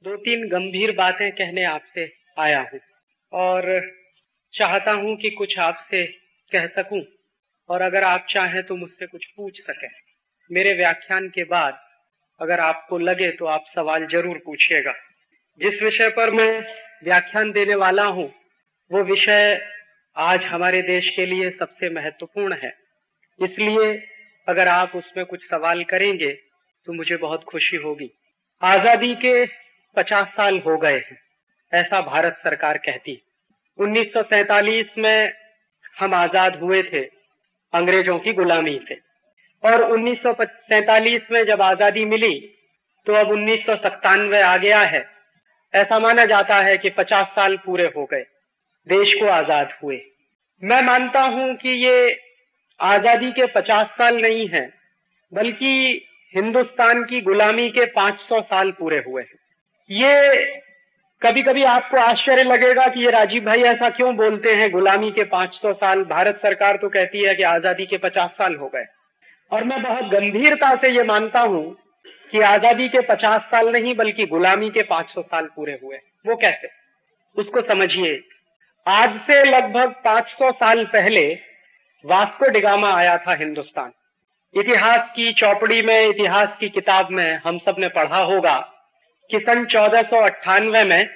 दो तीन गंभीर बातें कहने आपसे आया हूँ और चाहता हूँ कि कुछ आपसे कह सकूं और अगर आप चाहें तो मुझसे कुछ पूछ सकें। मेरे व्याख्यान के बाद अगर आपको लगे तो आप सवाल जरूर पूछिएगा। जिस विषय पर मैं व्याख्यान देने वाला हूँ वो विषय आज हमारे देश के लिए सबसे महत्वपूर्ण है, इसलिए अगर आप उसमें कुछ सवाल करेंगे तो मुझे बहुत खुशी होगी। आजादी के 50 साल हो गए हैं, ऐसा भारत सरकार कहती है। 1947 में हम आजाद हुए थे अंग्रेजों की गुलामी से, और 1947 में जब आजादी मिली तो अब 1997 आ गया है। ऐसा माना जाता है कि 50 साल पूरे हो गए देश को आजाद हुए। मैं मानता हूं कि ये आजादी के 50 साल नहीं है, बल्कि हिंदुस्तान की गुलामी के 500 साल पूरे हुए हैं। ये कभी कभी आपको आश्चर्य लगेगा कि ये राजीव भाई ऐसा क्यों बोलते हैं, गुलामी के 500 साल। भारत सरकार तो कहती है कि आजादी के 50 साल हो गए, और मैं बहुत गंभीरता से ये मानता हूं कि आजादी के 50 साल नहीं बल्कि गुलामी के 500 साल पूरे हुए। वो कैसे, उसको समझिए। आज से लगभग 500 साल पहले वास्को डिगामा आया था हिंदुस्तान। इतिहास की चौपड़ी में, इतिहास की किताब में हम सब ने पढ़ा होगा कि सन 1498 में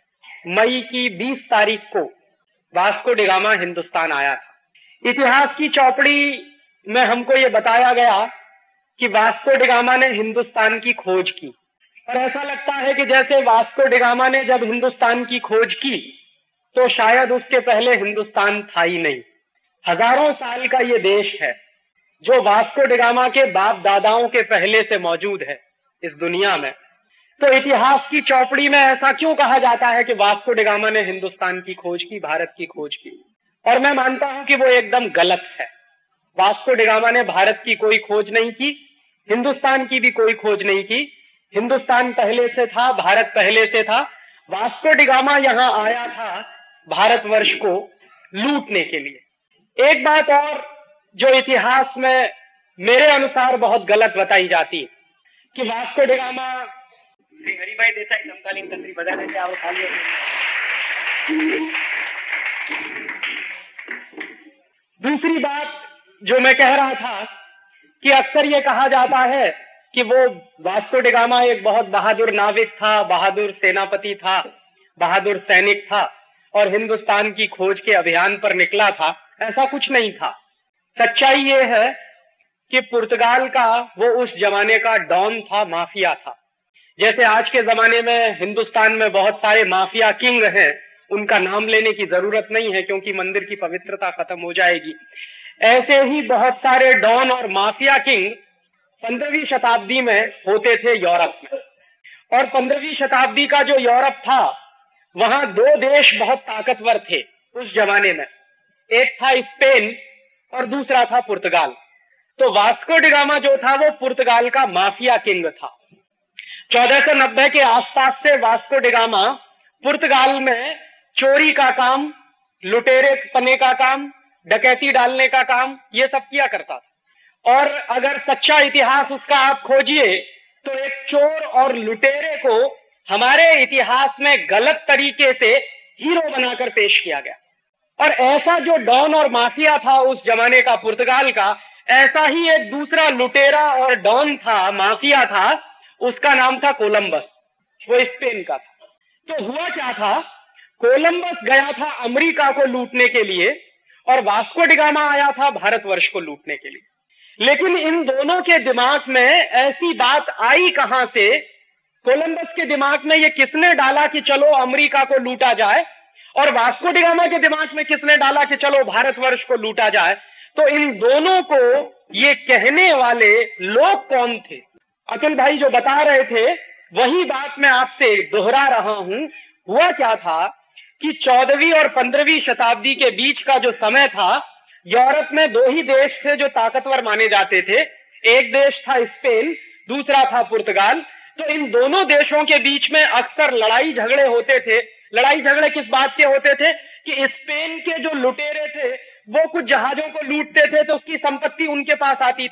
मई की 20 तारीख को वास्को डिगामा हिंदुस्तान आया था। इतिहास की चौपड़ी में हमको ये बताया गया कि वास्को डिगामा ने हिंदुस्तान की खोज की, और ऐसा लगता है कि जैसे वास्को डिगामा ने जब हिंदुस्तान की खोज की तो शायद उसके पहले हिंदुस्तान था ही नहीं। हजारों साल का ये देश है जो वास्को डिगामा के बाप दादाओं के पहले से मौजूद है इस दुनिया में। तो इतिहास की चौपड़ी में ऐसा क्यों कहा जाता है कि वास्को डिगामा ने हिंदुस्तान की खोज की, भारत की खोज की? और मैं मानता हूं कि वो एकदम गलत है। वास्को डिगामा ने भारत की कोई खोज नहीं की, हिंदुस्तान की भी कोई खोज नहीं की। हिंदुस्तान पहले से था, भारत पहले से था। वास्को डिगामा यहां आया था भारतवर्ष को लूटने के लिए। एक बात और जो इतिहास में मेरे अनुसार बहुत गलत बताई जाती है कि वास्को डिगामा हरिभाई देसाई समकालीन तंत्री बजाने से आओ खाली। दूसरी बात जो मैं कह रहा था कि अक्सर ये कहा जाता है कि वो वास्को डिगामा एक बहुत बहादुर नाविक था, बहादुर सेनापति था, बहादुर सैनिक था और हिंदुस्तान की खोज के अभियान पर निकला था। ऐसा कुछ नहीं था। सच्चाई ये है कि पुर्तगाल का वो उस जमाने का डॉन था, माफिया था। जैसे आज के जमाने में हिंदुस्तान में बहुत सारे माफिया किंग हैं, उनका नाम लेने की जरूरत नहीं है क्योंकि मंदिर की पवित्रता खत्म हो जाएगी। ऐसे ही बहुत सारे डॉन और माफिया किंग 15वीं शताब्दी में होते थे यूरोप में। और 15वीं शताब्दी का जो यूरोप था वहां दो देश बहुत ताकतवर थे उस जमाने में, एक था स्पेन और दूसरा था पुर्तगाल। तो वास्को डिगामा जो था वो पुर्तगाल का माफिया किंग था। 1490 के आसपास से वास्को डिगामा पुर्तगाल में चोरी का काम, लुटेरे पने का काम, डकैती डालने का काम, ये सब किया करता था। और अगर सच्चा इतिहास उसका आप खोजिए तो एक चोर और लुटेरे को हमारे इतिहास में गलत तरीके से हीरो बनाकर पेश किया गया। और ऐसा जो डॉन और माफिया था उस जमाने का पुर्तगाल का, ऐसा ही एक दूसरा लुटेरा और डॉन था, माफिया था, उसका नाम था कोलंबस। वो स्पेन का था। तो हुआ क्या था, कोलंबस गया था अमेरिका को लूटने के लिए और वास्को डिगामा आया था भारतवर्ष को लूटने के लिए। लेकिन इन दोनों के दिमाग में ऐसी बात आई कहां से, कोलंबस के दिमाग में ये किसने डाला कि चलो अमेरिका को लूटा जाए, और वास्को डिगामा के दिमाग में किसने डाला कि चलो भारतवर्ष को लूटा जाए? तो इन दोनों को ये कहने वाले लोग कौन थे? अतुल भाई जो बता रहे थे वही बात मैं आपसे दोहरा रहा हूं। हुआ क्या था कि 14वीं और 15वीं शताब्दी के बीच का जो समय था, यूरोप में दो ही देश थे जो ताकतवर माने जाते थे। एक देश था स्पेन, दूसरा था पुर्तगाल। तो इन दोनों देशों के बीच में अक्सर लड़ाई झगड़े होते थे। लड़ाई झगड़े किस बात के होते थे कि स्पेन के जो लुटेरे थे वो कुछ जहाजों को लूटते थे तो उसकी संपत्ति उनके पास आती थी।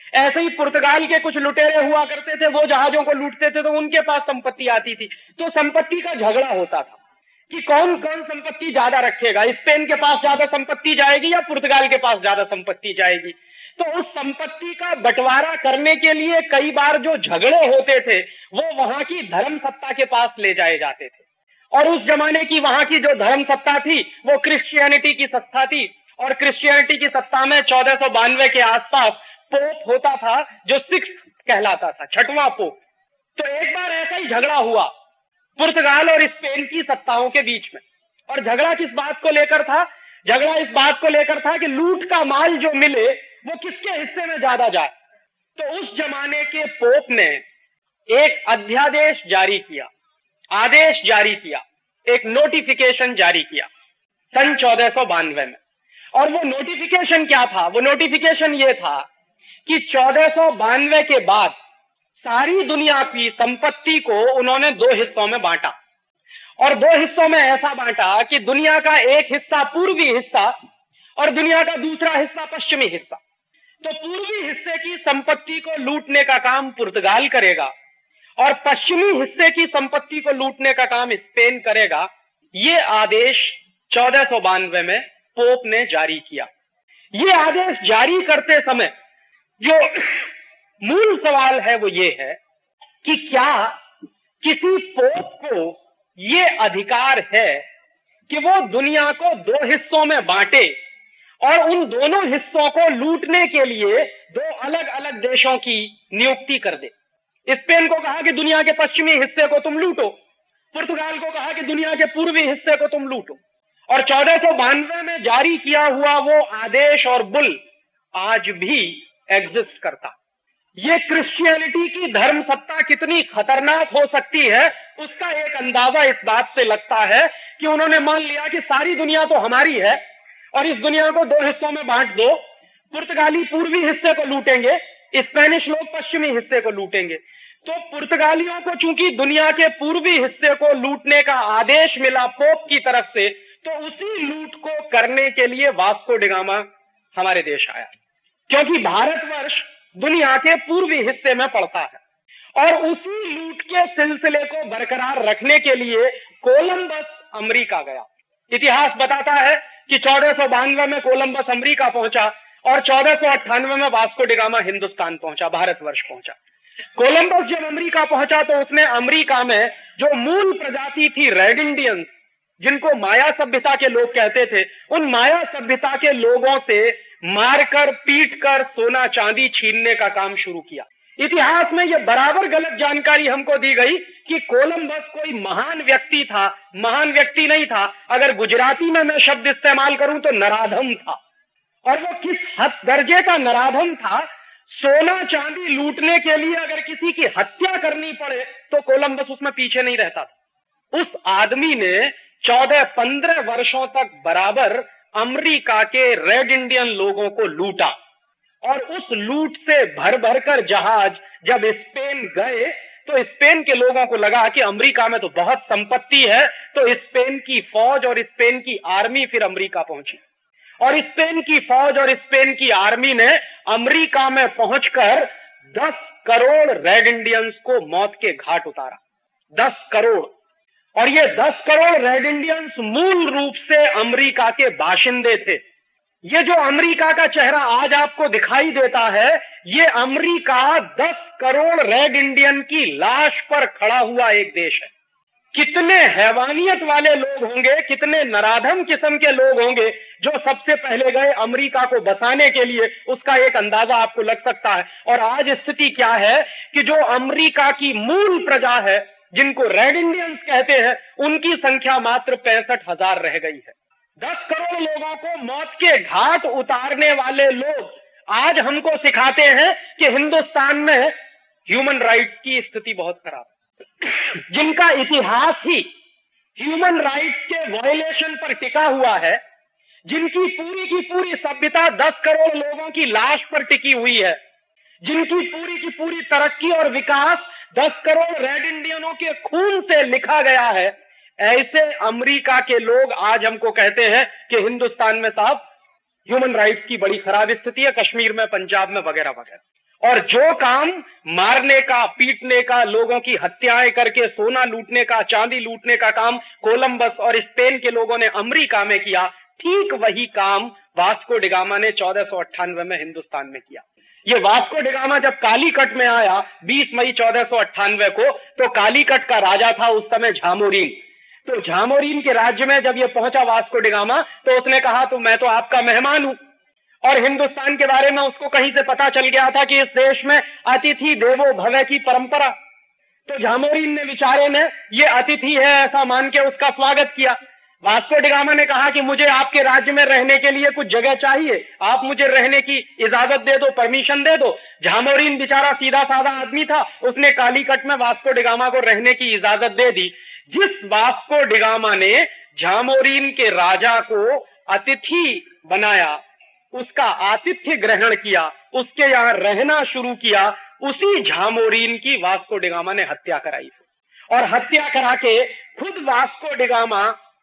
ऐसे ही पुर्तगाल के कुछ लुटेरे हुआ करते थे, वो जहाजों को लूटते थे तो उनके पास संपत्ति आती थी, तो संपत्ति का झगड़ा होता था कि कौन कौन संपत्ति ज्यादा रखेगा, स्पेन के पास ज्यादा संपत्ति जाएगी या पुर्तगाल के पास ज्यादा संपत्ति जाएगी। तो उस संपत्ति का बंटवारा करने के लिए कई बार जो झगड़े होते थे वो वहां की धर्म सत्ता के पास ले जाए जाते थे, और उस जमाने की वहां की जो धर्म सत्ता थी वो क्रिश्चियनिटी की सत्ता थी, और क्रिश्चियनिटी की सत्ता में 1492 के आसपास पोप होता था जो सिक्स कहलाता था, छठवां पोप। तो एक बार ऐसा ही झगड़ा हुआ पुर्तगाल और स्पेन की सत्ताओं के बीच में, और झगड़ा किस बात को लेकर था? झगड़ा इस बात को लेकर था कि लूट का माल जो मिले वो किसके हिस्से में ज्यादा जाए। तो उस जमाने के पोप ने एक अध्यादेश जारी किया, आदेश जारी किया, एक नोटिफिकेशन जारी किया सन 1492 में। और वो नोटिफिकेशन क्या था? वो नोटिफिकेशन ये था कि 1492 के बाद सारी दुनिया की संपत्ति को उन्होंने दो हिस्सों में बांटा, और दो हिस्सों में ऐसा बांटा कि दुनिया का एक हिस्सा पूर्वी हिस्सा और दुनिया का दूसरा हिस्सा पश्चिमी हिस्सा। तो पूर्वी हिस्से की संपत्ति को लूटने का काम पुर्तगाल करेगा और पश्चिमी हिस्से की संपत्ति को लूटने का काम स्पेन करेगा। ये आदेश 1492 में पोप ने जारी किया। ये आदेश जारी करते समय जो मूल सवाल है वो ये है कि क्या किसी पोप को ये अधिकार है कि वो दुनिया को दो हिस्सों में बांटे और उन दोनों हिस्सों को लूटने के लिए दो अलग अलग देशों की नियुक्ति कर दे? स्पेन को कहा कि दुनिया के पश्चिमी हिस्से को तुम लूटो, पुर्तगाल को कहा कि दुनिया के पूर्वी हिस्से को तुम लूटो, और 1492 में जारी किया हुआ वो आदेश और बुल आज भी एग्जिस्ट करता। ये क्रिश्चियनिटी की धर्म सत्ता कितनी खतरनाक हो सकती है उसका एक अंदाजा इस बात से लगता है कि उन्होंने मान लिया कि सारी दुनिया तो हमारी है और इस दुनिया को दो हिस्सों में बांट दो, पुर्तगाली पूर्वी हिस्से को लूटेंगे, स्पेनिश लोग पश्चिमी हिस्से को लूटेंगे। तो पुर्तगालियों को चूंकि दुनिया के पूर्वी हिस्से को लूटने का आदेश मिला पोप की तरफ से, तो उसी लूट को करने के लिए वास्को डी गामा हमारे देश आया, क्योंकि भारतवर्ष दुनिया के पूर्वी हिस्से में पड़ता है। और उसी लूट के सिलसिले को बरकरार रखने के लिए कोलंबस अमेरिका गया। इतिहास बताता है कि 1492 में कोलंबस अमेरिका पहुंचा और 1498 में वास्को डी गामा हिंदुस्तान पहुंचा, भारतवर्ष पहुंचा। कोलंबस जब अमेरिका पहुंचा तो उसने अमेरिका में जो मूल प्रजाति थी रेड इंडियंस, जिनको माया सभ्यता के लोग कहते थे, उन माया सभ्यता के लोगों से मारकर पीटकर सोना चांदी छीनने का काम शुरू किया। इतिहास में यह बराबर गलत जानकारी हमको दी गई कि कोलंबस कोई महान व्यक्ति था। महान व्यक्ति नहीं था, अगर गुजराती में मैं शब्द इस्तेमाल करूं तो नराधम था। और वो किस हद दर्जे का नराधम था? सोना चांदी लूटने के लिए अगर किसी की हत्या करनी पड़े तो कोलंबस उसमें पीछे नहीं रहता था। उस आदमी ने 14-15 वर्षों तक बराबर अमेरिका के रेड इंडियन लोगों को लूटा, और उस लूट से भर भर कर जहाज जब स्पेन गए तो स्पेन के लोगों को लगा कि अमेरिका में तो बहुत संपत्ति है, तो स्पेन की फौज और स्पेन की आर्मी फिर अमेरिका पहुंची, और स्पेन की फौज और स्पेन की आर्मी ने अमेरिका में पहुंचकर 10 करोड़ रेड इंडियंस को मौत के घाट उतारा। 10 करोड़। और ये 10 करोड़ रेड इंडियंस मूल रूप से अमेरिका के बाशिंदे थे। ये जो अमेरिका का चेहरा आज आपको दिखाई देता है, ये अमेरिका 10 करोड़ रेड इंडियन की लाश पर खड़ा हुआ एक देश है। कितने हैवानियत वाले लोग होंगे, कितने नराधम किस्म के लोग होंगे जो सबसे पहले गए अमेरिका को बसाने के लिए, उसका एक अंदाजा आपको लग सकता है। और आज स्थिति क्या है कि जो अमेरिका की मूल प्रजा है, जिनको रेड इंडियंस कहते हैं, उनकी संख्या मात्र 65,000 रह गई है। 10 करोड़ लोगों को मौत के घाट उतारने वाले लोग आज हमको सिखाते हैं कि हिंदुस्तान में ह्यूमन राइट्स की स्थिति बहुत खराब है। जिनका इतिहास ही ह्यूमन राइट्स के वायलेशन पर टिका हुआ है, जिनकी की पूरी सभ्यता 10 करोड़ लोगों की लाश पर टिकी हुई है, जिनकी की पूरी तरक्की और विकास 10 करोड़ रेड इंडियनों के खून से लिखा गया है, ऐसे अमेरिका के लोग आज हमको कहते हैं कि हिंदुस्तान में साहब ह्यूमन राइट्स की बड़ी खराब स्थिति है, कश्मीर में, पंजाब में, वगैरह वगैरह। और जो काम मारने का, पीटने का, लोगों की हत्याएं करके सोना लूटने का, चांदी लूटने का काम कोलंबस और स्पेन के लोगों ने अमेरिका में किया, ठीक वही काम वास्को डिगामा ने 1498 में हिंदुस्तान में किया। ये वास्को डिगामा जब कालीकट में आया 20 मई 1498 को, तो कालीकट का राजा था उस समय झामोरीन। तो झामोरीन के राज्य में जब ये पहुंचा वास्को डिगामा, तो उसने कहा तो मैं तो आपका मेहमान हूं, और हिंदुस्तान के बारे में उसको कहीं से पता चल गया था कि इस देश में अतिथि देवो भव की परंपरा। तो झामोरीन ने बेचारे ने ये अतिथि है ऐसा मान के उसका स्वागत किया। वास्को डिगामा ने कहा कि मुझे आपके राज्य में रहने के लिए कुछ जगह चाहिए, आप मुझे रहने की इजाजत दे दो, परमिशन दे दो। झामोरीन बेचारा सीधा साधा आदमी था, उसने कालीकट में वास्को डिगामा को रहने की इजाजत दे दी। जिस वास्को डिगामा ने झामोरीन के राजा को अतिथि बनाया, उसका आतिथ्य ग्रहण किया, उसके यहां रहना शुरू किया, उसी झामोरीन की वास्को डिगामा ने हत्या कराई। और हत्या करा के खुद वास्को डिगामा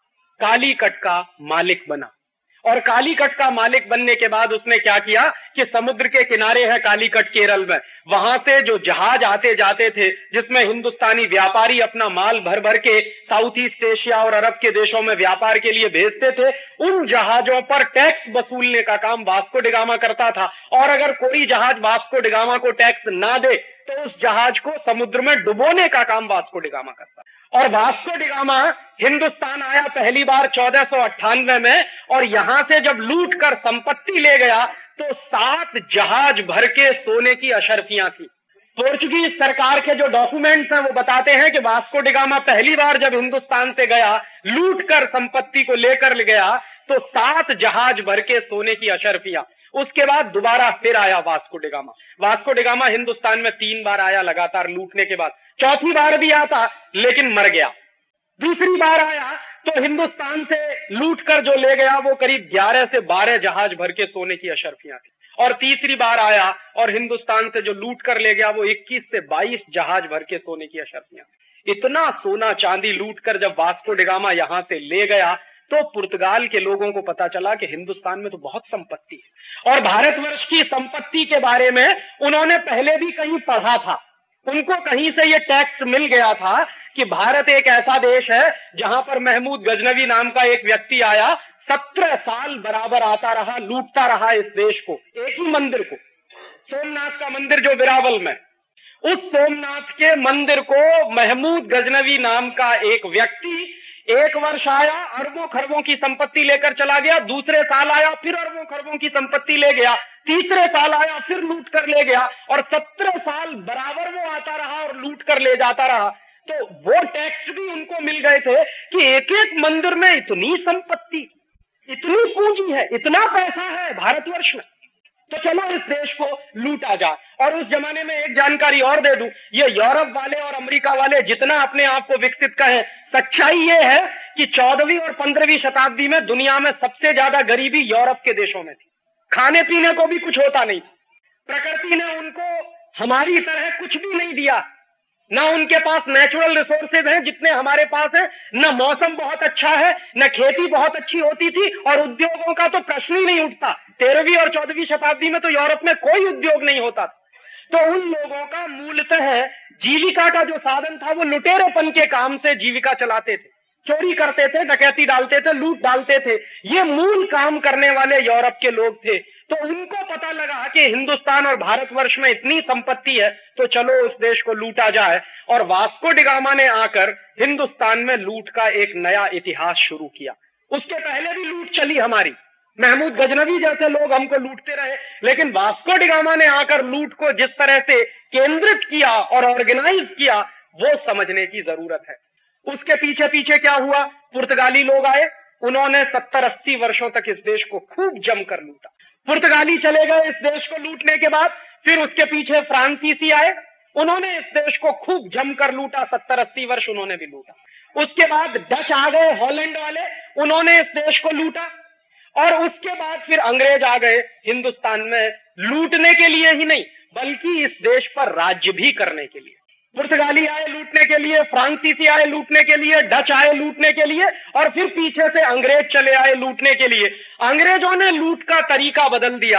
कालीकट का मालिक बना। और कालीकट का मालिक बनने के बाद उसने क्या किया कि समुद्र के किनारे है कालीकट केरल में, वहां से जो जहाज आते जाते थे जिसमें हिंदुस्तानी व्यापारी अपना माल भर भर के साउथ ईस्ट एशिया और अरब के देशों में व्यापार के लिए भेजते थे, उन जहाजों पर टैक्स वसूलने का काम वास्को डिगामा करता था। और अगर कोई जहाज वास्को डिगामा को टैक्स ना दे तो उस जहाज को समुद्र में डुबोने का काम वास्को डिगामा करता। और वास्को डिगामा हिंदुस्तान आया पहली बार 1498 में, और यहां से जब लूट कर संपत्ति ले गया तो 7 जहाज भर के सोने की अशर्फियां थी। पोर्चुगीज सरकार के जो डॉक्यूमेंट्स हैं वो बताते हैं कि वास्को डिगामा पहली बार जब हिंदुस्तान से गया, लूट कर संपत्ति को लेकर गया, तो 7 जहाज भर के सोने की अशर्फियां। उसके बाद दोबारा फिर आया Vasco da Gama. Vasco da Gama Hindustan में 3 बार आया लगातार लूटने के बाद, चौथी बार भी आता लेकिन मर गया। दूसरी बार आया तो हिंदुस्तान से लूट कर जो ले गया वो करीब 11 से 12 जहाज भर के सोने की अशर्फियां थी। और तीसरी बार आया और हिंदुस्तान से जो लूट कर ले गया वो 21 से 22 जहाज भर के सोने की अशर्फियां। इतना सोना चांदी लूट कर जब वास्को डिगामा यहां से ले गया तो पुर्तगाल के लोगों को पता चला कि हिंदुस्तान में तो बहुत संपत्ति है, और भारतवर्ष की संपत्ति के बारे में उन्होंने पहले भी कहीं पढ़ा था। उनको कहीं से ये टैक्स मिल गया था कि भारत एक ऐसा देश है जहां पर महमूद गजनवी नाम का एक व्यक्ति आया, 17 साल बराबर आता रहा, लूटता रहा इस देश को, एक ही मंदिर को, सोमनाथ का मंदिर जो बिरावल में, उस सोमनाथ के मंदिर को महमूद गजनवी नाम का एक व्यक्ति एक वर्ष आया, अरबों खरबों की संपत्ति लेकर चला गया, दूसरे साल आया फिर अरबों खरबों की संपत्ति ले गया, तीसरे साल आया फिर लूट कर ले गया, और 17 साल बराबर वो आता रहा और लूट कर ले जाता रहा। तो वो टैक्स भी उनको मिल गए थे कि एक एक मंदिर में इतनी संपत्ति, इतनी पूंजी है, इतना पैसा है भारतवर्ष में, तो चलो इस देश को लूटा जाए। और उस जमाने में एक जानकारी और दे दूं, ये यूरोप वाले और अमेरिका वाले जितना अपने आप को विकसित कहें, सच्चाई ये है कि 14वीं और 15वीं शताब्दी में दुनिया में सबसे ज्यादा गरीबी यूरोप के देशों में थी। खाने पीने को भी कुछ होता नहीं, प्रकृति ने उनको हमारी तरह कुछ भी नहीं दिया, ना उनके पास नेचुरल रिसोर्सेज हैं जितने हमारे पास हैं, न मौसम बहुत अच्छा है, न खेती बहुत अच्छी होती थी, और उद्योगों का तो प्रश्न ही नहीं उठता। 13वीं और 14वीं शताब्दी में तो यूरोप में कोई उद्योग नहीं होता। तो उन लोगों का मूलतः जीविका का जो साधन था वो लुटेरेपन के काम से जीविका चलाते थे, चोरी करते थे, डकैती डालते थे, लूट डालते थे। ये मूल काम करने वाले यूरोप के लोग थे। तो उनको पता लगा कि हिंदुस्तान और भारतवर्ष में इतनी संपत्ति है तो चलो उस देश को लूटा जाए, और वास्को डिगामा ने आकर हिंदुस्तान में लूट का एक नया इतिहास शुरू किया। उसके पहले भी लूट चली हमारी, महमूद गजनवी जैसे लोग हमको लूटते रहे, लेकिन वास्को डिगामा ने आकर लूट को जिस तरह से केंद्रित किया और ऑर्गेनाइज किया वो समझने की जरूरत है। उसके पीछे पीछे क्या हुआ, पुर्तगाली लोग आए, उन्होंने 70-80 वर्षों तक इस देश को खूब जमकर लूटा। पुर्तगाली चले गए इस देश को लूटने के बाद, फिर उसके पीछे फ्रांसीसी आए, उन्होंने इस देश को खूब जमकर लूटा, 70-80 वर्ष उन्होंने भी लूटा। उसके बाद डच आ गए, हॉलैंड वाले, उन्होंने इस देश को लूटा, और उसके बाद फिर अंग्रेज आ गए हिंदुस्तान में लूटने के लिए ही नहीं बल्कि इस देश पर राज्य भी करने के लिए। पुर्तगाली आए लूटने के लिए, फ्रांसीसी आए लूटने के लिए, डच आए लूटने के लिए, और फिर पीछे से अंग्रेज चले आए लूटने के लिए। अंग्रेजों ने लूट का तरीका बदल दिया।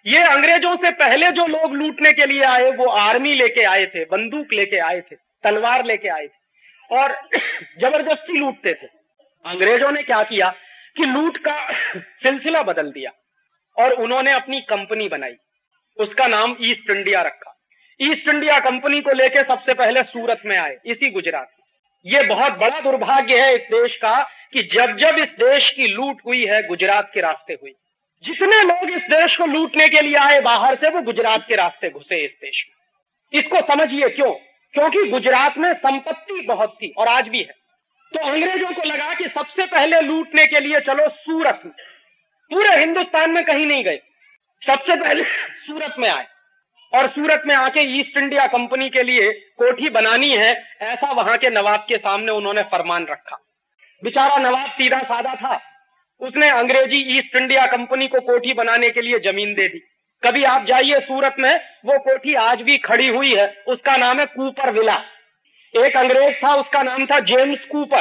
ये अंग्रेजों से पहले जो लोग लूटने के लिए आए वो आर्मी लेके आए थे, बंदूक लेके आए थे, तलवार लेके आए थे और जबरदस्ती लूटते थे। अंग्रेजों ने क्या किया कि लूट का सिलसिला बदल दिया और उन्होंने अपनी कंपनी बनाई, उसका नाम ईस्ट इंडिया रखा। ईस्ट इंडिया कंपनी को लेके सबसे पहले सूरत में आए, इसी गुजरात में। ये बहुत बड़ा दुर्भाग्य है इस देश का कि जब जब इस देश की लूट हुई है गुजरात के रास्ते हुई। जितने लोग इस देश को लूटने के लिए आए बाहर से वो गुजरात के रास्ते घुसे इस देश में। इसको समझिए क्यों? क्योंकि गुजरात में संपत्ति बहुत थी और आज भी है। तो अंग्रेजों को लगा कि सबसे पहले लूटने के लिए चलो सूरत में, पूरे हिंदुस्तान में कहीं नहीं गए, सबसे पहले सूरत में आए और सूरत में आके ईस्ट इंडिया कंपनी के लिए कोठी बनानी है, ऐसा वहां के नवाब के सामने उन्होंने फरमान रखा। बेचारा नवाब सीधा साधा था, उसने अंग्रेजी ईस्ट इंडिया कंपनी को कोठी बनाने के लिए जमीन दे दी। कभी आप जाइए सूरत में, वो कोठी आज भी खड़ी हुई है, उसका नाम है कूपर विला। एक अंग्रेज था, उसका नाम था जेम्स कूपर।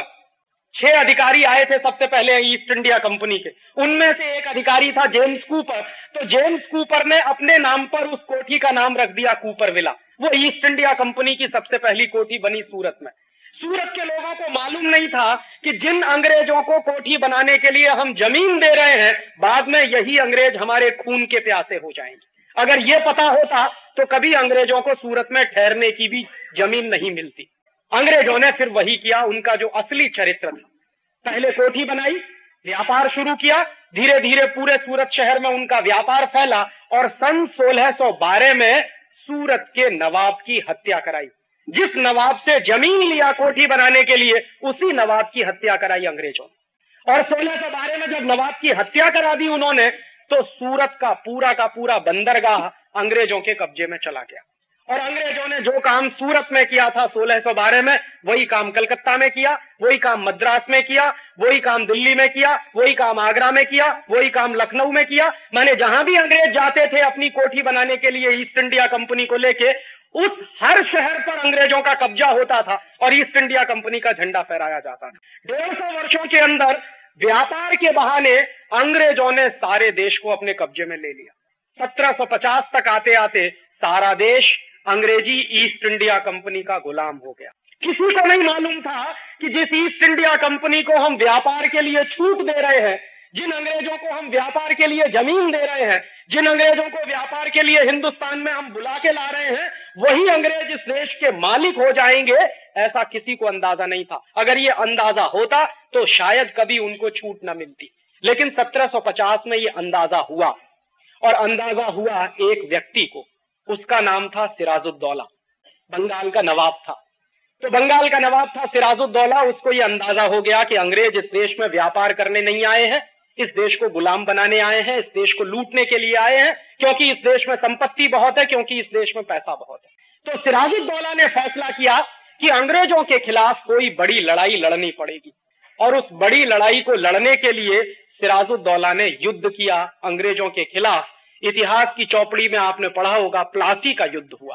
6 अधिकारी आए थे सबसे पहले ईस्ट इंडिया कंपनी के, उनमें से एक अधिकारी था जेम्स कूपर। तो जेम्स कूपर ने अपने नाम पर उस कोठी का नाम रख दिया कूपर विला। वो ईस्ट इंडिया कंपनी की सबसे पहली कोठी बनी सूरत में। सूरत के लोगों को मालूम नहीं था कि जिन अंग्रेजों को कोठी बनाने के लिए हम जमीन दे रहे हैं, बाद में यही अंग्रेज हमारे खून के प्यासे हो जाएंगे। अगर ये पता होता तो कभी अंग्रेजों को सूरत में ठहरने की भी जमीन नहीं मिलती। अंग्रेजों ने फिर वही किया, उनका जो असली चरित्र था। पहले कोठी बनाई, व्यापार शुरू किया, धीरे धीरे पूरे सूरत शहर में उनका व्यापार फैला और सन 1612 में सूरत के नवाब की हत्या कराई। जिस नवाब से जमीन लिया कोठी बनाने के लिए, उसी नवाब की हत्या कराई अंग्रेजों ने। और 1612 में जब नवाब की हत्या करा दी उन्होंने, तो सूरत का पूरा बंदरगाह अंग्रेजों के कब्जे में चला गया। और अंग्रेजों ने जो काम सूरत में किया था 1612 में, वही काम कलकत्ता में किया, वही काम मद्रास में किया, वही काम दिल्ली में किया, वही काम आगरा में किया, वही काम लखनऊ में किया। माने जहां भी अंग्रेज जाते थे अपनी कोठी बनाने के लिए ईस्ट इंडिया कंपनी को लेके, उस हर शहर पर अंग्रेजों का कब्जा होता था और ईस्ट इंडिया कंपनी का झंडा फहराया जाता था। 150 वर्षों के अंदर व्यापार के बहाने अंग्रेजों ने सारे देश को अपने कब्जे में ले लिया। 1750 तक आते आते सारा देश अंग्रेजी ईस्ट इंडिया कंपनी का गुलाम हो गया। किसी को नहीं मालूम था कि जिस ईस्ट इंडिया कंपनी को हम व्यापार के लिए छूट दे रहे हैं, जिन अंग्रेजों को हम व्यापार के लिए जमीन दे रहे हैं, जिन अंग्रेजों को व्यापार के लिए हिंदुस्तान में हम बुला के ला रहे हैं, वही अंग्रेज इस देश के मालिक हो जाएंगे, ऐसा किसी को अंदाजा नहीं था। अगर ये अंदाजा होता तो शायद कभी उनको छूट न मिलती। लेकिन 1750 में ये अंदाजा हुआ, और अंदाजा हुआ एक व्यक्ति को, उसका नाम था सिराजुद्दौला। बंगाल का नवाब था। तो बंगाल का नवाब था सिराजुद्दौला, उसको ये अंदाजा हो गया कि अंग्रेज इस देश में व्यापार करने नहीं आए हैं, इस देश को गुलाम बनाने आए हैं, इस देश को लूटने के लिए आए हैं, क्योंकि इस देश में संपत्ति बहुत है, क्योंकि इस देश में पैसा बहुत है। तो सिराजुद्दौला ने फैसला किया कि अंग्रेजों के खिलाफ कोई बड़ी लड़ाई लड़नी पड़ेगी, और उस बड़ी लड़ाई को लड़ने के लिए सिराजुद्दौला ने युद्ध किया अंग्रेजों के खिलाफ। इतिहास की चौपड़ी में आपने पढ़ा होगा, प्लासी का युद्ध हुआ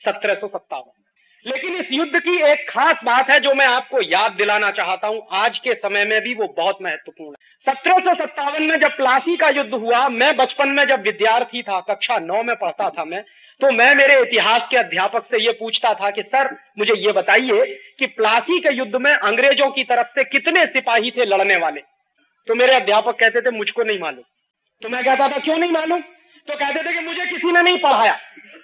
1757 में। लेकिन इस युद्ध की एक खास बात है जो मैं आपको याद दिलाना चाहता हूं, आज के समय में भी वो बहुत महत्वपूर्ण है। 1757 में जब प्लासी का युद्ध हुआ, मैं बचपन में जब विद्यार्थी था, कक्षा 9 में पढ़ता था मैं, तो मैं मेरे इतिहास के अध्यापक से ये पूछता था कि सर मुझे ये बताइए कि प्लासी के युद्ध में अंग्रेजों की तरफ से कितने सिपाही थे लड़ने वाले। तो मेरे अध्यापक कहते थे मुझको नहीं मालूम। तो मैं कहता था क्यों नहीं मालूम? तो कहते थे कि मुझे किसी ने नहीं पढ़ाया,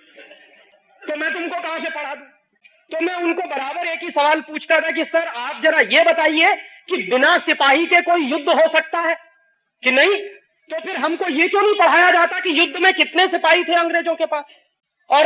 तो मैं तुमको कहां से पढ़ा दूं। तो मैं उनको बराबर एक ही सवाल पूछता था कि सर आप जरा ये बताइए कि बिना सिपाही के कोई युद्ध हो सकता है कि नहीं? तो फिर हमको ये क्यों नहीं पढ़ाया जाता कि युद्ध में कितने सिपाही थे अंग्रेजों के पास। और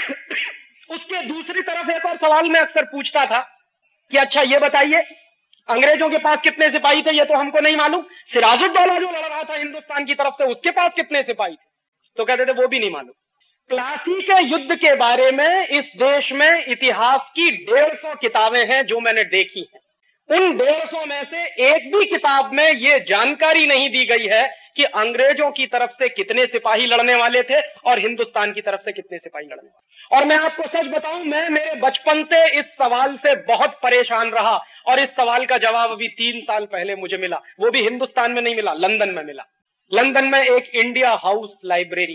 उसके दूसरी तरफ एक और सवाल मैं अक्सर पूछता था कि अच्छा ये बताइए अंग्रेजों के पास कितने सिपाही थे, ये तो हमको नहीं मालूम। सिराजुद्दौला जो लड़ रहा था हिंदुस्तान की तरफ से, उसके पास कितने सिपाही थे? तो कहते थे वो भी नहीं मालूम। प्लासी के युद्ध के बारे में इस देश में इतिहास की 150 किताबें हैं जो मैंने देखी हैं। उन 150 में से एक भी किताब में यह जानकारी नहीं दी गई है कि अंग्रेजों की तरफ से कितने सिपाही लड़ने वाले थे और हिंदुस्तान की तरफ से कितने सिपाही लड़ने वाले। और मैं आपको सच बताऊं, मैं मेरे बचपन से इस सवाल से बहुत परेशान रहा, और इस सवाल का जवाब अभी 3 साल पहले मुझे मिला। वो भी हिंदुस्तान में नहीं मिला, लंदन में मिला। लंदन में एक इंडिया हाउस लाइब्रेरी है,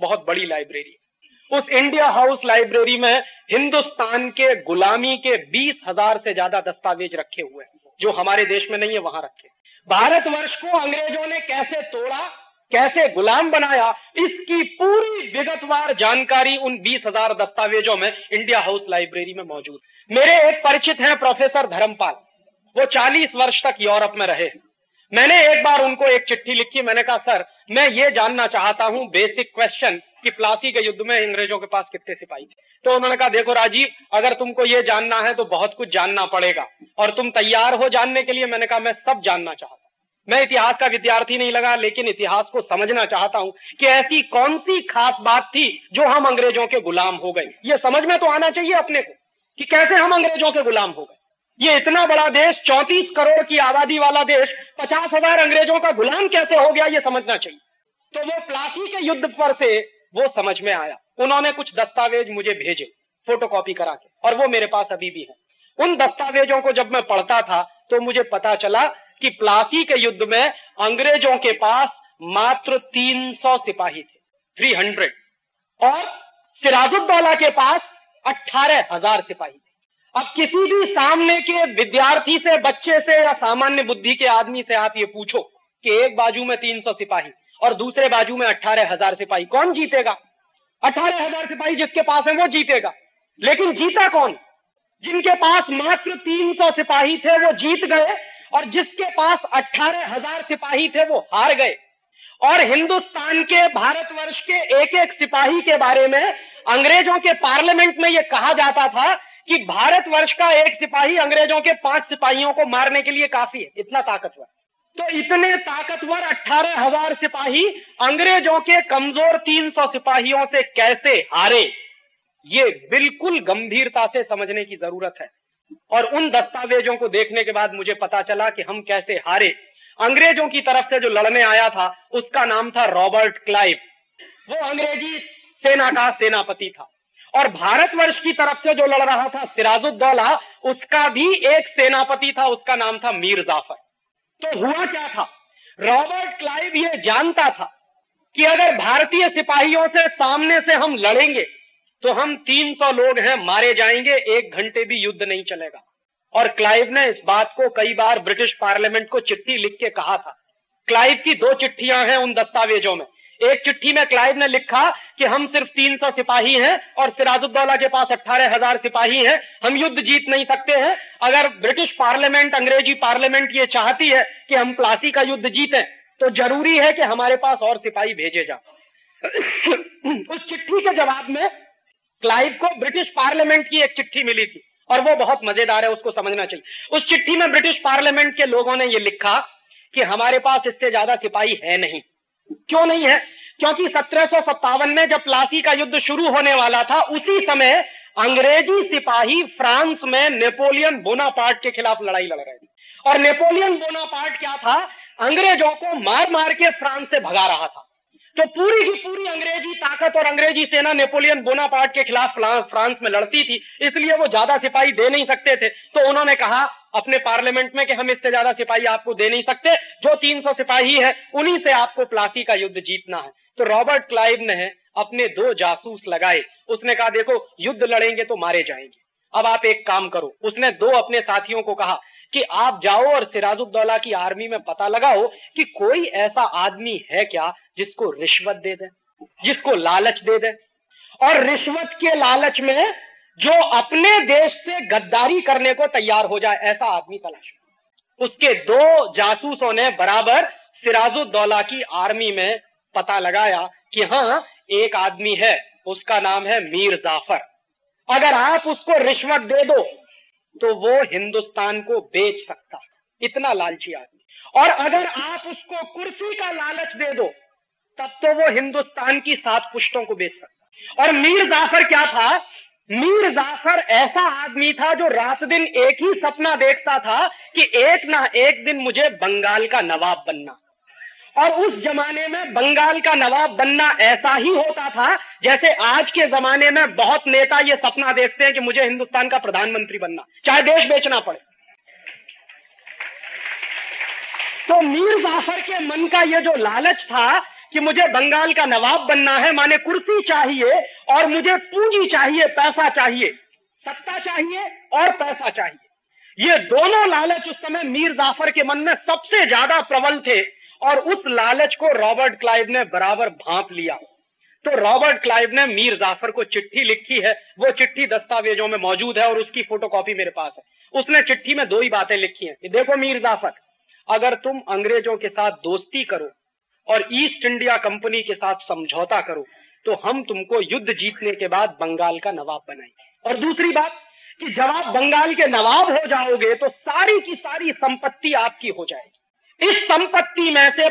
बहुत बड़ी लाइब्रेरी। उस इंडिया हाउस लाइब्रेरी में हिंदुस्तान के गुलामी के 20,000 से ज्यादा दस्तावेज रखे हुए हैं, जो हमारे देश में नहीं है वहां रखे। भारतवर्ष को अंग्रेजों ने कैसे तोड़ा, कैसे गुलाम बनाया, इसकी पूरी विगतवार जानकारी उन 20,000 दस्तावेजों में इंडिया हाउस लाइब्रेरी में मौजूद। मेरे एक परिचित हैं प्रोफेसर धर्मपाल, वो 40 वर्ष तक यूरोप में रहे। मैंने एक बार उनको एक चिट्ठी लिखी, मैंने कहा सर मैं ये जानना चाहता हूं बेसिक क्वेश्चन कि प्लासी के युद्ध में अंग्रेजों के पास कितने सिपाही थे। तो उन्होंने कहा देखो राजीव, अगर तुमको ये जानना है तो बहुत कुछ जानना पड़ेगा और तुम तैयार हो जानने के लिए। मैंने कहा मैं सब जानना चाहता हूं, मैं इतिहास का विद्यार्थी नहीं लगा, लेकिन इतिहास को समझना चाहता हूं कि ऐसी कौन सी खास बात थी जो हम अंग्रेजों के गुलाम हो गए। ये समझ में तो आना चाहिए अपने को कि कैसे हम अंग्रेजों के गुलाम हो गए। ये इतना बड़ा देश, 34 करोड़ की आबादी वाला देश, 50,000 अंग्रेजों का गुलाम कैसे हो गया, ये समझना चाहिए। तो वो प्लासी के युद्ध पर से वो समझ में आया। उन्होंने कुछ दस्तावेज मुझे भेजे फोटोकॉपी करा के, और वो मेरे पास अभी भी है। उन दस्तावेजों को जब मैं पढ़ता था तो मुझे पता चला कि प्लासी के युद्ध में अंग्रेजों के पास मात्र 300 सिपाही थे, 300, और सिराजुद्दौला के पास 18,000 सिपाही थे। अब किसी भी सामने के विद्यार्थी से, बच्चे से या सामान्य बुद्धि के आदमी से आप ये पूछो कि एक बाजू में 300 सिपाही और दूसरे बाजू में 18,000 सिपाही, कौन जीतेगा? 18,000 सिपाही जिसके पास है वो जीतेगा। लेकिन जीता कौन? जिनके पास मात्र 300 सिपाही थे वो जीत गए, और जिसके पास 18,000 सिपाही थे वो हार गए। और हिंदुस्तान के, भारतवर्ष के एक एक सिपाही के बारे में अंग्रेजों के पार्लियामेंट में यह कहा जाता था कि भारतवर्ष का एक सिपाही अंग्रेजों के 5 सिपाहियों को मारने के लिए काफी है, इतना ताकतवर। तो इतने ताकतवर 18,000 सिपाही अंग्रेजों के कमजोर 300 सिपाहियों से कैसे हारे, ये बिल्कुल गंभीरता से समझने की जरूरत है। और उन दस्तावेजों को देखने के बाद मुझे पता चला कि हम कैसे हारे। अंग्रेजों की तरफ से जो लड़ने आया था उसका नाम था रॉबर्ट क्लाइव, वो अंग्रेजी सेना का सेनापति था। और भारतवर्ष की तरफ से जो लड़ रहा था सिराजुद्दौला, उसका भी एक सेनापति था, उसका नाम था मीर जाफर। तो हुआ क्या था, रॉबर्ट क्लाइव ये जानता था कि अगर भारतीय सिपाहियों से सामने से हम लड़ेंगे तो हम 300 लोग हैं, मारे जाएंगे, 1 घंटे भी युद्ध नहीं चलेगा। और क्लाइव ने इस बात को कई बार ब्रिटिश पार्लियामेंट को चिट्ठी लिख के कहा था। क्लाइव की 2 चिट्ठियां हैं उन दस्तावेजों में। एक चिट्ठी में क्लाइव ने लिखा कि हम सिर्फ 300 सिपाही हैं और सिराजुद्दौला के पास 18,000 सिपाही हैं, हम युद्ध जीत नहीं सकते हैं। अगर ब्रिटिश पार्लियामेंट, अंग्रेजी पार्लियामेंट ये चाहती है कि हम प्लासी का युद्ध जीतें तो जरूरी है कि हमारे पास और सिपाही भेजे जाएं। उस चिट्ठी के जवाब में क्लाइव को ब्रिटिश पार्लियामेंट की एक चिट्ठी मिली थी, और वो बहुत मजेदार है, उसको समझना चाहिए। उस चिट्ठी में ब्रिटिश पार्लियामेंट के लोगों ने ये लिखा कि हमारे पास इससे ज्यादा सिपाही है नहीं। क्यों नहीं है? क्योंकि 1757 में जब प्लासी का युद्ध शुरू होने वाला था, उसी समय अंग्रेजी सिपाही फ्रांस में नेपोलियन बोनापार्ट के खिलाफ लड़ाई लड़ रहे थे। और नेपोलियन बोनापार्ट क्या था, अंग्रेजों को मार मार के फ्रांस से भगा रहा था। तो पूरी की पूरी अंग्रेजी ताकत और अंग्रेजी सेना नेपोलियन बोनापार्ट के खिलाफ फ्रांस में लड़ती थी, इसलिए वो ज्यादा सिपाही दे नहीं सकते थे। तो उन्होंने कहा अपने पार्लियामेंट में कि हम इससे ज्यादा सिपाही आपको दे नहीं सकते, जो 300 सिपाही है उन्हीं से आपको प्लासी का युद्ध जीतना है। तो रॉबर्ट क्लाइव ने अपने 2 जासूस लगाए। उसने कहा देखो युद्ध लड़ेंगे तो मारे जाएंगे, अब आप एक काम करो। उसने 2 अपने साथियों को कहा कि आप जाओ और सिराजुद्दौला की आर्मी में पता लगाओ कि कोई ऐसा आदमी है क्या जिसको रिश्वत दे दे, जिसको लालच दे दे, और रिश्वत के लालच में जो अपने देश से गद्दारी करने को तैयार हो जाए, ऐसा आदमी तलाश। उसके 2 जासूसों ने बराबर सिराजुद्दौला की आर्मी में पता लगाया कि हाँ एक आदमी है, उसका नाम है मीर जाफर। अगर आप उसको रिश्वत दे दो तो वो हिंदुस्तान को बेच सकता, इतना लालची आदमी। और अगर आप उसको कुर्सी का लालच दे दो तब तो वो हिंदुस्तान की 7 पुश्तों को बेच सकता। और मीर जाफर क्या था? मीर जाफर ऐसा आदमी था जो रात दिन एक ही सपना देखता था कि एक ना एक दिन मुझे बंगाल का नवाब बनना। और उस जमाने में बंगाल का नवाब बनना ऐसा ही होता था जैसे आज के जमाने में बहुत नेता ये सपना देखते हैं कि मुझे हिंदुस्तान का प्रधानमंत्री बनना, चाहे देश बेचना पड़े। तो मीर जाफर के मन का ये जो लालच था कि मुझे बंगाल का नवाब बनना है, माने कुर्सी चाहिए और मुझे पूंजी चाहिए, पैसा चाहिए, सत्ता चाहिए और पैसा चाहिए। ये दोनों लालच उस समय मीर जाफर के मन में सबसे ज्यादा प्रबल थे और उस लालच को रॉबर्ट क्लाइव ने बराबर भांप लिया। तो रॉबर्ट क्लाइव ने मीर जाफर को चिट्ठी लिखी है, वो चिट्ठी दस्तावेजों में मौजूद है और उसकी फोटोकॉपी मेरे पास है। उसने चिट्ठी में 2 ही बातें लिखी हैं कि देखो मीर जाफर, अगर तुम अंग्रेजों के साथ दोस्ती करो और ईस्ट इंडिया कंपनी के साथ समझौता करो तो हम तुमको युद्ध जीतने के बाद बंगाल का नवाब बनाएंगे। और दूसरी बात कि जब आप बंगाल के नवाब हो जाओगे तो सारी की सारी संपत्ति आपकी हो जाएगी। इस संपत्ति में से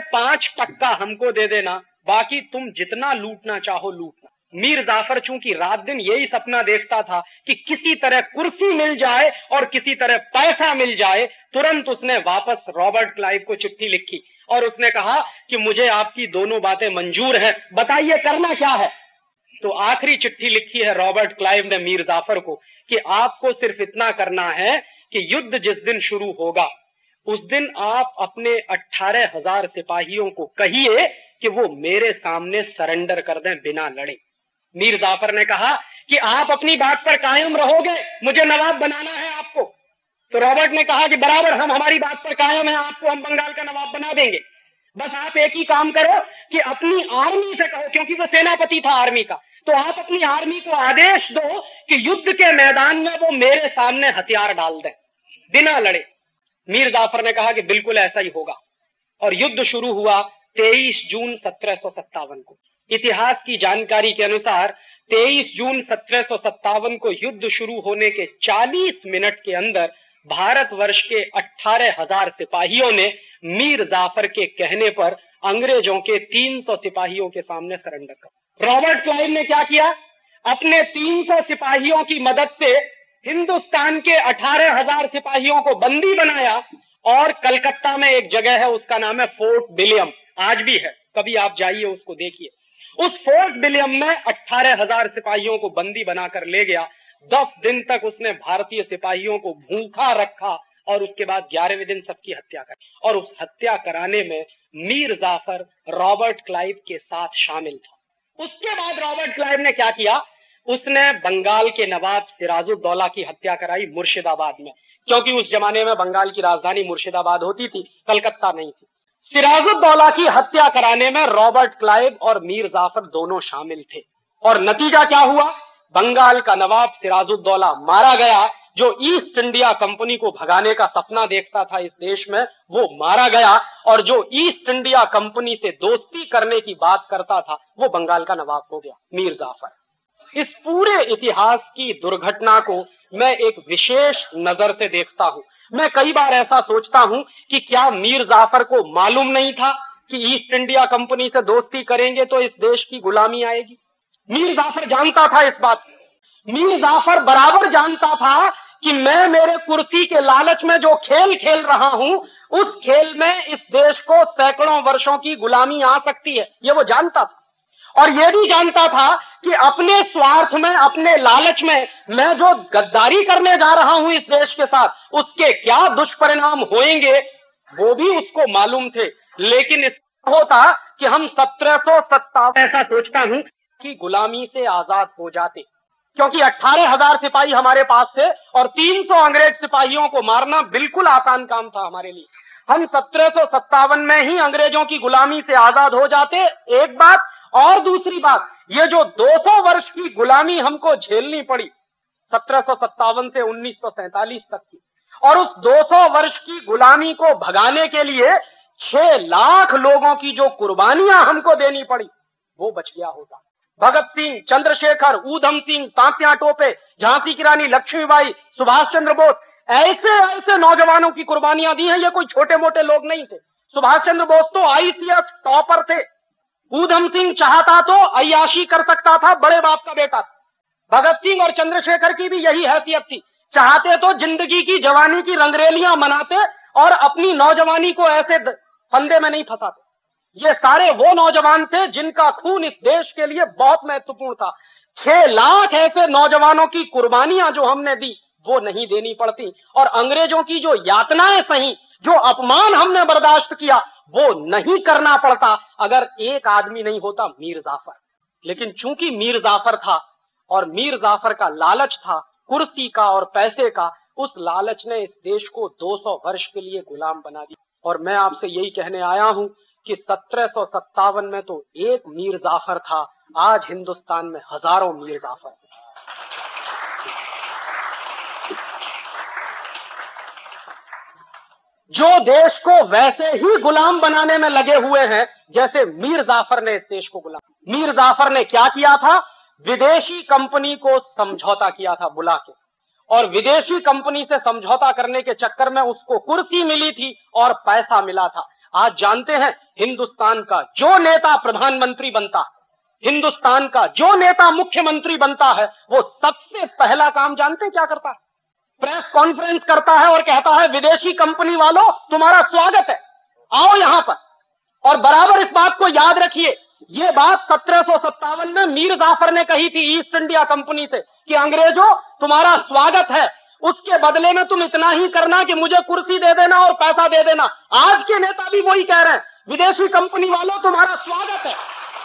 5% हमको दे देना, बाकी तुम जितना लूटना चाहो लूटना। मीर जाफर चूंकि रात दिन यही सपना देखता था कि किसी तरह कुर्सी मिल जाए और किसी तरह पैसा मिल जाए, तुरंत उसने वापस रॉबर्ट क्लाइव को चिट्ठी लिखी और उसने कहा कि मुझे आपकी दोनों बातें मंजूर हैं, बताइए करना क्या है। तो आखिरी चिट्ठी लिखी है रॉबर्ट क्लाइव ने मीर जाफर को कि आपको सिर्फ इतना करना है कि युद्ध जिस दिन शुरू होगा उस दिन आप अपने 18,000 सिपाहियों को कहिए कि वो मेरे सामने सरेंडर कर दें बिना लड़े। मीर जाफर ने कहा कि आप अपनी बात पर कायम रहोगे, मुझे नवाब बनाना है आपको। तो रॉबर्ट ने कहा कि बराबर, हम हमारी बात पर कायम है, आपको हम बंगाल का नवाब बना देंगे। बस आप एक ही काम करो कि अपनी आर्मी से कहो, क्योंकि वो सेनापति था आर्मी का, तो आप अपनी आर्मी को आदेश दो कि युद्ध के मैदान में वो मेरे सामने हथियार डाल दें बिना लड़े। मीर जाफर ने कहा कि बिल्कुल ऐसा ही होगा और युद्ध शुरू हुआ 23 जून 1757 को। इतिहास की जानकारी के अनुसार 23 जून 1757 को युद्ध शुरू होने के 40 मिनट के अंदर भारतवर्ष के 18,000 सिपाहियों ने मीर जाफर के कहने पर अंग्रेजों के 300 सिपाहियों के सामने सरेंडर कर। रॉबर्ट क्लाइव ने क्या किया, अपने 300 सिपाहियों की मदद से हिंदुस्तान के 18,000 सिपाहियों को बंदी बनाया और कलकत्ता में एक जगह है, उसका नाम है फोर्ट विलियम, आज भी है, कभी आप जाइए उसको देखिए। उस फोर्ट विलियम में 18,000 सिपाहियों को बंदी बनाकर ले गया। 10 दिन तक उसने भारतीय सिपाहियों को भूखा रखा और उसके बाद 11वें दिन सबकी हत्या कर। और उस हत्या कराने में मीर जाफर रॉबर्ट क्लाइव के साथ शामिल था। उसके बाद रॉबर्ट क्लाइव ने क्या किया, उसने बंगाल के नवाब सिराजुद्दौला की हत्या कराई मुर्शिदाबाद में, क्योंकि उस जमाने में बंगाल की राजधानी मुर्शिदाबाद होती थी, कलकत्ता नहीं थी। सिराजुद्दौला की हत्या कराने में रॉबर्ट क्लाइव और मीर जाफर दोनों शामिल थे और नतीजा क्या हुआ, बंगाल का नवाब सिराजुद्दौला मारा गया। जो ईस्ट इंडिया कंपनी को भगाने का सपना देखता था इस देश में, वो मारा गया और जो ईस्ट इंडिया कंपनी से दोस्ती करने की बात करता था वो बंगाल का नवाब हो गया, मीर जाफर। इस पूरे इतिहास की दुर्घटना को मैं एक विशेष नजर से देखता हूं। मैं कई बार ऐसा सोचता हूं कि क्या मीर जाफर को मालूम नहीं था कि ईस्ट इंडिया कंपनी से दोस्ती करेंगे तो इस देश की गुलामी आएगी। मीर जाफर जानता था इस बात। मीर जाफर बराबर जानता था कि मैं मेरे कुर्सी के लालच में जो खेल खेल रहा हूं, उस खेल में इस देश को सैकड़ों वर्षों की गुलामी आ सकती है, ये वो जानता था। और यह भी जानता था कि अपने स्वार्थ में, अपने लालच में मैं जो गद्दारी करने जा रहा हूं इस देश के साथ, उसके क्या दुष्परिणाम होंगे वो भी उसको मालूम थे। लेकिन इसका होता कि हम 1757 ऐसा सोचता हूं कि गुलामी से आजाद हो जाते, क्योंकि 18,000 सिपाही हमारे पास थे और 300 अंग्रेज सिपाहियों को मारना बिल्कुल आसान काम था हमारे लिए। हम 1757 में ही अंग्रेजों की गुलामी से आजाद हो जाते, एक बात। और दूसरी बात, ये जो 200 वर्ष की गुलामी हमको झेलनी पड़ी 1757 से 1947 तक की, और उस 200 वर्ष की गुलामी को भगाने के लिए 6 लाख लोगों की जो कुर्बानियां हमको देनी पड़ी, वो बच गया होता। भगत सिंह, चंद्रशेखर, ऊधम सिंह, तात्या टोपे, झांसी की रानी लक्ष्मीबाई, सुभाष चंद्र बोस, ऐसे ऐसे नौजवानों की कुर्बानियां दी हैं। ये कोई छोटे मोटे लोग नहीं थे। सुभाष चंद्र बोस तो आईसीएस टॉपर थे। ऊधम सिंह चाहता तो अय्याशी कर सकता था, बड़े बाप का बेटा था। भगत सिंह और चंद्रशेखर की भी यही हैसियत थी, चाहते तो जिंदगी की जवानी की रंगरेलियां मनाते और अपनी नौजवानी को ऐसे फंदे में नहीं फंसाते। ये सारे वो नौजवान थे जिनका खून इस देश के लिए बहुत महत्वपूर्ण था। 6 लाख ऐसे नौजवानों की कुर्बानियां जो हमने दी वो नहीं देनी पड़ती, और अंग्रेजों की जो यातनाएं सही जो अपमान हमने बर्दाश्त किया वो नहीं करना पड़ता अगर एक आदमी नहीं होता, मीर जाफर। लेकिन चूंकि मीर जाफर था और मीर जाफर का लालच था कुर्सी का और पैसे का, उस लालच ने इस देश को 200 वर्ष के लिए गुलाम बना दिया। और मैं आपसे यही कहने आया हूं कि 1757 में तो एक मीर जाफर था, आज हिंदुस्तान में हजारों मीर जाफर हैं। जो देश को वैसे ही गुलाम बनाने में लगे हुए हैं जैसे मीर जाफर ने इस देश को गुलाम। मीर जाफर ने क्या किया था? विदेशी कंपनी को समझौता किया था बुला के, और विदेशी कंपनी से समझौता करने के चक्कर में उसको कुर्सी मिली थी और पैसा मिला था। आज जानते हैं हिंदुस्तान का जो नेता प्रधानमंत्री बनता है, हिंदुस्तान का जो नेता मुख्यमंत्री बनता है, वो सबसे पहला काम जानते हैं क्या करता है? प्रेस कॉन्फ्रेंस करता है और कहता है विदेशी कंपनी वालों तुम्हारा स्वागत है, आओ यहां पर। और बराबर इस बात को याद रखिए, ये बात 1757 में मीर जाफर ने कही थी ईस्ट इंडिया कंपनी से कि अंग्रेजों तुम्हारा स्वागत है, उसके बदले में तुम इतना ही करना कि मुझे कुर्सी दे देना और पैसा दे देना। आज के नेता भी वही कह रहे हैं, विदेशी कंपनी वालों तुम्हारा स्वागत है।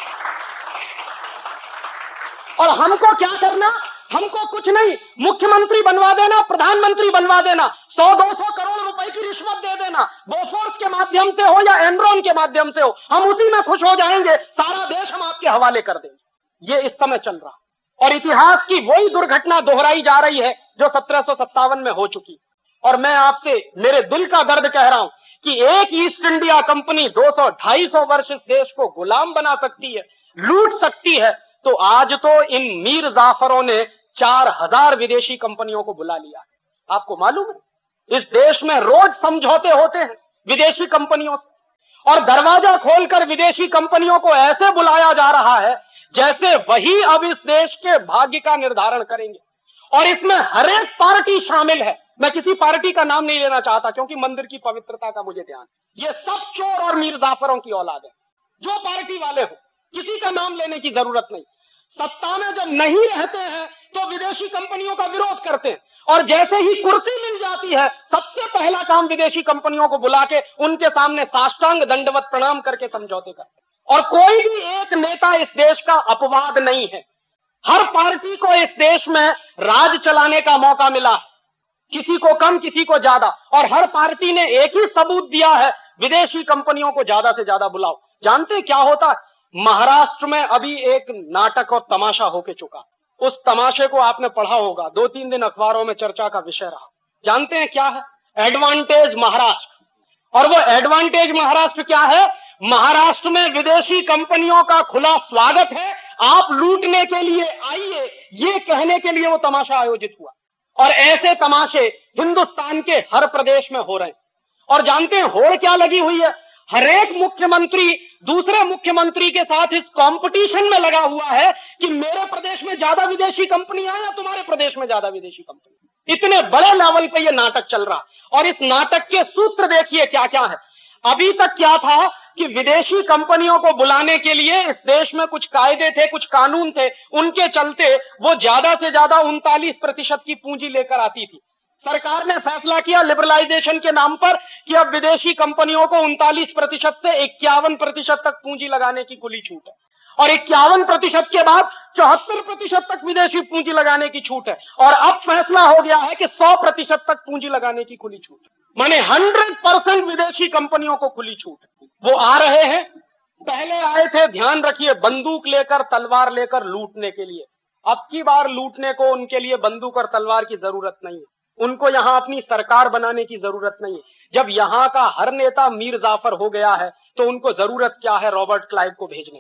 और हमको क्या करना? हमको कुछ नहीं, मुख्यमंत्री बनवा देना, प्रधानमंत्री बनवा देना, 100-200 करोड़ रुपए की रिश्वत दे देना, बोफोर्स के माध्यम से हो या एनरॉन के माध्यम से हो, हम उसी में खुश हो जाएंगे, सारा देश हम आपके हवाले कर देंगे। ये इस समय चल रहा, और इतिहास की वही दुर्घटना दोहराई जा रही है जो 1757 में हो चुकी। और मैं आपसे मेरे दिल का दर्द कह रहा हूं कि एक ईस्ट इंडिया कंपनी 200-250 वर्ष इस देश को गुलाम बना सकती है, लूट सकती है, तो आज तो इन मीर जाफरों ने 4000 विदेशी कंपनियों को बुला लिया। आपको मालूम है इस देश में रोज समझौते होते हैं विदेशी कंपनियों से, और दरवाजा खोलकर विदेशी कंपनियों को ऐसे बुलाया जा रहा है जैसे वही अब इस देश के भाग्य का निर्धारण करेंगे। और इसमें हर एक पार्टी शामिल है। मैं किसी पार्टी का नाम नहीं लेना चाहता क्योंकि मंदिर की पवित्रता का मुझे ध्यान। ये सब चोर और मीर जाफरों की औलाद है, जो पार्टी वाले हो, किसी का नाम लेने की जरूरत नहीं। सत्ता में जब नहीं रहते हैं तो विदेशी कंपनियों का विरोध करते हैं, और जैसे ही कुर्सी मिल जाती है सबसे पहला काम विदेशी कंपनियों को बुला के उनके सामने साष्टांग दंडवत प्रणाम करके समझौते करते हैं। और कोई भी एक नेता इस देश का अपवाद नहीं है। हर पार्टी को इस देश में राज चलाने का मौका मिला, किसी को कम किसी को ज्यादा, और हर पार्टी ने एक ही सबूत दिया है, विदेशी कंपनियों को ज्यादा से ज्यादा बुलाओ। जानते क्या होता है? महाराष्ट्र में अभी एक नाटक और तमाशा होके चुका, उस तमाशे को आपने पढ़ा होगा, 2-3 दिन अखबारों में चर्चा का विषय रहा। जानते हैं क्या है? एडवांटेज महाराष्ट्र। और वो एडवांटेज महाराष्ट्र क्या है? महाराष्ट्र में विदेशी कंपनियों का खुला स्वागत है, आप लूटने के लिए आइए, ये कहने के लिए वो तमाशा आयोजित हुआ। और ऐसे तमाशे हिंदुस्तान के हर प्रदेश में हो रहे हैं। और जानते हैं होड़ क्या लगी हुई है? हर एक मुख्यमंत्री दूसरे मुख्यमंत्री के साथ इस कंपटीशन में लगा हुआ है कि मेरे प्रदेश में ज्यादा विदेशी कंपनी आए या तुम्हारे प्रदेश में ज्यादा विदेशी कंपनी। इतने बड़े लेवल पे ये नाटक चल रहा। और इस नाटक के सूत्र देखिए क्या क्या है। अभी तक क्या था कि विदेशी कंपनियों को बुलाने के लिए इस देश में कुछ कायदे थे, कुछ कानून थे, उनके चलते वो ज्यादा से ज्यादा 39% की पूंजी लेकर आती थी। सरकार ने फैसला किया लिबरलाइजेशन के नाम पर कि अब विदेशी कंपनियों को 39% से 51% तक पूंजी लगाने की खुली छूट है, और 51% के बाद 74% तक विदेशी पूंजी लगाने की छूट है। और अब फैसला हो गया है कि 100% तक पूंजी लगाने की खुली छूट है, माने 100% विदेशी कंपनियों को खुली छूट है। वो आ रहे हैं, पहले आए थे, ध्यान रखिए, बंदूक लेकर तलवार लेकर लूटने के लिए। अब की बार लूटने को उनके लिए बंदूक और तलवार की जरूरत नहीं है, उनको यहां अपनी सरकार बनाने की जरूरत नहीं है। जब यहां का हर नेता मीर जाफर हो गया है तो उनको जरूरत क्या है रॉबर्ट क्लाइव को भेजने।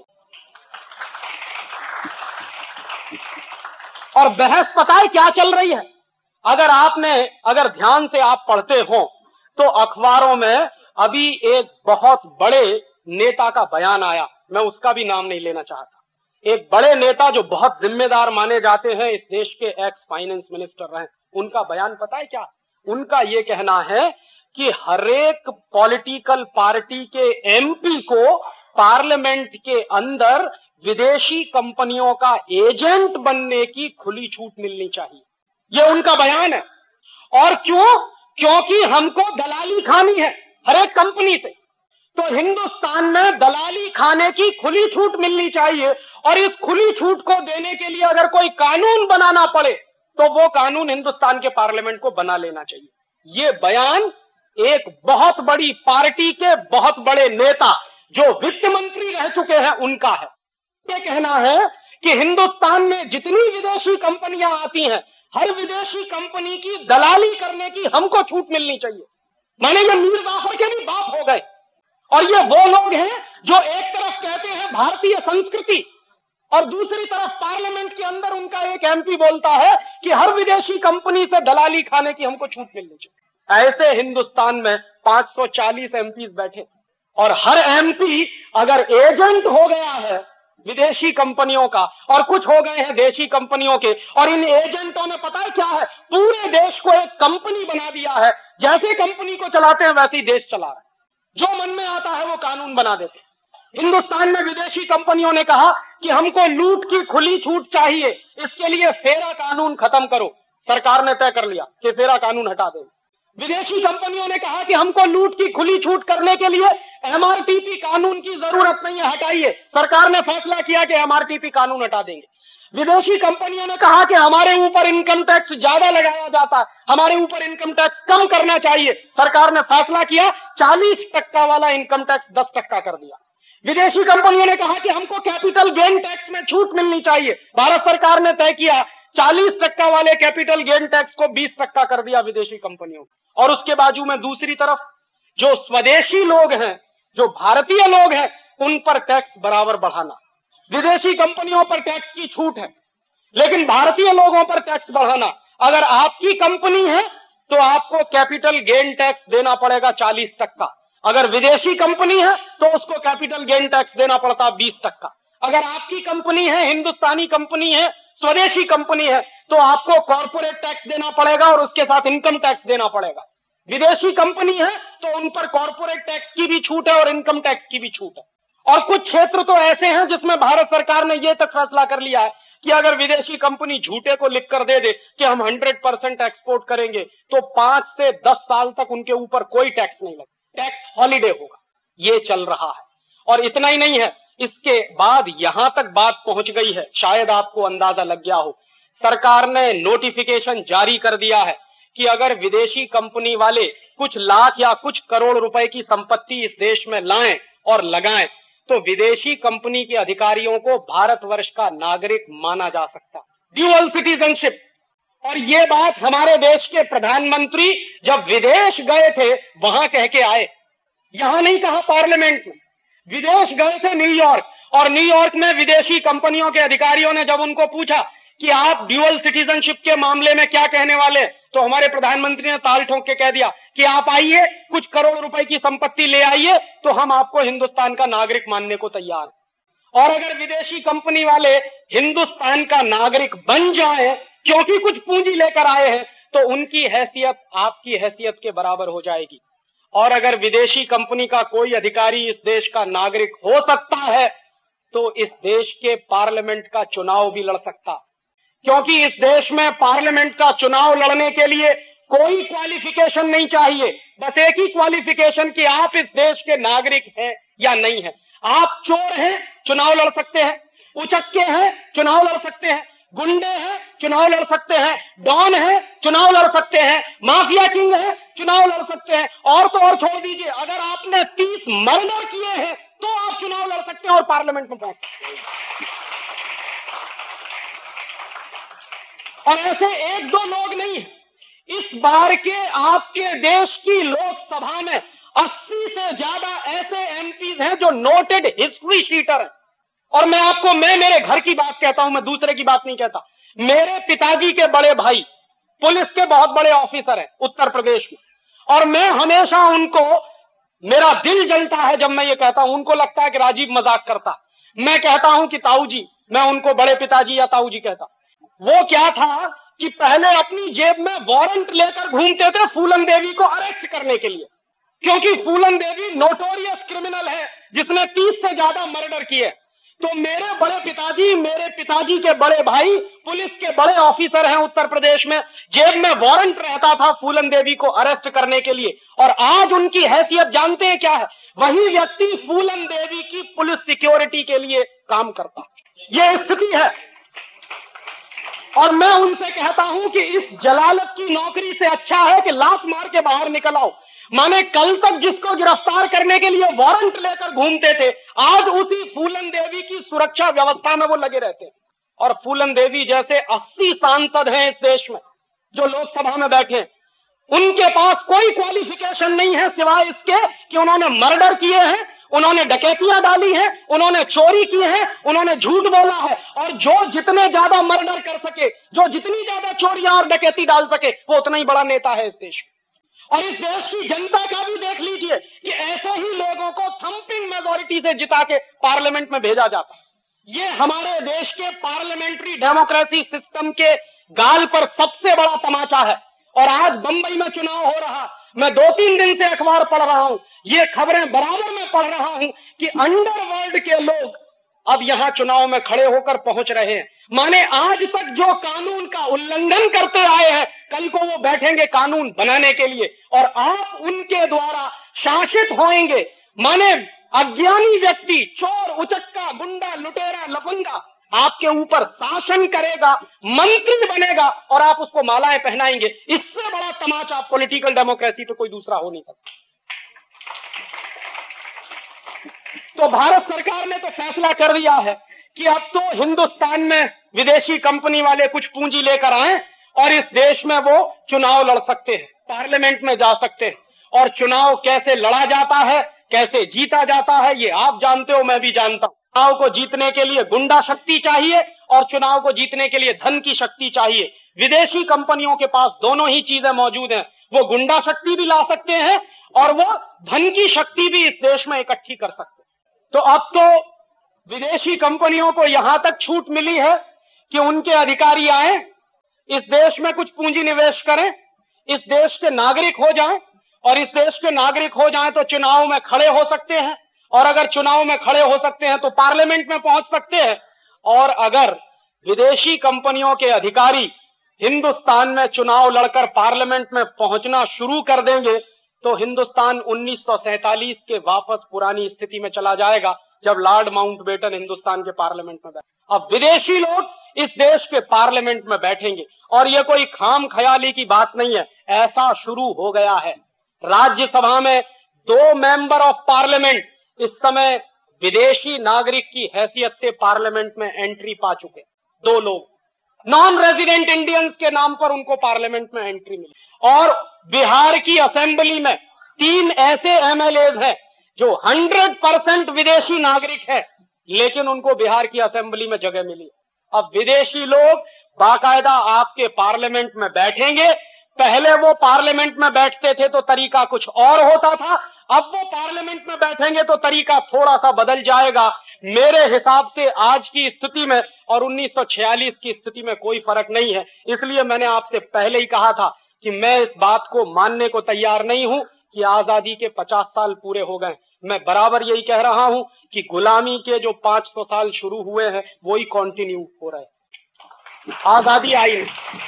और बहस पता है क्या चल रही है? अगर ध्यान से आप पढ़ते हो तो अखबारों में अभी एक बहुत बड़े नेता का बयान आया, मैं उसका भी नाम नहीं लेना चाहता। एक बड़े नेता जो बहुत जिम्मेदार माने जाते हैं, इस देश के एक्स फाइनेंस मिनिस्टर रहे, उनका बयान पता है क्या? उनका ये कहना है कि हर एक पॉलिटिकल पार्टी के एमपी को पार्लियामेंट के अंदर विदेशी कंपनियों का एजेंट बनने की खुली छूट मिलनी चाहिए। ये उनका बयान है। और क्यों? क्योंकि हमको दलाली खानी है। हर एक कंपनी से। तो हिंदुस्तान में दलाली खाने की खुली छूट मिलनी चाहिए, और इस खुली छूट को देने के लिए अगर कोई कानून बनाना पड़े तो वो कानून हिंदुस्तान के पार्लियामेंट को बना लेना चाहिए। ये बयान एक बहुत बड़ी पार्टी के बहुत बड़े नेता जो वित्त मंत्री रह चुके हैं उनका है। ये कहना है कि हिंदुस्तान में जितनी विदेशी कंपनियां आती हैं, हर विदेशी कंपनी की दलाली करने की हमको छूट मिलनी चाहिए। माने ये मीर जाफर के भी बाप हो गए। और ये वो लोग हैं जो एक तरफ कहते हैं भारतीय संस्कृति, और दूसरी तरफ पार्लियामेंट के अंदर उनका एक एमपी बोलता है कि हर विदेशी कंपनी से दलाली खाने की हमको छूट मिलनी चाहिए। ऐसे हिंदुस्तान में 540 एमपीज बैठे, और हर एमपी अगर एजेंट हो गया है विदेशी कंपनियों का, और कुछ हो गए हैं देशी कंपनियों के, और इन एजेंटों ने पता है क्या है, पूरे देश को एक कंपनी बना दिया है। जैसे कंपनी को चलाते हैं वैसे ही देश चला रहे हैं, जो मन में आता है वो कानून बना देते हैं। हिंदुस्तान में विदेशी कंपनियों ने कहा कि हमको लूट की खुली छूट चाहिए, इसके लिए फेरा कानून खत्म करो। सरकार ने तय कर लिया कि फेरा कानून हटा देंगे। विदेशी कंपनियों ने कहा कि हमको लूट की खुली छूट करने के लिए एमआरटीपी कानून की जरूरत नहीं है, हटाइए। सरकार ने फैसला किया कि एमआरटीपी कानून हटा देंगे। विदेशी कंपनियों ने कहा कि हमारे ऊपर इनकम टैक्स ज्यादा लगाया जाता है, हमारे ऊपर इनकम टैक्स कम करना चाहिए। सरकार ने फैसला किया 40% वाला इनकम टैक्स 10% कर दिया। विदेशी कंपनियों ने कहा कि हमको कैपिटल गेन टैक्स में छूट मिलनी चाहिए। भारत सरकार ने तय किया 40% वाले कैपिटल गेन टैक्स को 20% कर दिया विदेशी कंपनियों। और उसके बाजू में दूसरी तरफ जो स्वदेशी लोग हैं, जो भारतीय लोग हैं, उन पर टैक्स बराबर बढ़ाना। विदेशी कंपनियों पर टैक्स की छूट है, लेकिन भारतीय लोगों पर टैक्स बढ़ाना। अगर आपकी कंपनी है तो आपको कैपिटल गेन टैक्स देना पड़ेगा 40%। अगर विदेशी कंपनी है तो उसको कैपिटल गेन टैक्स देना पड़ता 20%। अगर आपकी कंपनी है, हिंदुस्तानी कंपनी है, स्वदेशी कंपनी है, तो आपको कॉर्पोरेट टैक्स देना पड़ेगा और उसके साथ इनकम टैक्स देना पड़ेगा। विदेशी कंपनी है तो उन पर कॉर्पोरेट टैक्स की भी छूट है और इनकम टैक्स की भी छूट है। और कुछ क्षेत्र तो ऐसे हैं जिसमें भारत सरकार ने यह तक फैसला कर लिया है कि अगर विदेशी कंपनी झूठे को लिख कर दे दे कि हम 100% एक्सपोर्ट करेंगे, तो 5 से 10 साल तक उनके ऊपर कोई टैक्स नहीं लगेगा, टैक्स हॉलिडे होगा। ये चल रहा है। और इतना ही नहीं है, इसके बाद यहां तक बात पहुंच गई है, शायद आपको अंदाजा लग गया हो, सरकार ने नोटिफिकेशन जारी कर दिया है कि अगर विदेशी कंपनी वाले कुछ लाख या कुछ करोड़ रुपए की संपत्ति इस देश में लाएं और लगाएं, तो विदेशी कंपनी के अधिकारियों को भारतवर्ष का नागरिक माना जा सकता, ड्यूअल सिटीजनशिप। और ये बात हमारे देश के प्रधानमंत्री जब विदेश गए थे वहां कह के आए, यहां नहीं कहा पार्लियामेंट में। विदेश गए थे न्यूयॉर्क, और न्यूयॉर्क में विदेशी कंपनियों के अधिकारियों ने जब उनको पूछा कि आप ड्यूअल सिटीजनशिप के मामले में क्या कहने वाले, तो हमारे प्रधानमंत्री ने ताल ठोक के कह दिया कि आप आइए, कुछ करोड़ रुपए की संपत्ति ले आइए, तो हम आपको हिंदुस्तान का नागरिक मानने को तैयार हैं। और अगर विदेशी कंपनी वाले हिंदुस्तान का नागरिक बन जाए क्योंकि कुछ पूंजी लेकर आए हैं, तो उनकी हैसियत आपकी हैसियत के बराबर हो जाएगी। और अगर विदेशी कंपनी का कोई अधिकारी इस देश का नागरिक हो सकता है, तो इस देश के पार्लियामेंट का चुनाव भी लड़ सकता, क्योंकि इस देश में पार्लियामेंट का चुनाव लड़ने के लिए कोई क्वालिफिकेशन नहीं चाहिए, बस एक ही क्वालिफिकेशन कि आप इस देश के नागरिक हैं या नहीं हैं। आप चोर हैं, चुनाव लड़ सकते हैं, उचक्के हैं, चुनाव लड़ सकते हैं, गुंडे हैं, चुनाव लड़ सकते हैं, डॉन है, चुनाव लड़ सकते हैं, माफिया किंग है, चुनाव लड़ सकते हैं। और तो और छोड़ दीजिए, अगर आपने 30 मर्डर किए हैं तो आप चुनाव लड़ सकते हैं और पार्लियामेंट में पहुंच सकते हैं। और ऐसे 1-2 लोग नहीं, इस बार के आपके देश की लोकसभा में 80 से ज्यादा ऐसे एमपीज हैं जो नोटेड हिस्ट्री शीटर हैं। और मैं मेरे घर की बात कहता हूं, मैं दूसरे की बात नहीं कहता। मेरे पिताजी के बड़े भाई पुलिस के बहुत बड़े ऑफिसर हैं उत्तर प्रदेश में, और मैं हमेशा उनको, मेरा दिल जलता है जब मैं ये कहता हूं। उनको लगता है कि राजीव मजाक करता, मैं कहता हूं कि ताऊ जी, मैं उनको बड़े पिताजी या ताऊ जी कहता। वो क्या था कि पहले अपनी जेब में वारंट लेकर घूमते थे फूलन देवी को अरेस्ट करने के लिए, क्योंकि फूलन देवी नोटोरियस क्रिमिनल है जिसने 30 से ज्यादा मर्डर किए। तो मेरे बड़े पिताजी, मेरे पिताजी के बड़े भाई पुलिस के बड़े ऑफिसर हैं उत्तर प्रदेश में, जेब में वारंट रहता था फूलन देवी को अरेस्ट करने के लिए, और आज उनकी हैसियत जानते हैं क्या है? वही व्यक्ति फूलन देवी की पुलिस सिक्योरिटी के लिए काम करता। ये स्थिति है। और मैं उनसे कहता हूं कि इस जलालत की नौकरी से अच्छा है कि लात मार के बाहर निकल आओ। माने कल तक जिसको गिरफ्तार करने के लिए वारंट लेकर घूमते थे, आज उसी फूलन देवी की सुरक्षा व्यवस्था में वो लगे रहते हैं। और फूलन देवी जैसे 80 सांसद हैं इस देश में जो लोकसभा में बैठे हैं, उनके पास कोई क्वालिफिकेशन नहीं है सिवाय इसके कि उन्होंने मर्डर किए हैं, उन्होंने डकैतियां डाली हैं, उन्होंने चोरी की है, उन्होंने झूठ बोला है। और जो जितने ज्यादा मर्डर कर सके, जो जितनी ज्यादा चोरियां और डकैती डाल सके, वो उतना ही बड़ा नेता है इस देश में। और इस देश की जनता का भी देख लीजिए कि ऐसे ही लोगों को थंपिंग मेजॉरिटी से जिता के पार्लियामेंट में भेजा जाता है। ये हमारे देश के पार्लियामेंट्री डेमोक्रेसी सिस्टम के गाल पर सबसे बड़ा तमाचा है। और आज बंबई में चुनाव हो रहा, मैं 2-3 दिन से अखबार पढ़ रहा हूं, ये खबरें बराबर में पढ़ रहा हूं कि अंडरवर्ल्ड के लोग अब यहां चुनाव में खड़े होकर पहुंच रहे हैं। माने आज तक जो कानून का उल्लंघन करते आए हैं, कल को वो बैठेंगे कानून बनाने के लिए, और आप उनके द्वारा शासित होंगे। माने अज्ञानी व्यक्ति, चोर, उचक्का, गुंडा, लुटेरा, लफंगा आपके ऊपर शासन करेगा, मंत्री बनेगा, और आप उसको मालाएं पहनाएंगे। इससे बड़ा तमाचा पॉलिटिकल डेमोक्रेसी पे कोई दूसरा हो नहीं सकता। तो भारत सरकार ने तो फैसला कर दिया है कि अब तो हिंदुस्तान में विदेशी कंपनी वाले कुछ पूंजी लेकर आए और इस देश में वो चुनाव लड़ सकते हैं, पार्लियामेंट में जा सकते हैं। और चुनाव कैसे लड़ा जाता है, कैसे जीता जाता है, ये आप जानते हो, मैं भी जानता हूं। चुनाव को जीतने के लिए गुंडा शक्ति चाहिए और चुनाव को जीतने के लिए धन की शक्ति चाहिए। विदेशी कंपनियों के पास दोनों ही चीजें मौजूद हैं। वो गुंडा शक्ति भी ला सकते हैं और वो धन की शक्ति भी इस देश में इकट्ठी कर सकते हैं। तो अब तो विदेशी कंपनियों को यहां तक छूट मिली है कि उनके अधिकारी आए, इस देश में कुछ पूंजी निवेश करें, इस देश के नागरिक हो जाएं, और इस देश के नागरिक हो जाएं तो चुनाव में खड़े हो सकते हैं, और अगर चुनाव में खड़े हो सकते हैं तो पार्लियामेंट में पहुंच सकते हैं। और अगर विदेशी कंपनियों के अधिकारी हिंदुस्तान में चुनाव लड़कर पार्लियामेंट में पहुंचना शुरू कर देंगे तो हिंदुस्तान 1947 के वापस पुरानी स्थिति में चला जाएगा, जब लॉर्ड माउंटबेटन हिंदुस्तान के पार्लियामेंट में बैठे। अब विदेशी लोग इस देश के पार्लियामेंट में बैठेंगे, और यह कोई खाम ख्याली की बात नहीं है, ऐसा शुरू हो गया है। राज्यसभा में 2 मेंबर ऑफ पार्लियामेंट इस समय विदेशी नागरिक की हैसियत से पार्लियामेंट में एंट्री पा चुके। 2 लोग नॉन रेजिडेंट इंडियंस के नाम पर उनको पार्लियामेंट में एंट्री मिली। और बिहार की असेंबली में 3 ऐसे एमएलए हैं जो 100% विदेशी नागरिक है, लेकिन उनको बिहार की असेंबली में जगह मिली। अब विदेशी लोग बाकायदा आपके पार्लियामेंट में बैठेंगे। पहले वो पार्लियामेंट में बैठते थे तो तरीका कुछ और होता था, अब वो पार्लियामेंट में बैठेंगे तो तरीका थोड़ा सा बदल जाएगा। मेरे हिसाब से आज की स्थिति में और 1946 की स्थिति में कोई फर्क नहीं है। इसलिए मैंने आपसे पहले ही कहा था कि मैं इस बात को मानने को तैयार नहीं हूं कि आजादी के 50 साल पूरे हो गए। मैं बराबर यही कह रहा हूं कि गुलामी के जो 500 साल शुरू हुए हैं वही कंटिन्यू हो रहे हैं, आजादी आई नहीं।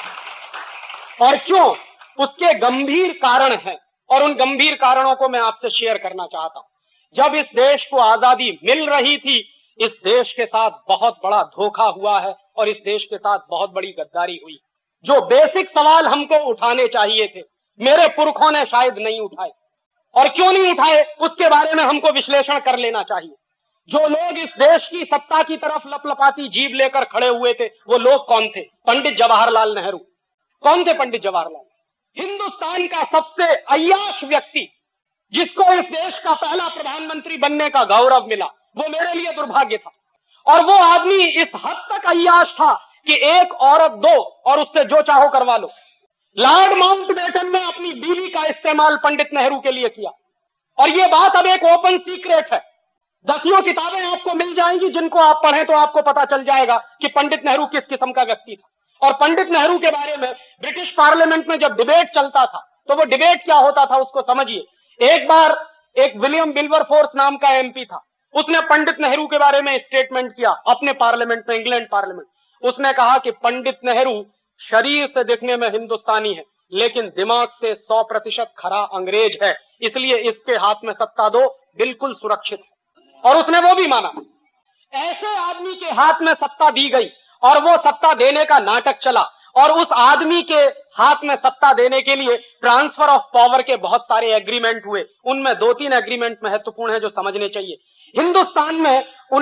और क्यों? उसके गंभीर कारण हैं, और उन गंभीर कारणों को मैं आपसे शेयर करना चाहता हूं। जब इस देश को आजादी मिल रही थी, इस देश के साथ बहुत बड़ा धोखा हुआ है और इस देश के साथ बहुत बड़ी गद्दारी हुई। जो बेसिक सवाल हमको उठाने चाहिए थे, मेरे पुरखों ने शायद नहीं उठाए। और क्यों नहीं उठाए, उसके बारे में हमको विश्लेषण कर लेना चाहिए। जो लोग इस देश की सत्ता की तरफ लपलपाती जीभ लेकर खड़े हुए थे, वो लोग कौन थे? पंडित जवाहरलाल नेहरू। कौन थे पंडित जवाहरलाल? हिंदुस्तान का सबसे अय्याश व्यक्ति, जिसको इस देश का पहला प्रधानमंत्री बनने का गौरव मिला। वो मेरे लिए दुर्भाग्य था। और वो आदमी इस हद तक अय्याश था कि एक औरत दो और उससे जो चाहो करवा लो। लॉर्ड माउंटबेटन ने अपनी बीवी का इस्तेमाल पंडित नेहरू के लिए किया, और ये बात अब एक ओपन सीक्रेट है। 10 किताबें आपको मिल जाएंगी, जिनको आप पढ़ें तो आपको पता चल जाएगा कि पंडित नेहरू किस किस्म का व्यक्ति था। और पंडित नेहरू के बारे में ब्रिटिश पार्लियामेंट में जब डिबेट चलता था तो वो डिबेट क्या होता था उसको समझिए। एक बार एक विलियम विल्बरफोर्स नाम का एमपी था, उसने पंडित नेहरू के बारे में स्टेटमेंट किया अपने पार्लियामेंट में, इंग्लैंड पार्लियामेंट। उसने कहा कि पंडित नेहरू शरीर से दिखने में हिंदुस्तानी है, लेकिन दिमाग से 100% खरा अंग्रेज है, इसलिए इसके हाथ में सत्ता दो, बिल्कुल सुरक्षित है। और उसने वो भी माना। ऐसे आदमी के हाथ में सत्ता दी गई और वो सत्ता देने का नाटक चला, और उस आदमी के हाथ में सत्ता देने के लिए ट्रांसफर ऑफ पावर के बहुत सारे एग्रीमेंट हुए। उनमें 2-3 एग्रीमेंट महत्वपूर्ण है जो समझने चाहिए। हिंदुस्तान में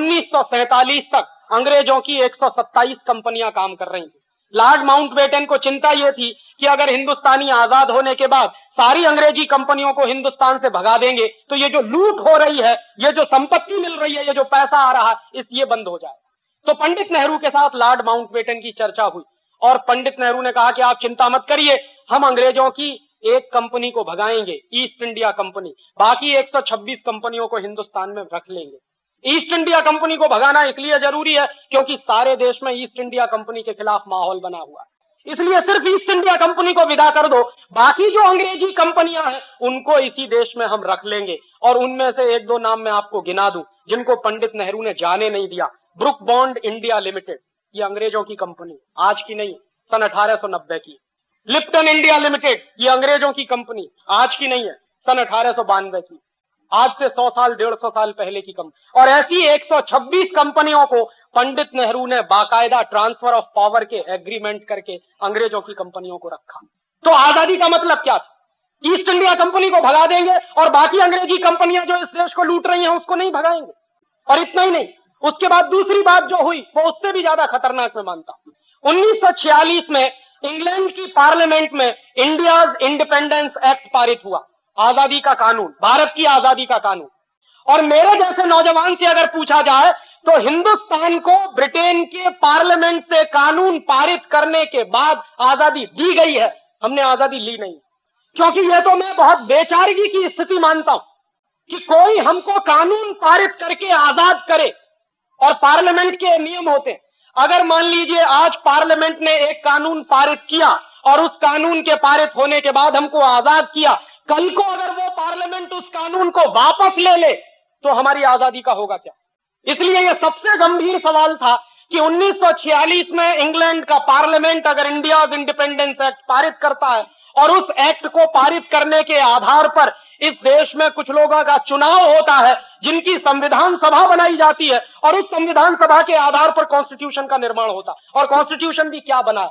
1947 तक अंग्रेजों की 127 कंपनियां काम कर रही थी। लॉर्ड माउंटबेटन को चिंता यह थी कि अगर हिंदुस्तानी आजाद होने के बाद सारी अंग्रेजी कंपनियों को हिंदुस्तान से भगा देंगे तो ये जो लूट हो रही है, ये जो संपत्ति मिल रही है, ये जो पैसा आ रहा है, ये बंद हो जाए। तो पंडित नेहरू के साथ लॉर्ड माउंटबेटन की चर्चा हुई और पंडित नेहरू ने कहा कि आप चिंता मत करिए, हम अंग्रेजों की एक कंपनी को भगाएंगे, ईस्ट इंडिया कंपनी, बाकी 126 कंपनियों को हिंदुस्तान में रख लेंगे। ईस्ट इंडिया कंपनी को भगाना इसलिए जरूरी है क्योंकि सारे देश में ईस्ट इंडिया कंपनी के खिलाफ माहौल बना हुआ है, इसलिए सिर्फ ईस्ट इंडिया कंपनी को विदा कर दो, बाकी जो अंग्रेजी कंपनियां हैं उनको इसी देश में हम रख लेंगे। और उनमें से 1-2 नाम मैं आपको गिना दूं जिनको पंडित नेहरू ने जाने नहीं दिया। ब्रुक बॉन्ड इंडिया लिमिटेड, ये अंग्रेजों की कंपनी, आज की नहीं, सन 1890 की। लिप्टन इंडिया लिमिटेड, ये अंग्रेजों की कंपनी, आज की नहीं है, सन 1892 की, आज से 100 साल 150 साल पहले की कंपनी। और ऐसी 126 कंपनियों को पंडित नेहरू ने बाकायदा ट्रांसफर ऑफ पावर के एग्रीमेंट करके अंग्रेजों की कंपनियों को रखा। तो आजादी का मतलब क्या था? ईस्ट इंडिया कंपनी को भगा देंगे और बाकी अंग्रेजी कंपनियां जो इस देश को लूट रही हैं उसको नहीं भगाएंगे। और इतना ही नहीं, उसके बाद दूसरी बात जो हुई वो उससे भी ज्यादा खतरनाक मैं मानता हूं। 1946 में इंग्लैंड की पार्लियामेंट में इंडियाज इंडिपेंडेंस एक्ट पारित हुआ, आजादी का कानून, भारत की आजादी का कानून। और मेरे जैसे नौजवान से अगर पूछा जाए तो हिंदुस्तान को ब्रिटेन के पार्लियामेंट से कानून पारित करने के बाद आजादी दी गई है, हमने आजादी ली नहीं। क्योंकि यह तो मैं बहुत बेचारगी की स्थिति मानता हूं कि कोई हमको कानून पारित करके आजाद करे। और पार्लियामेंट के नियम होते हैं, अगर मान लीजिए आज पार्लियामेंट ने एक कानून पारित किया और उस कानून के पारित होने के बाद हमको आजाद किया, कल को अगर वो पार्लियामेंट उस कानून को वापस ले ले तो हमारी आजादी का होगा क्या? इसलिए यह सबसे गंभीर सवाल था कि 1946 में इंग्लैंड का पार्लियामेंट अगर इंडियाज इंडिपेंडेंस एक्ट पारित करता है और उस एक्ट को पारित करने के आधार पर इस देश में कुछ लोगों का चुनाव होता है, जिनकी संविधान सभा बनाई जाती है और उस संविधान सभा के आधार पर कॉन्स्टिट्यूशन का निर्माण होता। और कॉन्स्टिट्यूशन भी क्या बना?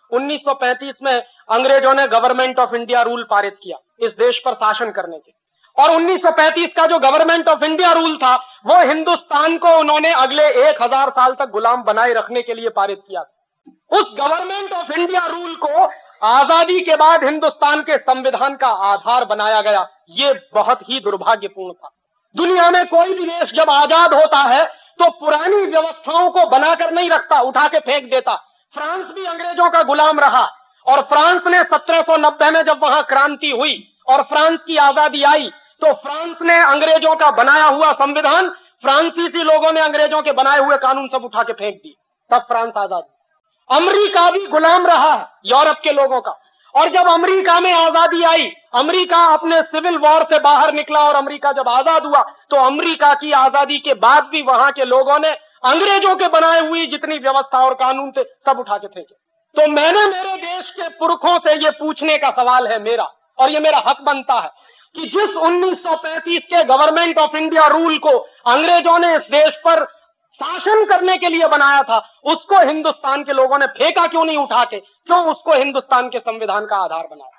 1935 में अंग्रेजों ने गवर्नमेंट ऑफ इंडिया रूल पारित किया इस देश पर शासन करने के। और 1935 का जो गवर्नमेंट ऑफ इंडिया रूल था वो हिंदुस्तान को उन्होंने अगले 1000 साल तक गुलाम बनाए रखने के लिए पारित किया। उस गवर्नमेंट ऑफ इंडिया रूल को आजादी के बाद हिंदुस्तान के संविधान का आधार बनाया गया। ये बहुत ही दुर्भाग्यपूर्ण था। दुनिया में कोई भी देश जब आजाद होता है तो पुरानी व्यवस्थाओं को बनाकर नहीं रखता, उठा के फेंक देता। फ्रांस भी अंग्रेजों का गुलाम रहा और फ्रांस ने 1790 में जब वहां क्रांति हुई और फ्रांस की आजादी आई तो फ्रांस ने अंग्रेजों का बनाया हुआ संविधान, फ्रांसीसी लोगों ने अंग्रेजों के बनाए हुए कानून सब उठा के फेंक दिए, तब फ्रांस आजाद। अमेरिका भी गुलाम रहा है यूरोप के लोगों का, और जब अमेरिका में आजादी आई, अमेरिका अपने सिविल वॉर से बाहर निकला और अमेरिका जब आजाद हुआ तो अमेरिका की आजादी के बाद भी वहां के लोगों ने अंग्रेजों के बनाए हुई जितनी व्यवस्था और कानून थे सब उठा के फेंके। तो मैंने मेरे देश के पुरखों से ये पूछने का सवाल है मेरा, और ये मेरा हक बनता है कि जिस 1935 के गवर्नमेंट ऑफ इंडिया रूल को अंग्रेजों ने इस देश पर शासन करने के लिए बनाया था, उसको हिंदुस्तान के लोगों ने फेंका क्यों नहीं उठा के? क्यों उसको हिंदुस्तान के संविधान का आधार बनाया?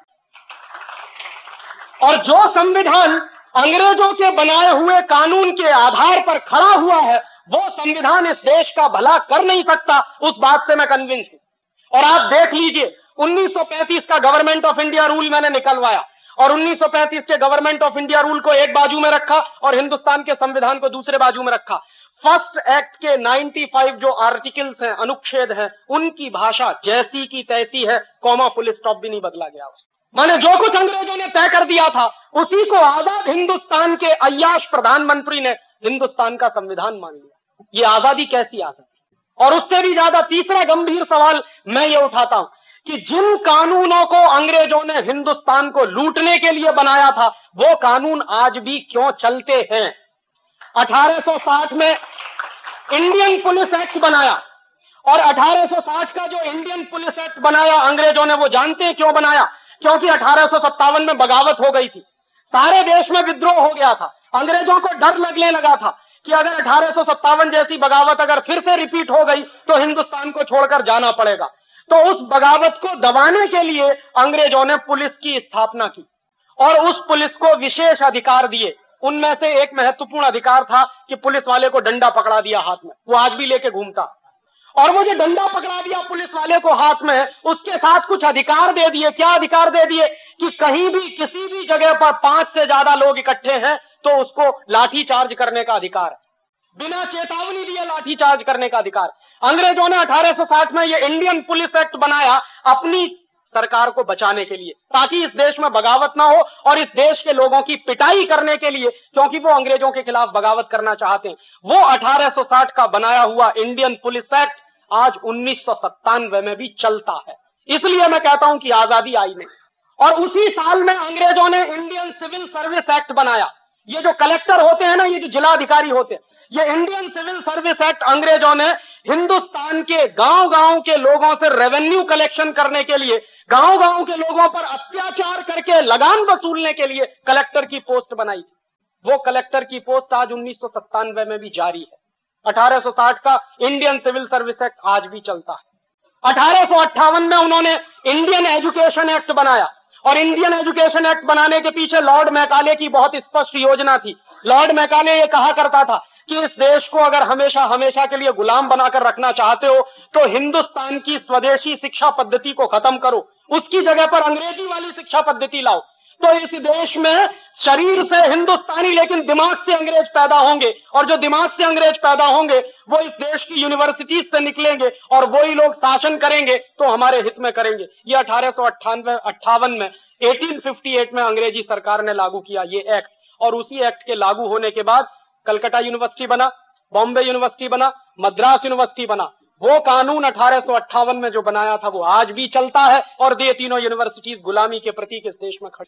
और जो संविधान अंग्रेजों के बनाए हुए कानून के आधार पर खड़ा हुआ है वो संविधान इस देश का भला कर नहीं सकता, उस बात से मैं कन्विंस हूं। और आप देख लीजिए 1935 का गवर्नमेंट ऑफ इंडिया रूल मैंने निकलवाया और 1935 के गवर्नमेंट ऑफ इंडिया रूल को एक बाजू में रखा और हिंदुस्तान के संविधान को दूसरे बाजू में रखा। फर्स्ट एक्ट के 95 जो आर्टिकल्स हैं, अनुच्छेद हैं, उनकी भाषा जैसी की तैसी है, कॉमा फुल स्टॉप भी नहीं बदला गया। माने जो कुछ अंग्रेजों ने तय कर दिया था उसी को आजाद हिंदुस्तान के अय्याश प्रधानमंत्री ने हिंदुस्तान का संविधान मान लिया। ये आजादी कैसी आ सकती? और उससे भी ज्यादा तीसरा गंभीर सवाल मैं ये उठाता हूं कि जिन कानूनों को अंग्रेजों ने हिंदुस्तान को लूटने के लिए बनाया था वो कानून आज भी क्यों चलते हैं? 1860 में इंडियन पुलिस एक्ट बनाया, और 1860 का जो इंडियन पुलिस एक्ट बनाया अंग्रेजों ने, वो जानते हैं क्यों बनाया? क्योंकि 1857 में बगावत हो गई थी, सारे देश में विद्रोह हो गया था। अंग्रेजों को डर लगने लगा था कि अगर 1857 जैसी बगावत अगर फिर से रिपीट हो गई तो हिंदुस्तान को छोड़कर जाना पड़ेगा। तो उस बगावत को दबाने के लिए अंग्रेजों ने पुलिस की स्थापना की और उस पुलिस को विशेष अधिकार दिए। उनमें से एक महत्वपूर्ण अधिकार था कि पुलिस वाले को डंडा पकड़ा दिया हाथ में, वो आज भी लेके घूमता, और वो जो डंडा पकड़ा दिया पुलिस वाले को हाथ में, उसके साथ कुछ अधिकार दे दिए। क्या अधिकार दे दिए? कि कहीं भी किसी भी जगह पर 5 से ज्यादा लोग इकट्ठे हैं तो उसको लाठी चार्ज करने का अधिकार है, बिना चेतावनी दिए लाठी चार्ज करने का अधिकार। अंग्रेजों ने 1860 में ये इंडियन पुलिस एक्ट बनाया अपनी सरकार को बचाने के लिए, ताकि इस देश में बगावत ना हो और इस देश के लोगों की पिटाई करने के लिए, क्योंकि वो अंग्रेजों के खिलाफ बगावत करना चाहते हैं। वो 1860 का बनाया हुआ इंडियन पुलिस एक्ट आज 1997 में भी चलता है। इसलिए मैं कहता हूं कि आजादी आई नहीं। और उसी साल में अंग्रेजों ने इंडियन सिविल सर्विस एक्ट बनाया। ये जो कलेक्टर होते हैं ना, ये जो जिलाधिकारी होते हैं, ये इंडियन सिविल सर्विस एक्ट अंग्रेजों ने हिंदुस्तान के गांव-गांव के लोगों से रेवेन्यू कलेक्शन करने के लिए, गांव-गांव के लोगों पर अत्याचार करके लगान वसूलने के लिए कलेक्टर की पोस्ट बनाई थी। वो कलेक्टर की पोस्ट आज 1997 में भी जारी है। 1860 का इंडियन सिविल सर्विस एक्ट आज भी चलता है। 1858 में उन्होंने इंडियन एजुकेशन एक्ट बनाया, और इंडियन एजुकेशन एक्ट बनाने के पीछे लॉर्ड मैकाले की बहुत स्पष्ट योजना थी। लॉर्ड मैकाले ये कहा करता था कि इस देश को अगर हमेशा हमेशा के लिए गुलाम बनाकर रखना चाहते हो तो हिंदुस्तान की स्वदेशी शिक्षा पद्धति को खत्म करो, उसकी जगह पर अंग्रेजी वाली शिक्षा पद्धति लाओ। तो इस देश में शरीर से हिंदुस्तानी लेकिन दिमाग से अंग्रेज पैदा होंगे, और जो दिमाग से अंग्रेज पैदा होंगे वो इस देश की यूनिवर्सिटीज से निकलेंगे और वही लोग शासन करेंगे तो हमारे हित में करेंगे। ये 1858 में 1858 में अंग्रेजी सरकार ने लागू किया ये एक्ट, और उसी एक्ट के लागू होने के बाद कलकत्ता यूनिवर्सिटी बना, बॉम्बे यूनिवर्सिटी बना, मद्रास यूनिवर्सिटी बना। वो कानून 1858 में जो बनाया था वो आज भी चलता है, और ये तीनों यूनिवर्सिटीज गुलामी के प्रतीक इस देश में खड़ी।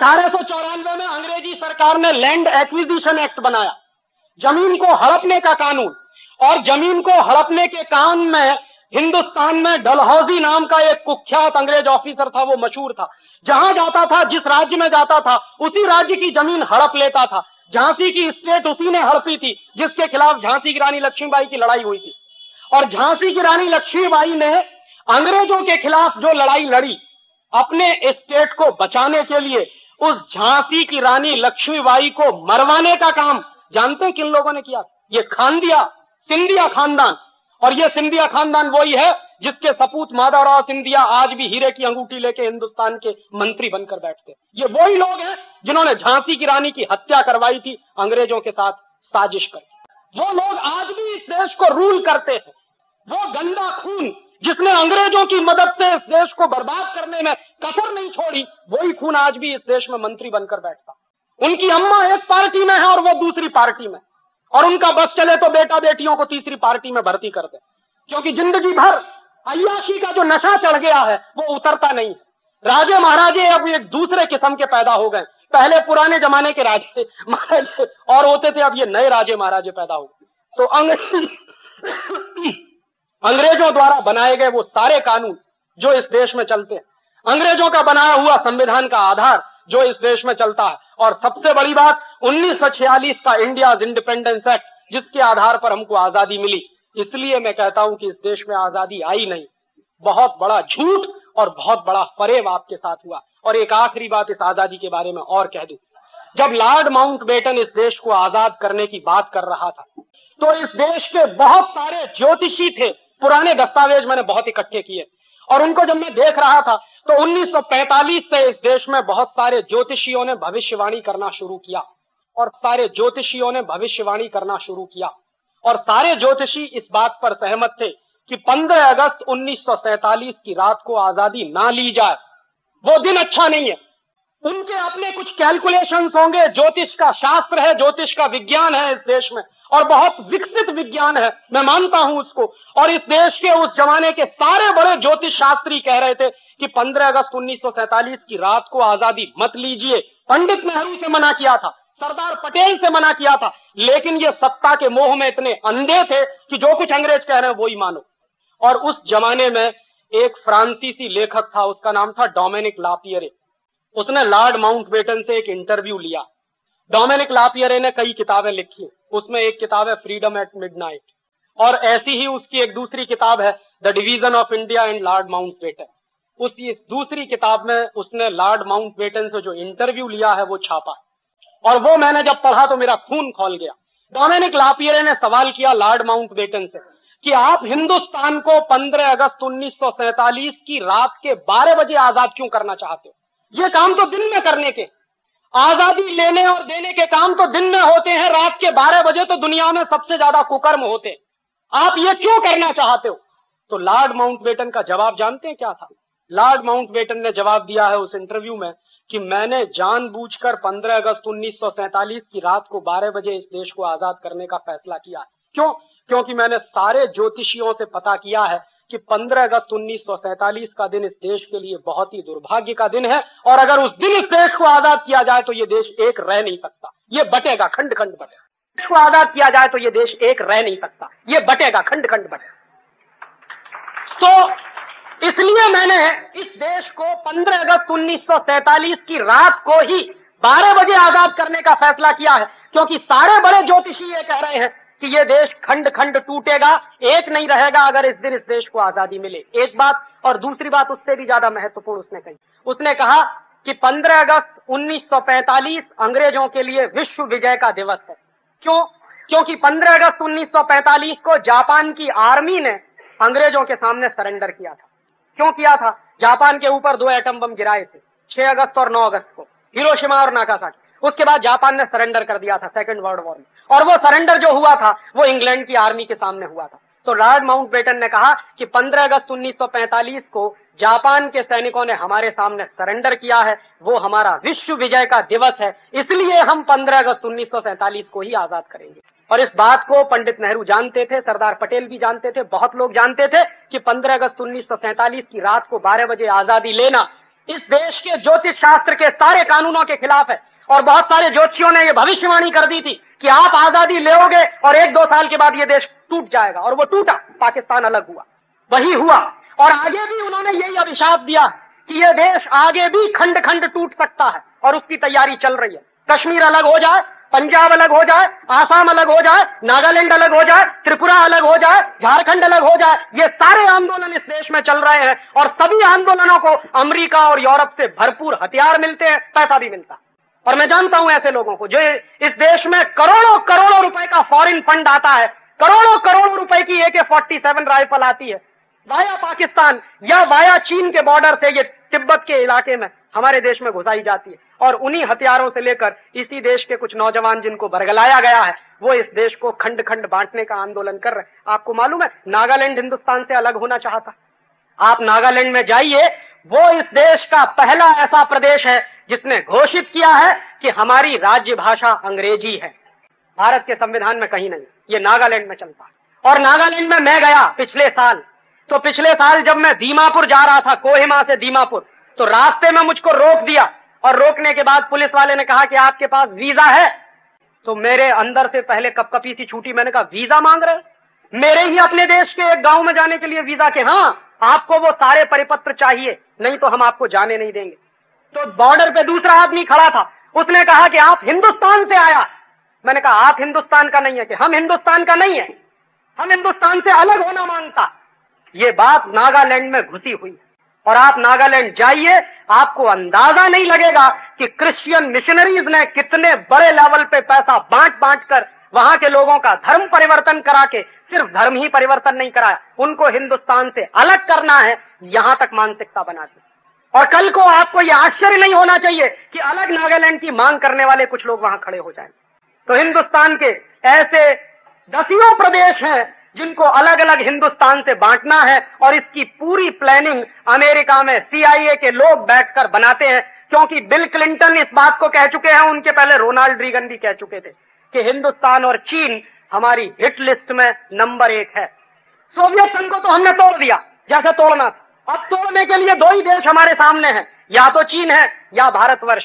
1894 में अंग्रेजी सरकार ने लैंड एक्विजिशन एक्ट बनाया, जमीन को हड़पने का कानून। और जमीन को हड़पने के काम में हिंदुस्तान में डलहौजी नाम का एक कुख्यात अंग्रेज ऑफिसर था, वो मशहूर था। जहां जाता था, जिस राज्य में जाता था, उसी राज्य की जमीन हड़प लेता था। झांसी की स्टेट उसी ने हड़पी थी जिसके खिलाफ झांसी की रानी लक्ष्मीबाई की लड़ाई हुई थी। और झांसी की रानी लक्ष्मीबाई ने अंग्रेजों के खिलाफ जो लड़ाई लड़ी अपने स्टेट को बचाने के लिए, उस झांसी की रानी लक्ष्मीबाई को मरवाने का काम जानते हैं किन लोगों ने किया? ये सिंधिया खानदान। और ये सिंधिया खानदान वही है जिसके सपूत माधवराव सिंधिया आज भी हीरे की अंगूठी लेके हिंदुस्तान के मंत्री बनकर बैठते। ये वही लोग हैं जिन्होंने झांसी की रानी की हत्या करवाई थी अंग्रेजों के साथ साजिश करके। वो लोग आज भी इस देश को रूल करते हैं। वो गंदा खून जिसने अंग्रेजों की मदद से इस देश को बर्बाद करने में कसर नहीं छोड़ी, वही खून आज भी इस देश में मंत्री बनकर बैठता। उनकी अम्मा एक पार्टी में है और वो दूसरी पार्टी में, और उनका बस चले तो बेटा बेटियों को तीसरी पार्टी में भर्ती कर दे, क्योंकि जिंदगी भर अय्याशी का जो नशा चढ़ गया है वो उतरता नहीं है। राजे महाराजे अब एक दूसरे किस्म के पैदा हो गए। पहले पुराने जमाने के राजे महाराजे और होते थे, अब ये नए राजे महाराजे पैदा हो गए। तो अंग्रेजों द्वारा बनाए गए वो सारे कानून जो इस देश में चलते हैं, अंग्रेजों का बनाया हुआ संविधान का आधार जो इस देश में चलता है, और सबसे बड़ी बात 1946 का इंडिया इंडिपेंडेंस एक्ट जिसके आधार पर हमको आजादी मिली। इसलिए मैं कहता हूं कि इस देश में आजादी आई नहीं, बहुत बड़ा झूठ और बहुत बड़ा फरेब आपके साथ हुआ। और एक आखिरी बात इस आजादी के बारे में और कह दूं, जब लॉर्ड माउंटबेटन इस देश को आजाद करने की बात कर रहा था तो इस देश के बहुत सारे ज्योतिषी थे, पुराने दस्तावेज मैंने बहुत इकट्ठे किए, और उनको जब मैं देख रहा था तो 1945 से इस देश में बहुत सारे ज्योतिषियों ने भविष्यवाणी करना शुरू किया, और सारे ज्योतिषियों ने भविष्यवाणी करना शुरू किया, और सारे ज्योतिषी इस बात पर सहमत थे कि 15 अगस्त 1947 की रात को आजादी ना ली जाए, वो दिन अच्छा नहीं है। उनके अपने कुछ कैलकुलेशंस होंगे, ज्योतिष का शास्त्र है, ज्योतिष का विज्ञान है इस देश में, और बहुत विकसित विज्ञान है, मैं मानता हूं उसको। और इस देश के उस जमाने के सारे बड़े ज्योतिष शास्त्री कह रहे थे कि 15 अगस्त 1947 की रात को आजादी मत लीजिए। पंडित नेहरू से मना किया था सरदार पटेल से मना किया था, लेकिन ये सत्ता के मोह में इतने अंधे थे कि जो कुछ अंग्रेज कह रहे हैं वो ही मानो। और उस जमाने में एक फ्रांसीसी लेखक था, उसका नाम था डोमिनिक लापियरे। उसने लॉर्ड माउंटबेटन से एक इंटरव्यू लिया। डोमिनिक लापियरे ने कई किताबें लिखी, उसमें एक किताब है फ्रीडम एट मिडनाइट, और ऐसी ही उसकी एक दूसरी किताब है the division of India and Lord Mountbatten. उसकी दूसरी किताब में उसने लॉर्ड माउंटबेटन से जो इंटरव्यू लिया है वो छापा, और वो मैंने जब पढ़ा तो मेरा खून खौल गया। डोमिनिक लापियरे ने सवाल किया लॉर्ड माउंटबेटन से कि आप हिंदुस्तान को 15 अगस्त 1947 की रात के 12 बजे आजाद क्यों करना चाहते हो? ये काम तो दिन में करने के, आजादी लेने और देने के काम तो दिन में होते हैं, रात के 12 बजे तो दुनिया में सबसे ज्यादा कुकर्म होते हैं, आप ये क्यों करना चाहते हो? तो लॉर्ड माउंटबेटन का जवाब जानते हैं क्या था? लॉर्ड माउंटबेटन ने जवाब दिया है उस इंटरव्यू में कि मैंने जानबूझकर 15 अगस्त 1947 की रात को 12 बजे इस देश को आजाद करने का फैसला किया है। क्यों? क्योंकि मैंने सारे ज्योतिषियों से पता किया है कि 15 अगस्त 1947 का दिन इस देश के लिए बहुत ही दुर्भाग्य का दिन है, और अगर उस दिन इस देश को आजाद किया जाए तो ये देश एक रह नहीं सकता, ये बटेगा, खंड खंड बटेगा। देश को आजाद किया जाए तो ये देश एक रह नहीं सकता, ये बटेगा, खंड खंड बटेगा। तो इसलिए मैंने इस देश को 15 अगस्त 1947 की रात को ही 12 बजे आजाद करने का फैसला किया है, क्योंकि सारे बड़े ज्योतिषी ये कह रहे हैं कि ये देश खंड खंड टूटेगा, एक नहीं रहेगा अगर इस दिन इस देश को आजादी मिले। एक बात, और दूसरी बात उससे भी ज्यादा महत्वपूर्ण उसने कही, उसने कहा कि 15 अगस्त 1945 अंग्रेजों के लिए विश्व विजय का दिवस है। क्यों? क्योंकि 15 अगस्त 1945 को जापान की आर्मी ने अंग्रेजों के सामने सरेंडर किया था। क्यों किया था? जापान के ऊपर 2 एटम बम गिराए थे, 6 अगस्त और 9 अगस्त को, हिरोशिमा और नागासाकी। उसके बाद जापान ने सरेंडर कर दिया था सेकेंड वर्ल्ड वॉर में, और वो सरेंडर जो हुआ था वो इंग्लैंड की आर्मी के सामने हुआ था। तो लॉर्ड माउंटबेटन ने कहा कि 15 अगस्त 1945 को जापान के सैनिकों ने हमारे सामने सरेंडर किया है, वो हमारा विश्व विजय का दिवस है, इसलिए हम 15 अगस्त 1947 को ही आजाद करेंगे। और इस बात को पंडित नेहरू जानते थे, सरदार पटेल भी जानते थे, बहुत लोग जानते थे कि 15 अगस्त 1947 की रात को 12 बजे आजादी लेना इस देश के ज्योतिष शास्त्र के सारे कानूनों के खिलाफ है। और बहुत सारे ज्योतिषियों ने यह भविष्यवाणी कर दी थी कि आप आजादी लेोगे और 1-2 साल के बाद यह देश टूट जाएगा, और वो टूटा, पाकिस्तान अलग हुआ, वही हुआ। और आगे भी उन्होंने यही अभिशाप दिया कि यह देश आगे भी खंड खंड टूट सकता है, और उसकी तैयारी चल रही है। कश्मीर अलग हो जाए, पंजाब अलग हो जाए, आसाम अलग हो जाए, नागालैंड अलग हो जाए, त्रिपुरा अलग हो जाए, झारखंड अलग हो जाए, ये सारे आंदोलन इस देश में चल रहे हैं, और सभी आंदोलनों को अमेरिका और यूरोप से भरपूर हथियार मिलते हैं, पैसा भी मिलता है। और मैं जानता हूं ऐसे लोगों को जो इस देश में करोड़ों करोड़ों रुपए का फॉरेन फंड आता है, करोड़ों करोड़ों रुपए की AK-47 राइफल आती है वाया पाकिस्तान या वाया चीन के बॉर्डर से, ये तिब्बत के इलाके में हमारे देश में घुसाई जाती है, और उन्हीं हथियारों से लेकर इसी देश के कुछ नौजवान जिनको बरगलाया गया है वो इस देश को खंड खंड बांटने का आंदोलन कर रहे हैं। आपको मालूम है नागालैंड हिंदुस्तान से अलग होना चाहता। आप नागालैंड में जाइए, वो इस देश का पहला ऐसा प्रदेश है जिसने घोषित किया है कि हमारी राज्य भाषा अंग्रेजी है। भारत के संविधान में कहीं नहीं, ये नागालैंड में चलता है। और नागालैंड में मैं गया पिछले साल, तो पिछले साल जब मैं दीमापुर जा रहा था, कोहिमा से दीमापुर, तो रास्ते में मुझको रोक दिया, और रोकने के बाद पुलिस वाले ने कहा कि आपके पास वीजा है? तो मेरे अंदर से पहले कपकपी सी छूटी, मैंने कहा वीजा मांग रहे? मेरे ही अपने देश के एक गांव में जाने के लिए वीजा के? हाँ, आपको वो सारे परिपत्र चाहिए, नहीं तो हम आपको जाने नहीं देंगे। तो बॉर्डर पे दूसरा आदमी खड़ा था, उसने कहा कि आप हिंदुस्तान से आया? मैंने कहा आप हिंदुस्तान का नहीं है? कि हम हिंदुस्तान का नहीं है, हम हिंदुस्तान से अलग होना मांगता। ये बात नागालैंड में घुसी हुई है, और आप नागालैंड जाइए, आपको अंदाजा नहीं लगेगा कि क्रिश्चियन मिशनरीज ने कितने बड़े लेवल पे पैसा बांट बांट कर वहां के लोगों का धर्म परिवर्तन करा के, सिर्फ धर्म ही परिवर्तन नहीं कराया, उनको हिंदुस्तान से अलग करना है, यहां तक मानसिकता बना दी। और कल को आपको यह आश्चर्य नहीं होना चाहिए कि अलग नागालैंड की मांग करने वाले कुछ लोग वहां खड़े हो जाएं। तो हिंदुस्तान के ऐसे दसियों प्रदेश हैं जिनको अलग अलग हिंदुस्तान से बांटना है, और इसकी पूरी प्लानिंग अमेरिका में CIA के लोग बैठकर बनाते हैं। क्योंकि बिल क्लिंटन इस बात को कह चुके हैं, उनके पहले रोनाल्ड रीगन भी कह चुके थे कि हिंदुस्तान और चीन हमारी हिट लिस्ट में नंबर 1 है। सोवियत संघ को तो हमने तोड़ दिया जैसे तोड़ना था, अब तोड़ने के लिए 2 ही देश हमारे सामने हैं, या तो चीन है या भारतवर्ष।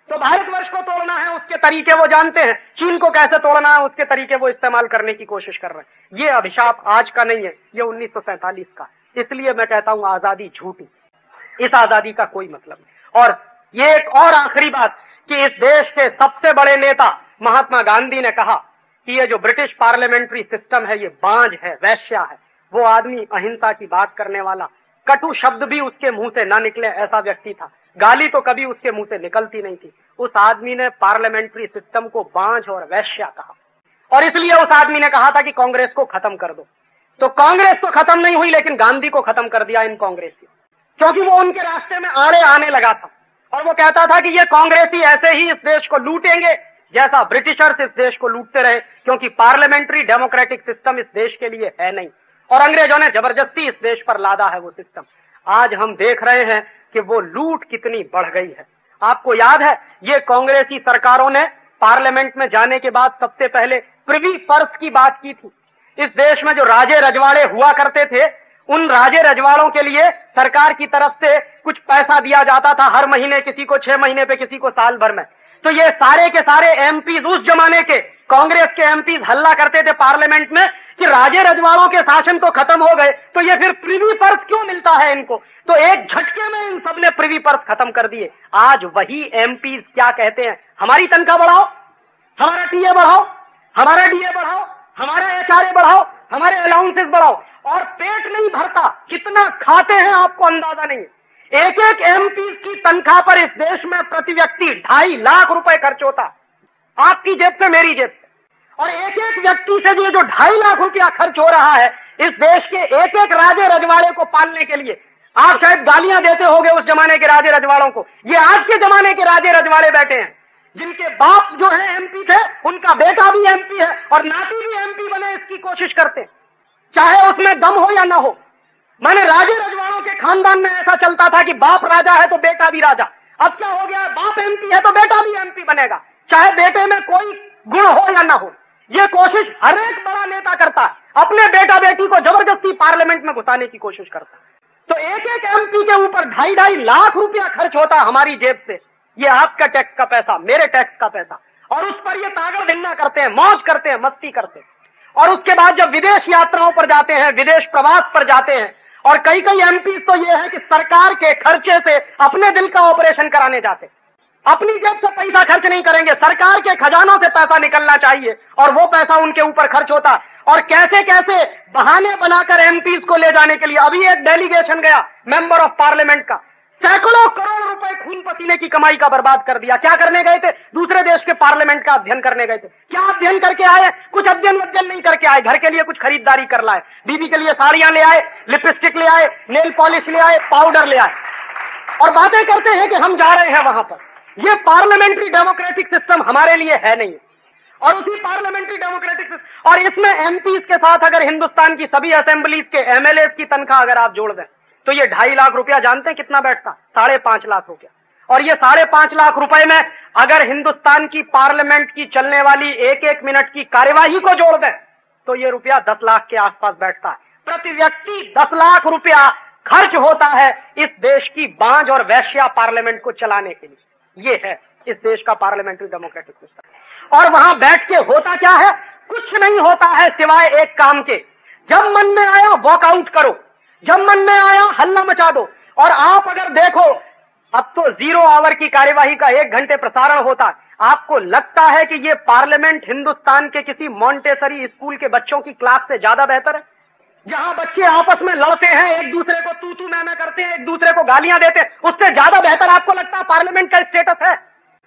तो भारतवर्ष को तोड़ना है उसके तरीके वो जानते हैं, चीन को कैसे तोड़ना है उसके तरीके वो इस्तेमाल करने की कोशिश कर रहे हैं। ये अभिशाप आज का नहीं है, ये 1947 का। इसलिए मैं कहता हूं आजादी झूठी, इस आजादी का कोई मतलब नहीं। और ये एक और आखिरी बात कि इस देश के सबसे बड़े नेता महात्मा गांधी ने कहा कि ये जो ब्रिटिश पार्लियामेंट्री सिस्टम है ये बांझ है, वैश्या है। वो आदमी अहिंसा की बात करने वाला, कटु शब्द भी उसके मुंह से ना निकले ऐसा व्यक्ति था, गाली तो कभी उसके मुंह से निकलती नहीं थी। उस आदमी ने पार्लियामेंट्री सिस्टम को बांझ और वैश्या कहा, और इसलिए उस आदमी ने कहा था कि कांग्रेस को खत्म कर दो। तो कांग्रेस तो खत्म नहीं हुई, लेकिन गांधी को खत्म कर दिया इन कांग्रेसियों, क्योंकि वो उनके रास्ते में आड़े आने लगा था। और वो कहता था कि ये कांग्रेसी ऐसे ही इस देश को लूटेंगे जैसा ब्रिटिशर्स इस देश को लूटते रहे, क्योंकि पार्लियामेंट्री डेमोक्रेटिक सिस्टम इस देश के लिए है नहीं, और अंग्रेजों ने जबरदस्ती इस देश पर लादा है वो सिस्टम। आज हम देख रहे हैं कि वो लूट कितनी बढ़ गई है। आपको याद है, ये कांग्रेसी सरकारों ने पार्लियामेंट में जाने के बाद सबसे पहले प्रिवी पर्स की बात की थी। इस देश में जो राजे रजवाड़े हुआ करते थे, उन राजे रजवाड़ों के लिए सरकार की तरफ से कुछ पैसा दिया जाता था हर महीने, किसी को 6 महीने पे, किसी को साल भर में। तो ये सारे के सारे एमपीज, उस जमाने के कांग्रेस के एमपीज हल्ला करते थे पार्लियामेंट में कि राजे रजवाड़ों के शासन तो खत्म हो गए, तो ये फिर प्रिवी पर्स क्यों मिलता है इनको। तो एक झटके में इन सबने प्रिवी पर्स खत्म कर दिए। आज वही एमपीज क्या कहते हैं, हमारी तनख्वाह बढ़ाओ, हमारा टीए बढ़ाओ, हमारा डीए बढ़ाओ, हमारा एचआरए बढ़ाओ, हमारे अलाउंसेस बढ़ाओ, और पेट नहीं भरता, कितना खाते हैं आपको अंदाजा नहीं है। एक एक एमपी की तनख्वाह पर इस देश में प्रति व्यक्ति 2.5 लाख रुपए खर्च होता, आपकी जेब से, मेरी जेब से। और एक एक व्यक्ति से जो 2.5 लाख रुपया खर्च हो रहा है इस देश के एक एक राजे रजवाड़े को पालने के लिए। आप शायद गालियां देते होंगे उस जमाने के राजे रजवाड़ों को, ये आज के जमाने के राजे रजवाड़े बैठे हैं, जिनके बाप जो है एमपी थे, उनका बेटा भी एमपी है और नाती भी एमपी बने, इसकी कोशिश करते, चाहे उसमें दम हो या ना हो। माने राजे रजवाड़ों के खानदान में ऐसा चलता था कि बाप राजा है तो बेटा भी राजा। अब क्या हो गया, बाप एमपी है तो बेटा भी एमपी बनेगा, चाहे बेटे में कोई गुण हो या ना हो। ये कोशिश हर एक बड़ा नेता करता है, अपने बेटा बेटी को जबरदस्ती पार्लियामेंट में घुसाने की कोशिश करता है। तो एक एक एमपी के ऊपर 2.5 लाख रुपया खर्च होता हमारी जेब से। ये आपका टैक्स का पैसा, मेरे टैक्स का पैसा, और उस पर ये तागड़ धिन्ना करते हैं, मौज करते हैं, मस्ती करते हैं। और उसके बाद जब विदेश यात्राओं पर जाते हैं, विदेश प्रवास पर जाते हैं, और कई कई एमपी तो ये है कि सरकार के खर्चे से अपने दिल का ऑपरेशन कराने जाते, अपनी जेब से पैसा खर्च नहीं करेंगे, सरकार के खजानों से पैसा निकलना चाहिए, और वो पैसा उनके ऊपर खर्च होता। और कैसे कैसे बहाने बनाकर एमपीज को ले जाने के लिए, अभी एक डेलीगेशन गया मेंबर ऑफ पार्लियामेंट का, सैकड़ों करोड़ रुपए खून पसीने की कमाई का बर्बाद कर दिया। क्या करने गए थे, दूसरे देश के पार्लियामेंट का अध्ययन करने गए थे। क्या अध्ययन करके आए, कुछ अध्ययन नहीं करके आए, घर के लिए कुछ खरीदारी कर लाए, बीबी के लिए साड़ियां ले आए, लिपस्टिक ले आए, नेल पॉलिश ले आए, पाउडर ले आए, और बातें करते हैं कि हम जा रहे हैं वहां पर। ये पार्लियामेंट्री डेमोक्रेटिक सिस्टम हमारे लिए है नहीं। और उसी पार्लियामेंट्री डेमोक्रेटिक सिस्टम, और इसमें एमपीज के साथ अगर हिंदुस्तान की सभी असेंबलीज के एमएलए की तनख्वाह अगर आप जोड़ दें तो ये 2.5 लाख रुपया जानते हैं कितना बैठता, 5.5 लाख रुपया। और ये 5.5 लाख रुपए में अगर हिंदुस्तान की पार्लियामेंट की चलने वाली एक एक मिनट की कार्यवाही को जोड़ दें तो ये रुपया 10 लाख के आसपास बैठता है। प्रति व्यक्ति 10 लाख रुपया खर्च होता है इस देश की बांझ और वैश्या पार्लियामेंट को चलाने के लिए। ये है इस देश का पार्लियामेंट्री डेमोक्रेटिक सिस्टम। और वहां बैठ के होता क्या है, कुछ नहीं होता है सिवाय एक काम के, जब मन में आया वॉकआउट करो, जब मन में आया हल्ला मचा दो। और आप अगर देखो, अब तो 0 आवर की कार्यवाही का 1 घंटे प्रसारण होता है। आपको लगता है कि ये पार्लियामेंट हिंदुस्तान के किसी मॉन्टेसरी स्कूल के बच्चों की क्लास से ज्यादा बेहतर है, जहां बच्चे आपस में लड़ते हैं, एक दूसरे को तू मैं करते हैं, एक दूसरे को गालियां देते हैं, उससे ज्यादा बेहतर आपको लगता है पार्लियामेंट का स्टेटस है?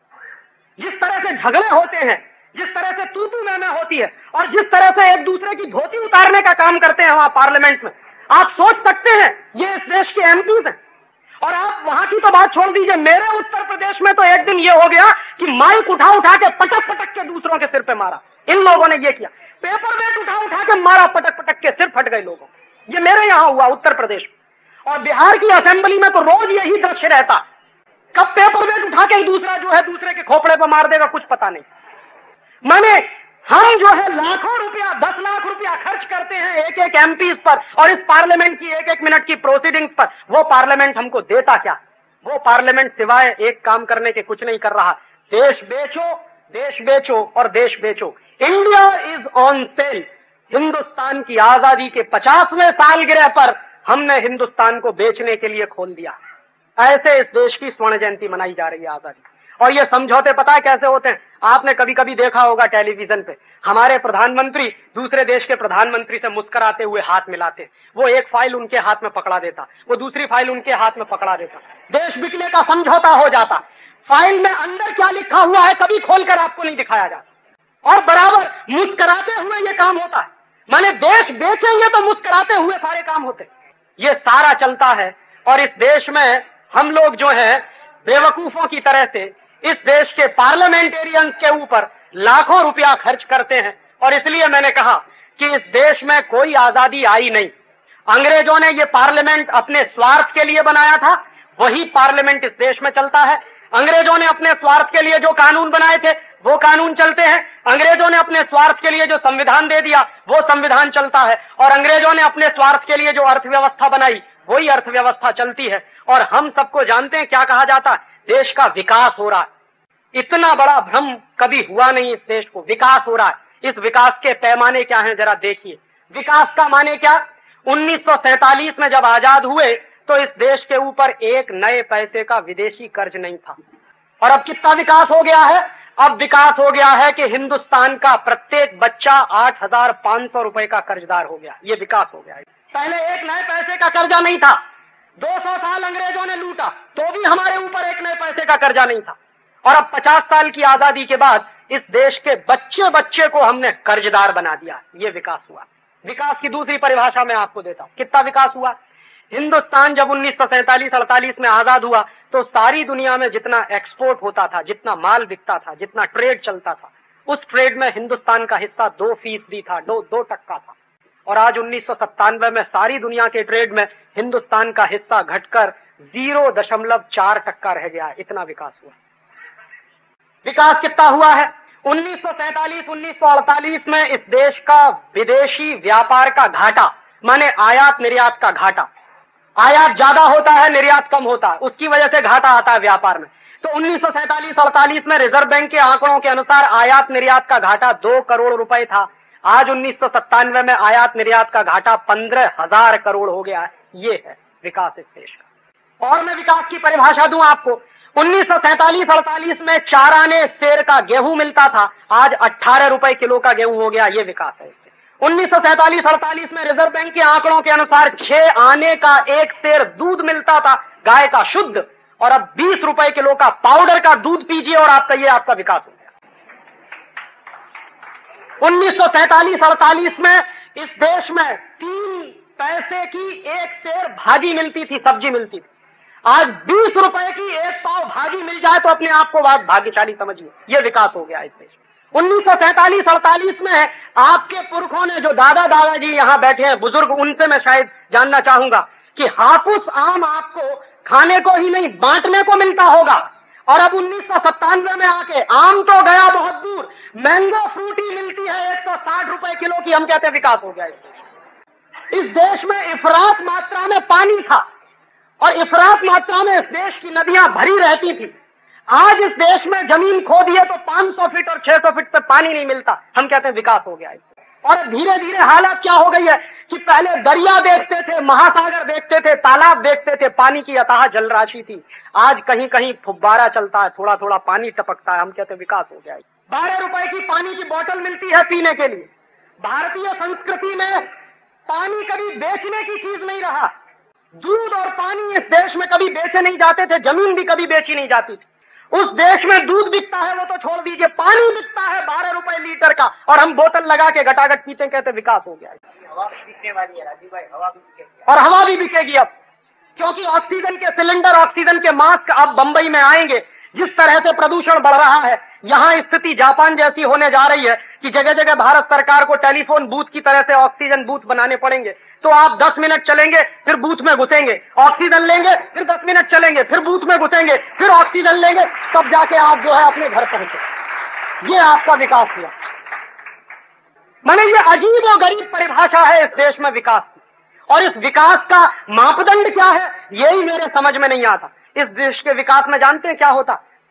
जिस तरह से झगड़े होते हैं, जिस तरह से तू मैं होती है, और जिस तरह से एक दूसरे की धोती उतारने का काम करते हैं वहां पार्लियामेंट में, आप सोच सकते हैं ये इस देश के एमपीज हैं। और आप वहां की तो बात छोड़ दीजिए, मेरे उत्तर प्रदेश में तो एक दिन ये हो गया कि माइक उठा के पटक के दूसरों के सिर पे मारा। इन लोगों ने ये किया, पेपर वेट उठा के मारा, पटक के सिर फट गए लोगों। ये मेरे यहां हुआ उत्तर प्रदेश में। और बिहार की असेंबली में तो रोज यही दृश्य रहता, कब पेपर वेट उठा के दूसरा जो है दूसरे के खोपड़े पर मार देगा, कुछ पता नहीं। माने हम जो है लाखों रुपया, 10 लाख रुपया खर्च करते हैं एक एक एमपीज पर, और इस पार्लियामेंट की एक एक मिनट की प्रोसीडिंग्स पर। वो पार्लियामेंट हमको देता क्या? वो पार्लियामेंट सिवाय एक काम करने के कुछ नहीं कर रहा, देश बेचो और देश बेचो। India is on sale. Hindustan की आजादी के 50वें सालगिरह पर हमने हिंदुस्तान को बेचने के लिए खोल दिया। ऐसे इस देश की स्वर्ण जयंती मनाई जा रही है आजादी। और ये समझौते पता है कैसे होते हैं? आपने कभी कभी देखा होगा टेलीविजन पे, हमारे प्रधानमंत्री दूसरे देश के प्रधानमंत्री से मुस्कुराते हुए हाथ मिलाते। वो एक फाइल उनके हाथ में पकड़ा देता, वो दूसरी फाइल उनके हाथ में पकड़ा देता। देश बिकने का समझौता हो जाता। फाइल में अंदर क्या लिखा हुआ है कभी खोलकर आपको नहीं दिखाया जाता। और बराबर मुस्कुराते हुए ये काम होता है। माने देश बेचेंगे तो मुस्कुराते हुए सारे काम होते। ये सारा चलता है। और इस देश में हम लोग जो है बेवकूफों की तरह से इस देश के पार्लियामेंटेरियंस के ऊपर लाखों रुपया खर्च करते हैं। और इसलिए मैंने कहा कि इस देश में कोई आजादी आई नहीं। अंग्रेजों ने ये पार्लियामेंट अपने स्वार्थ के लिए बनाया था, वही पार्लियामेंट इस देश में चलता है। अंग्रेजों ने अपने स्वार्थ के लिए जो कानून बनाए थे वो कानून चलते हैं। अंग्रेजों ने अपने स्वार्थ के लिए जो संविधान दे दिया वो संविधान चलता है। और अंग्रेजों ने अपने स्वार्थ के लिए जो अर्थव्यवस्था बनाई वही अर्थव्यवस्था चलती है। और हम सबको जानते हैं क्या कहा जाता है, देश का विकास हो रहा है। इतना बड़ा भ्रम कभी हुआ नहीं इस देश को। विकास हो रहा है। इस विकास के पैमाने क्या हैं जरा देखिए। विकास का माने क्या? 1947 में जब आजाद हुए तो इस देश के ऊपर एक नए पैसे का विदेशी कर्ज नहीं था। और अब कितना विकास हो गया है? अब विकास हो गया है कि हिंदुस्तान का प्रत्येक बच्चा 8,500 रुपए का कर्जदार हो गया। ये विकास हो गया है। पहले एक नए पैसे का कर्जा नहीं था। 200 साल अंग्रेजों ने लूटा तो भी हमारे ऊपर एक नए पैसे का कर्जा नहीं था। और अब 50 साल की आजादी के बाद इस देश के बच्चे बच्चे को हमने कर्जदार बना दिया। ये विकास हुआ। विकास की दूसरी परिभाषा मैं आपको देता हूं। कितना विकास हुआ? हिंदुस्तान जब 1947-48 में आजाद हुआ तो सारी दुनिया में जितना एक्सपोर्ट होता था, जितना माल बिकता था, जितना ट्रेड चलता था, उस ट्रेड में हिंदुस्तान का हिस्सा 2% था, 2% था। और आज 1997 में सारी दुनिया के ट्रेड में हिंदुस्तान का हिस्सा घटकर 0.4% रह गया। इतना विकास हुआ। विकास कितना हुआ है? 1947-1948 में इस देश का विदेशी व्यापार का घाटा, माने आयात निर्यात का घाटा, आयात ज्यादा होता है निर्यात कम होता है, उसकी वजह से घाटा आता है व्यापार में। तो 1947-48 में रिजर्व बैंक के आंकड़ों के अनुसार आयात निर्यात का घाटा 2 करोड़ रुपए था। आज 1997 में आयात निर्यात का घाटा 15,000 करोड़ हो गया है। ये है विकास इस देश का। और मैं विकास की परिभाषा दूं आपको। 1947-48 में 4 आने सेर का गेहूं मिलता था, आज 18 रुपए किलो का गेहूं हो गया। ये विकास है। 1947-48 में रिजर्व बैंक के आंकड़ों के अनुसार 6 आने का 1 सेर दूध मिलता था गाय का शुद्ध, और अब 20 रुपए किलो का पाउडर का दूध पीजिए और आपका विकास हो गया। 1947-48 में इस देश में 3 पैसे की 1 सेर भाजी मिलती थी, सब्जी मिलती थी। आज 20 रुपए की 1 पाव भाजी मिल जाए तो अपने आप को बात भाग्यशाली समझिए। यह विकास हो गया इस देश में। 1947-48 में आपके पुरखों ने, जो दादा दादाजी यहां बैठे हैं बुजुर्ग, उनसे मैं शायद जानना चाहूंगा कि हापुस आम आपको खाने को ही नहीं बांटने को मिलता होगा। और अब 1997 में आके आम तो गया बहुत दूर, मैंगो फ्रूटी मिलती है 160 रुपए किलो की। हम कहते हैं विकास हो गया इस देश में। इफरात मात्रा में पानी था और इफरात मात्रा में इस देश की नदियां भरी रहती थी। आज इस देश में जमीन खोदिए तो 500 फीट और 600 फीट पे पानी नहीं मिलता। हम कहते हैं विकास हो गया है। और धीरे धीरे हालत क्या हो गई है कि पहले दरिया देखते थे, महासागर देखते थे, तालाब देखते थे, पानी की अथाह जलराशि थी। आज कहीं कहीं फुब्बारा चलता है, थोड़ा थोड़ा पानी टपकता है। हम कहते हैं विकास हो गया है। 12 रुपए की पानी की बोतल मिलती है पीने के लिए। भारतीय संस्कृति में पानी कभी बेचने की चीज नहीं रहा। दूध और पानी इस देश में कभी बेचे नहीं जाते थे, जमीन भी कभी बेची नहीं जाती थी। उस देश में दूध बिकता है वो तो छोड़ दीजिए, पानी बिकता है 12 रुपए लीटर का, और हम बोतल लगा के घटाघट पीते, कहते विकास हो गया है। हवा बिकने वाली है राजीव भाई, हवा भी बिकेगी। और हवा भी बिकेगी अब, क्योंकि ऑक्सीजन के सिलेंडर, ऑक्सीजन के मास्क अब बंबई में आएंगे। जिस तरह से प्रदूषण बढ़ रहा है, यहां स्थिति जापान जैसी होने जा रही है कि जगह जगह भारत सरकार को टेलीफोन बूथ की तरह से ऑक्सीजन बूथ बनाने पड़ेंगे। तो आप 10 मिनट चलेंगे, फिर बूथ में घुसेंगे, ऑक्सीजन लेंगे, फिर 10 मिनट चलेंगे, फिर बूथ में घुसेंगे, फिर ऑक्सीजन लेंगे, तब जाके आप जो है अपने घर पहुंचे। ये आपका विकास हुआ। माने ये अजीब और गरीब परिभाषा है इस देश में विकास की। और इस विकास का मापदंड क्या है, यही मेरे समझ में नहीं आता। इस देश के विकास में जानते हैं क्या होता?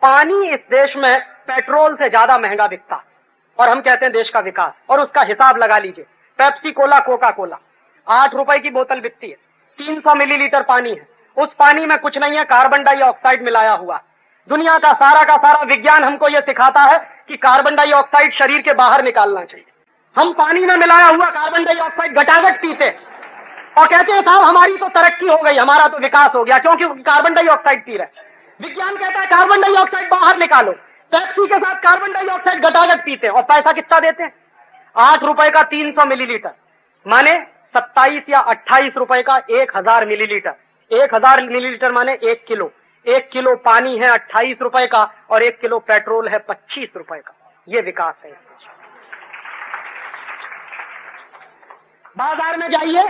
पानी इस देश में पेट्रोल से ज्यादा महंगा बिकता और हम कहते हैं देश का विकास। और उसका हिसाब लगा लीजिए, पेप्सी कोला, कोका कोला 8 रुपए की बोतल बिकती है, 300 मिलीलीटर पानी है, उस पानी में कुछ नहीं है, कार्बन डाइऑक्साइड मिलाया हुआ। दुनिया का सारा विज्ञान हमको यह सिखाता है कि कार्बन डाइऑक्साइड शरीर के बाहर निकालना चाहिए। हम पानी में मिलाया हुआ कार्बन डाइऑक्साइड घटाघट पीते और कहते हैं साहब हमारी तो तरक्की हो गई, हमारा तो विकास हो गया, क्योंकि कार्बन डाइऑक्साइड पी रहे। विज्ञान कहता है कार्बन डाइऑक्साइड बाहर निकालो। पेप्सी के साथ कार्बन डाइऑक्साइड घटाघट पीते हैं और पैसा कितना देते हैं? 8 रुपए का 300 मिलीलीटर, माने 27 या 28 रुपए का 1000 मिलीलीटर। 1000 मिलीलीटर माने 1 किलो। 1 किलो पानी है 28 रुपए का और 1 किलो पेट्रोल है 25 रुपए का। ये विकास है। बाजार में जाइए,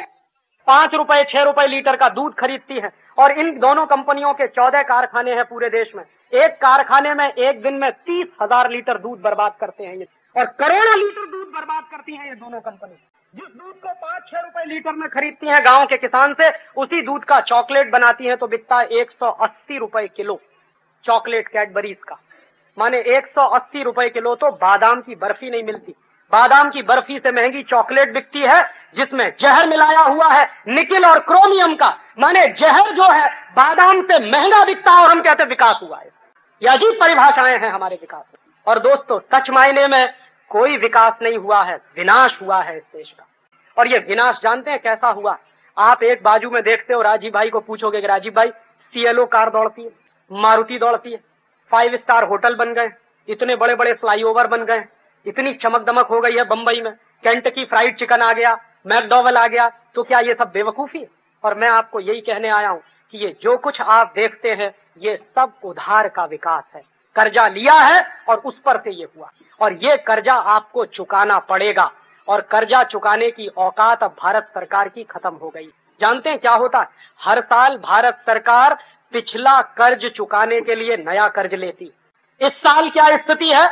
5 रुपए 6 रुपए लीटर का दूध खरीदती है और इन दोनों कंपनियों के 14 कारखाने हैं पूरे देश में। एक कारखाने में एक दिन में 30,000 लीटर दूध बर्बाद करते हैं ये, और करोड़ों लीटर दूध बर्बाद करती हैं ये दोनों कंपनी। जिस दूध को 5-6 रुपए लीटर में खरीदती हैं गांव के किसान से, उसी दूध का चॉकलेट बनाती हैं तो बिकता है 180 रुपए किलो चॉकलेट कैडबरीज का। माने 180 रुपए किलो तो बादाम की बर्फी नहीं मिलती। बादाम की बर्फी से महंगी चॉकलेट बिकती है जिसमें जहर मिलाया हुआ है निकिल और क्रोमियम का। माने जहर जो है बादाम से महंगा बिकता है और हम कहते हैं विकास हुआ है। ये अजीब परिभाषाएं हैं हमारे विकास में। और दोस्तों, सच मायने में कोई विकास नहीं हुआ है, विनाश हुआ है इस देश का। और ये विनाश जानते हैं कैसा हुआ? आप एक बाजू में देखते हो, राजीव भाई को पूछोगे कि राजीव भाई CLO कार दौड़ती है, मारुति दौड़ती है, 5 स्टार होटल बन गए, इतने बड़े बड़े फ्लाईओवर बन गए, इतनी चमक दमक हो गई है बंबई में, केंटकी फ्राइड चिकन आ गया, मैकडॉवेल आ गया, तो क्या ये सब बेवकूफी है? और मैं आपको यही कहने आया हूं कि ये जो कुछ आप देखते हैं ये सब उधार का विकास है। कर्जा लिया है और उस पर से ये हुआ, और ये कर्जा आपको चुकाना पड़ेगा। और कर्जा चुकाने की औकात अब भारत सरकार की खत्म हो गई। जानते हैं क्या होता है? हर साल भारत सरकार पिछला कर्ज चुकाने के लिए नया कर्ज लेती। इस साल क्या स्थिति है?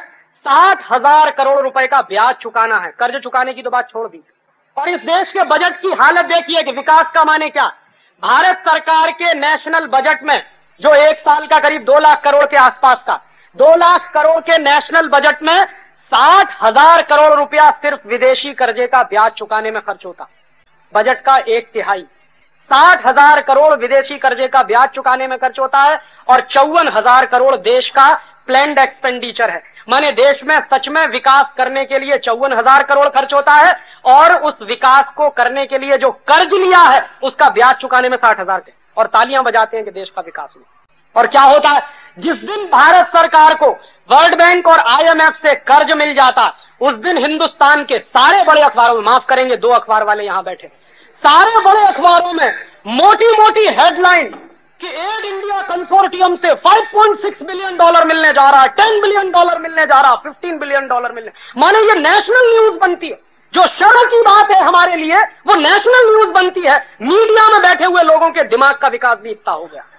60,000 करोड़ रुपए का ब्याज चुकाना है। कर्ज चुकाने की तो बात छोड़ दी। और इस देश के बजट की हालत देखिए कि विकास का माने क्या। भारत सरकार के नेशनल बजट में जो एक साल का करीब 2 लाख करोड़ के आसपास का, 2 लाख करोड़ के नेशनल बजट में 60,000 करोड़ रुपया सिर्फ विदेशी कर्जे का ब्याज चुकाने में खर्च होता। बजट का 1/3 60,000 करोड़ विदेशी कर्जे का ब्याज चुकाने में खर्च होता है और 54,000 करोड़ देश का प्लैंड एक्सपेंडिचर है। माने देश में सच में विकास करने के लिए 54,000 करोड़ खर्च होता है और उस विकास को करने के लिए जो कर्ज लिया है उसका ब्याज चुकाने में 60,000 के, और तालियां बजाते हैं कि देश का विकास हुआ। और क्या होता है? जिस दिन भारत सरकार को वर्ल्ड बैंक और IMF से कर्ज मिल जाता, उस दिन हिंदुस्तान के सारे बड़े अखबारों में, माफ करेंगे 2 अखबार वाले यहां बैठे, सारे बड़े अखबारों में मोटी मोटी हेडलाइन कि एड इंडिया कंसोर्टियम से $5.6 बिलियन मिलने जा रहा है, $10 बिलियन मिलने जा रहा है, $15 बिलियन मिलने। माने ये नेशनल न्यूज बनती है। जो शर्म की बात है हमारे लिए वो नेशनल न्यूज बनती है। मीडिया में बैठे हुए लोगों के दिमाग का विकास भी इतना हो गया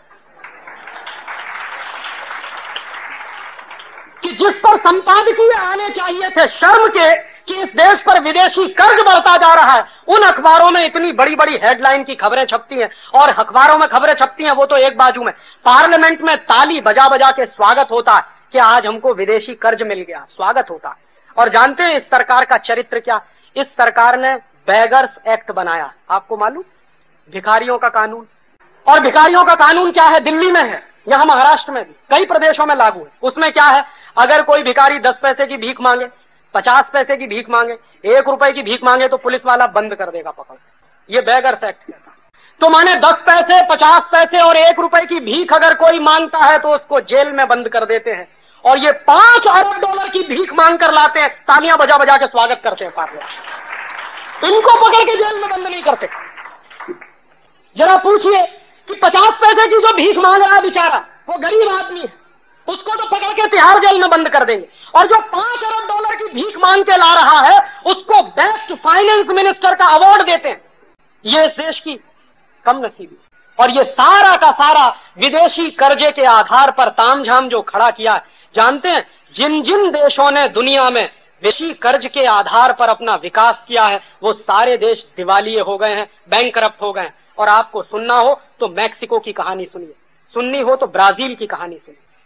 कि जिस पर संपादकीय आने चाहिए थे शर्म के कि इस देश पर विदेशी कर्ज बढ़ता जा रहा है, उन अखबारों में इतनी बड़ी बड़ी हेडलाइन की खबरें छपती हैं। और अखबारों में खबरें छपती हैं वो तो एक बाजू में, पार्लियामेंट में ताली बजा बजा के स्वागत होता है कि आज हमको विदेशी कर्ज मिल गया, स्वागत होता है। और जानते हैं इस सरकार का चरित्र क्या? इस सरकार ने बेगर्स एक्ट बनाया, आपको मालूम? भिखारियों का कानून। और भिखारियों का कानून क्या है? दिल्ली में है, यहां महाराष्ट्र में भी, कई प्रदेशों में लागू है। उसमें क्या है? अगर कोई भिखारी 10 पैसे की भीख मांगे, 50 पैसे की भीख मांगे, 1 रुपए की भीख मांगे तो पुलिस वाला बंद कर देगा पकड़। ये बेगर्स एक्ट कहता है। तो माने 10 पैसे, 50 पैसे और 1 रुपए की भीख अगर कोई मांगता है तो उसको जेल में बंद कर देते हैं। और ये $5 अरब की भीख मांग कर लाते हैं, तालियां बजा बजा के स्वागत करते हैं पार्लियामेंट। इनको पकड़ के जेल में बंद नहीं करते। जरा पूछिए कि 50 पैसे की जो भीख मांग रहा है बेचारा, वो गरीब आदमी है, उसको तो पकड़ के तिहाड़ जेल में बंद कर देंगे। और जो $5 अरब की भीख मांग के ला रहा है उसको बेस्ट फाइनेंस मिनिस्टर का अवार्ड देते हैं। ये इस देश की कम नसीबी। और ये सारा का सारा विदेशी कर्जे के आधार पर तामझाम जो खड़ा किया है। जानते हैं जिन जिन देशों ने दुनिया में विदेशी कर्ज के आधार पर अपना विकास किया है वो सारे देश दिवालिये हो गए हैं, बैंकरप्ट हो गए हैं। और आपको सुनना हो तो मैक्सिको की कहानी सुनिए, सुननी हो तो ब्राजील की कहानी सुनिए।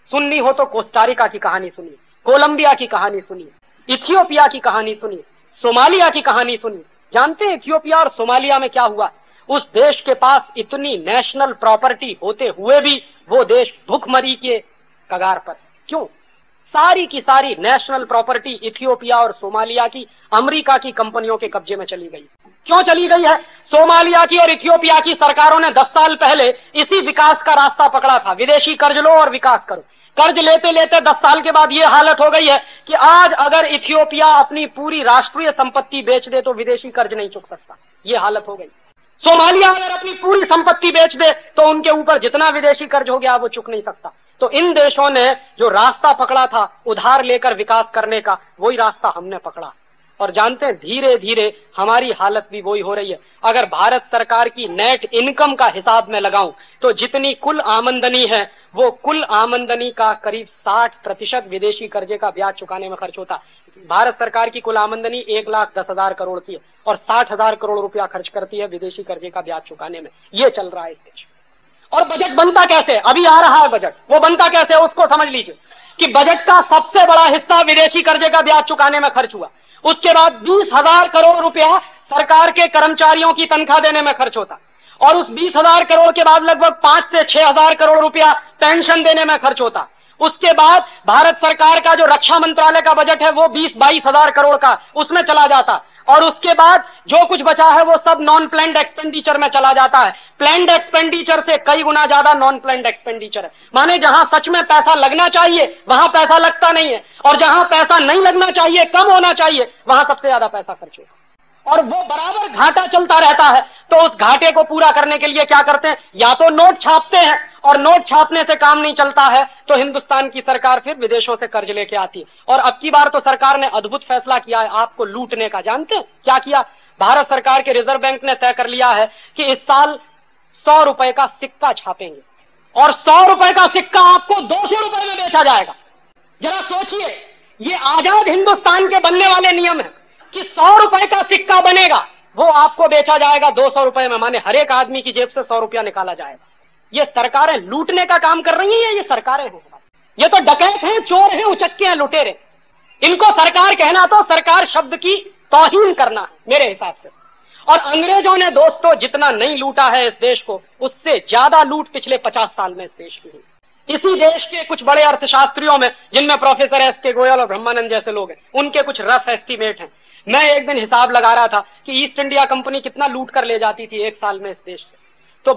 सुननी हो तो कोस्टारिका की कहानी सुनिए, कोलंबिया की कहानी सुनिए, इथियोपिया की कहानी सुनिए, सोमालिया की कहानी सुनिए। जानते हैं इथियोपिया और सोमालिया में क्या हुआ? उस देश के पास इतनी नेशनल प्रॉपर्टी होते हुए भी वो देश भूखमरी के कगार पर। क्यों? सारी की सारी नेशनल प्रॉपर्टी इथियोपिया और सोमालिया की अमेरिका की कंपनियों के कब्जे में चली गई। क्यों चली गई है? सोमालिया की और इथियोपिया की सरकारों ने 10 साल पहले इसी विकास का रास्ता पकड़ा था, विदेशी कर्ज लो और विकास करो। कर्ज लेते लेते 10 साल के बाद ये हालत हो गई है कि आज अगर इथियोपिया अपनी पूरी राष्ट्रीय संपत्ति बेच दे तो विदेशी कर्ज नहीं चुक सकता। ये हालत हो गई। सोमालिया अगर अपनी पूरी संपत्ति बेच दे तो उनके ऊपर जितना विदेशी कर्ज हो गया वो चुक नहीं सकता। तो इन देशों ने जो रास्ता पकड़ा था उधार लेकर विकास करने का, वही रास्ता हमने पकड़ा। और जानते हैं धीरे धीरे हमारी हालत भी वही हो रही है। अगर भारत सरकार की नेट इनकम का हिसाब में लगाऊं तो जितनी कुल आमदनी है वो कुल आमदनी का करीब 60% विदेशी कर्जे का ब्याज चुकाने में खर्च होता है। भारत सरकार की कुल आमदनी 1,10,000 करोड़ की है और 60,000 करोड़ रुपया खर्च करती है विदेशी कर्जे का ब्याज चुकाने में। ये चल रहा है इस देश। और बजट बनता कैसे? अभी आ रहा है बजट, वो बनता कैसे उसको समझ लीजिए कि बजट का सबसे बड़ा हिस्सा विदेशी कर्जे का ब्याज चुकाने में खर्च हुआ। उसके बाद 20,000 करोड़ रुपया सरकार के कर्मचारियों की तनख्वाह देने में खर्च होता और उस 20,000 करोड़ के बाद लगभग 5 से 6,000 करोड़ रुपया पेंशन देने में खर्च होता। उसके बाद भारत सरकार का जो रक्षा मंत्रालय का बजट है वो 20-22,000 करोड़ का उसमें चला जाता और उसके बाद जो कुछ बचा है वो सब नॉन प्लान्ड एक्सपेंडिचर में चला जाता है। प्लान्ड एक्सपेंडिचर से कई गुना ज्यादा नॉन प्लान्ड एक्सपेंडिचर है, माने जहां सच में पैसा लगना चाहिए वहां पैसा लगता नहीं है और जहां पैसा नहीं लगना चाहिए, कम होना चाहिए, वहां सबसे ज्यादा पैसा खर्च होता और वो बराबर घाटा चलता रहता है। तो उस घाटे को पूरा करने के लिए क्या करते हैं? या तो नोट छापते हैं और नोट छापने से काम नहीं चलता है तो हिंदुस्तान की सरकार फिर विदेशों से कर्ज लेके आती है। और अब की बार तो सरकार ने अद्भुत फैसला किया है आपको लूटने का। जानते हैं क्या किया? भारत सरकार के रिजर्व बैंक ने तय कर लिया है कि इस साल 100 रुपए का सिक्का छापेंगे और 100 रुपए का सिक्का आपको 200 रुपए में बेचा जाएगा। जरा सोचिए, ये आजाद हिंदुस्तान के बनने वाले नियम है कि 100 रुपए का सिक्का बनेगा, वो आपको बेचा जाएगा 200 रुपए में, माने हर एक आदमी की जेब से 100 रुपया निकाला जाएगा। ये सरकारें लूटने का काम कर रही हैं, ये सरकारें हैं, ये तो डकैत हैं, चोर हैं, उचक्के हैं, लुटेरे। इनको सरकार कहना तो सरकार शब्द की तौहीन करना है मेरे हिसाब से। और अंग्रेजों ने दोस्तों जितना नहीं लूटा है इस देश को, उससे ज्यादा लूट पिछले 50 साल में इस देश की हुई। इसी देश के कुछ बड़े अर्थशास्त्रियों में, जिनमें प्रोफेसर एस.के. गोयल और ब्रह्मानंद जैसे लोग हैं, उनके कुछ रफ एस्टीमेट हैं। मैं एक दिन हिसाब लगा रहा था कि ईस्ट इंडिया कंपनी कितना लूट कर ले जाती थी एक साल में इस देश से। तो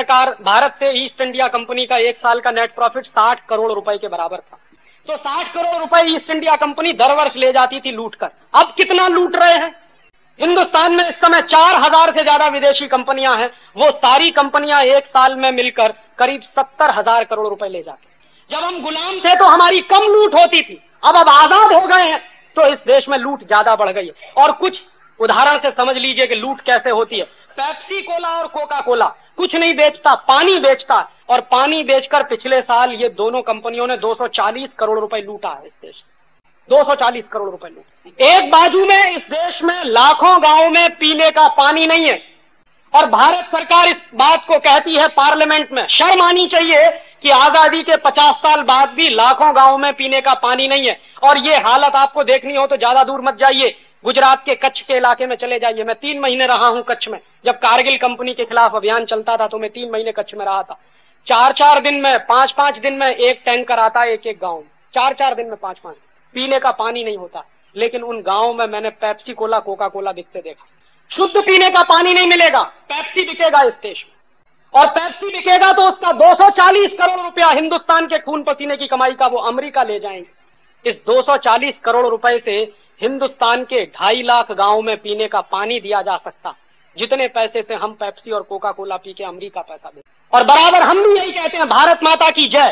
भारत से ईस्ट इंडिया कंपनी का एक साल का नेट प्रॉफिट 60 करोड़ रुपए के बराबर था। तो 60 करोड़ रुपए ईस्ट इंडिया कंपनी दर वर्ष ले जाती थी लूट कर। अब कितना लूट रहे हैं? हिंदुस्तान में इस समय 4,000 से ज्यादा विदेशी कंपनियां हैं। वो सारी कंपनियां एक साल में मिलकर करीब 70,000 करोड़ रुपए ले जाती। जब हम गुलाम थे तो हमारी कम लूट होती थी, अब आजाद हो गए हैं तो इस देश में लूट ज्यादा बढ़ गई है। और कुछ उदाहरण से समझ लीजिए कि लूट कैसे होती है। पेप्सी कोला और कोका कोला कुछ नहीं बेचता, पानी बेचता, और पानी बेचकर पिछले साल ये दोनों कंपनियों ने 240 करोड़ रुपए लूटा है इस देश। 240 करोड़ रुपए लूट। एक बाजू में इस देश में लाखों गांवों में पीने का पानी नहीं है और भारत सरकार इस बात को कहती है पार्लियामेंट में। शर्म आनी चाहिए कि आजादी के 50 साल बाद भी लाखों गांवों में पीने का पानी नहीं है। और ये हालत आपको देखनी हो तो ज्यादा दूर मत जाइए, गुजरात के कच्छ के इलाके में चले जाइए। मैं 3 महीने रहा हूं कच्छ में। जब कारगिल कंपनी के खिलाफ अभियान चलता था तो मैं 3 महीने कच्छ में रहा था। 4-4 दिन में, 5-5 दिन में एक टैंकर आता है एक गांव में। 4-4 दिन में 5-5 पीने का पानी नहीं होता। लेकिन उन गांवों में मैंने पेप्सी कोला, कोका कोला बिकते देखा। शुद्ध पीने का पानी नहीं मिलेगा, पेप्सी बिकेगा इस देश में। और पेप्सी बिकेगा तो उसका 240 करोड़ रुपया हिंदुस्तान के खून पसीने की कमाई का वो अमेरिका ले जाएंगे। इस 240 करोड़ रुपए से हिंदुस्तान के 2.5 लाख गांवों में पीने का पानी दिया जा सकता, जितने पैसे से हम पेप्सी और कोका कोला पी के अमेरिका पैसा देते। और बराबर हम भी यही कहते हैं, भारत माता की जय।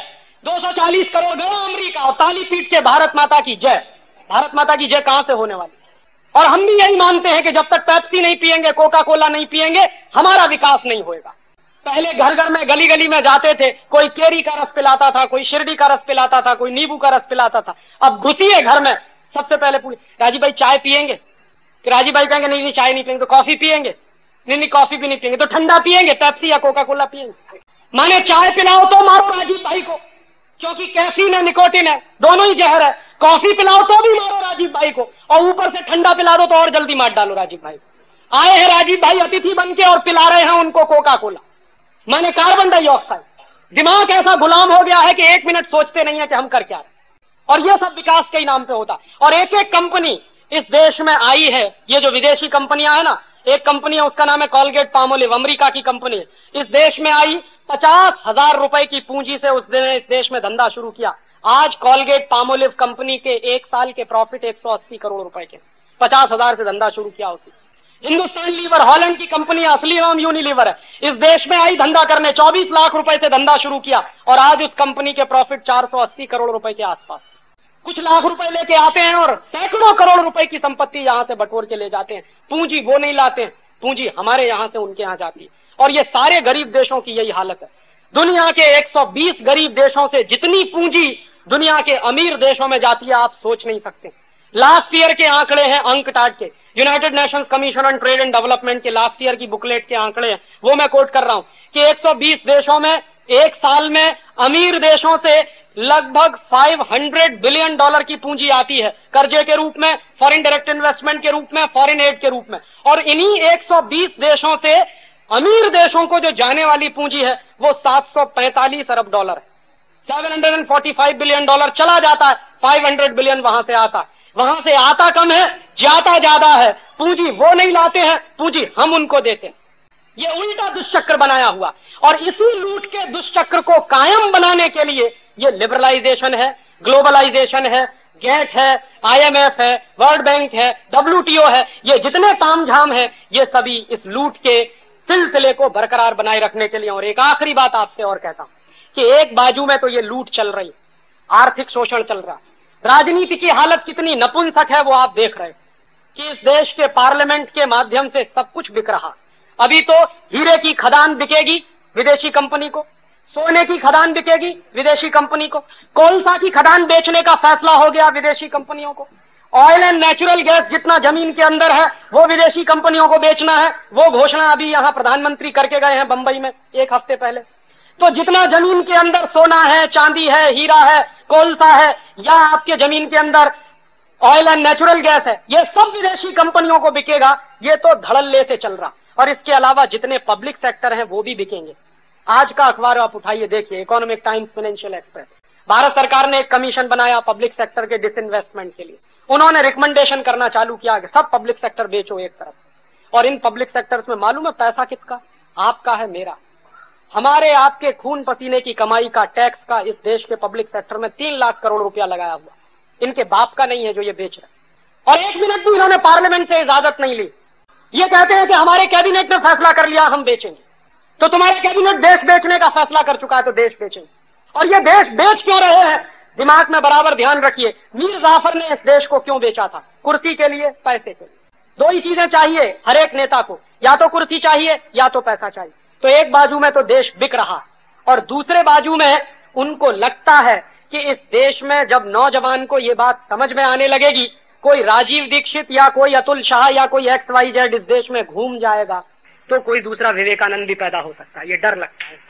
240 करोड़ गया अमेरिका और ताली पीट के भारत माता की जय। भारत माता की जय कहां से होने वाली? और हम भी यही मानते हैं कि जब तक पेप्सी नहीं पिएंगे, कोका कोला नहीं पिएंगे, हमारा विकास नहीं होएगा। पहले घर घर में, गली गली में जाते थे, कोई केरी का रस पिलाता था, कोई शिरडी का रस पिलाता था, कोई नींबू का रस पिलाता था। अब घुसिए घर में, सबसे पहले पूछे, राजीव भाई चाय पिएंगे? राजीव भाई कहेंगे नहीं चाय नहीं पिएंगे। तो कॉफी पिएंगे? नहीं कॉफी भी नहीं पिएंगे। तो ठंडा पिएंगे, पेप्सी या कोका कोला पिएंगे? माने चाय पिलाओ तो मारो राजीव भाई को, क्योंकि कैफीन है, निकोटिन है, दोनों ही जहर है। कॉफी पिलाओ तो भी मारो राजीव भाई को, और ऊपर से ठंडा पिला दो तो और जल्दी मार डालो राजीव भाई। आए हैं राजीव भाई अतिथि बन के और पिला रहे हैं उनको कोका कोला, माने कार्बन डाइऑक्साइड। दिमाग ऐसा गुलाम हो गया है कि एक मिनट सोचते नहीं है कि हम कर क्या रहे, और ये सब विकास के नाम पे होता। और एक एक कंपनी इस देश में आई है, ये जो विदेशी कंपनियां है ना, एक कंपनी है उसका नाम है कॉलगेट पामोलिव, अमेरिका की कंपनी है, इस देश में आई 50,000 रुपए की पूंजी से उसने इस देश में धंधा शुरू किया। आज कॉलगेट पामोलिव कंपनी के एक साल के प्रॉफिट 180 करोड़ रुपए के, 50,000 से धंधा शुरू किया उसने। हिंदुस्तान लीवर, हॉलैंड की कंपनी, असली नाम यूनिलीवर है, इस देश में आई धंधा करने, 24 लाख रुपए से धंधा शुरू किया और आज उस कंपनी के प्रॉफिट 480 करोड़ रुपए के आसपास। कुछ लाख रुपए लेके आते हैं और सैकड़ों करोड़ रुपए की संपत्ति यहां से बटोर के ले जाते हैं। पूंजी वो नहीं लाते हैं, पूंजी हमारे यहां से उनके यहां जाती है। और ये सारे गरीब देशों की यही हालत है। दुनिया के 120 गरीब देशों से जितनी पूंजी दुनिया के अमीर देशों में जाती है आप सोच नहीं सकते। लास्ट ईयर के आंकड़े हैं अंकटाड के, United Nations commission on trade and development के लास्ट ईयर की बुकलेट के आंकड़े हैं, वो मैं कोट कर रहा हूं कि 120 देशों में एक साल में अमीर देशों से लगभग $500 बिलियन की पूंजी आती है, कर्जे के रूप में, फॉरेन डायरेक्ट इन्वेस्टमेंट के रूप में, फॉरेन एड के रूप में। और इन्हीं 120 देशों से अमीर देशों को जो जाने वाली पूंजी है वो $745 अरब है, $745 बिलियन चला जाता है, 500 बिलियन वहां से आता है। वहां से आता कम है, जाता ज्यादा है। पूंजी वो नहीं लाते हैं, पूंजी हम उनको देते हैं। ये उल्टा दुष्चक्र बनाया हुआ, और इसी लूट के दुष्चक्र को कायम बनाने के लिए ये लिबरलाइजेशन है, ग्लोबलाइजेशन है, गेट है, IMF है, वर्ल्ड बैंक है, WTO है, ये जितने तामझाम है ये सभी इस लूट के सिलसिले को बरकरार बनाए रखने के लिए। और एक आखिरी बात आपसे और कहता हूं कि एक बाजू में तो ये लूट चल रही, आर्थिक शोषण चल रहा, राजनीति की हालत कितनी नपुंसक है वो आप देख रहे हैं कि इस देश के पार्लियामेंट के माध्यम से सब कुछ बिक रहा। अभी तो हीरे की खदान बिकेगी विदेशी कंपनी को, सोने की खदान बिकेगी विदेशी कंपनी को, कोलसा की खदान बेचने का फैसला हो गया विदेशी कंपनियों को, ऑयल एंड नेचुरल गैस जितना जमीन के अंदर है वो विदेशी कंपनियों को बेचना है। वो घोषणा अभी यहां प्रधानमंत्री करके गए हैं बंबई में एक हफ्ते पहले। तो जितना जमीन के अंदर सोना है, चांदी है, हीरा है, कोलसा है, या आपके जमीन के अंदर ऑयल एंड नेचुरल गैस है, ये सब विदेशी कंपनियों को बिकेगा। ये तो धड़ल्ले से चल रहा। और इसके अलावा जितने पब्लिक सेक्टर हैं वो भी बिकेंगे। आज का अखबार आप उठाइए देखिए, Economic Times, Financial Express, Bharat सरकार ने एक कमीशन बनाया पब्लिक सेक्टर के डिसइन्वेस्टमेंट के लिए। उन्होंने रिकमेंडेशन करना चालू किया कि सब पब्लिक सेक्टर बेचो एक तरफ। और इन पब्लिक सेक्टर्स में मालूम है पैसा किसका? आपका है, मेरा, हमारे आपके खून पसीने की कमाई का, टैक्स का इस देश के पब्लिक सेक्टर में 3 लाख करोड़ रुपया लगाया हुआ। इनके बाप का नहीं है जो ये बेच रहे। और एक मिनट भी इन्होंने पार्लियामेंट से इजाजत नहीं ली। ये कहते हैं कि हमारे कैबिनेट ने फैसला कर लिया हम बेचेंगे। तो तुम्हारे कैबिनेट देश बेचने का फैसला कर चुका है तो देश बेचेंगे। और ये देश बेच क्यों रहे हैं? दिमाग में बराबर ध्यान रखिए, मीर जाफर ने इस देश को क्यों बेचा था? कुर्सी के लिए, पैसे के लिए। दो ही चीजें चाहिए हर एक नेता को, या तो कुर्सी चाहिए या तो पैसा चाहिए। तो एक बाजू में तो देश बिक रहा और दूसरे बाजू में उनको लगता है कि इस देश में जब नौजवान को ये बात समझ में आने लगेगी, कोई राजीव दीक्षित या कोई अतुल शाह या कोई XYZ इस देश में घूम जाएगा तो कोई दूसरा विवेकानंद भी पैदा हो सकता है। ये डर लगता है।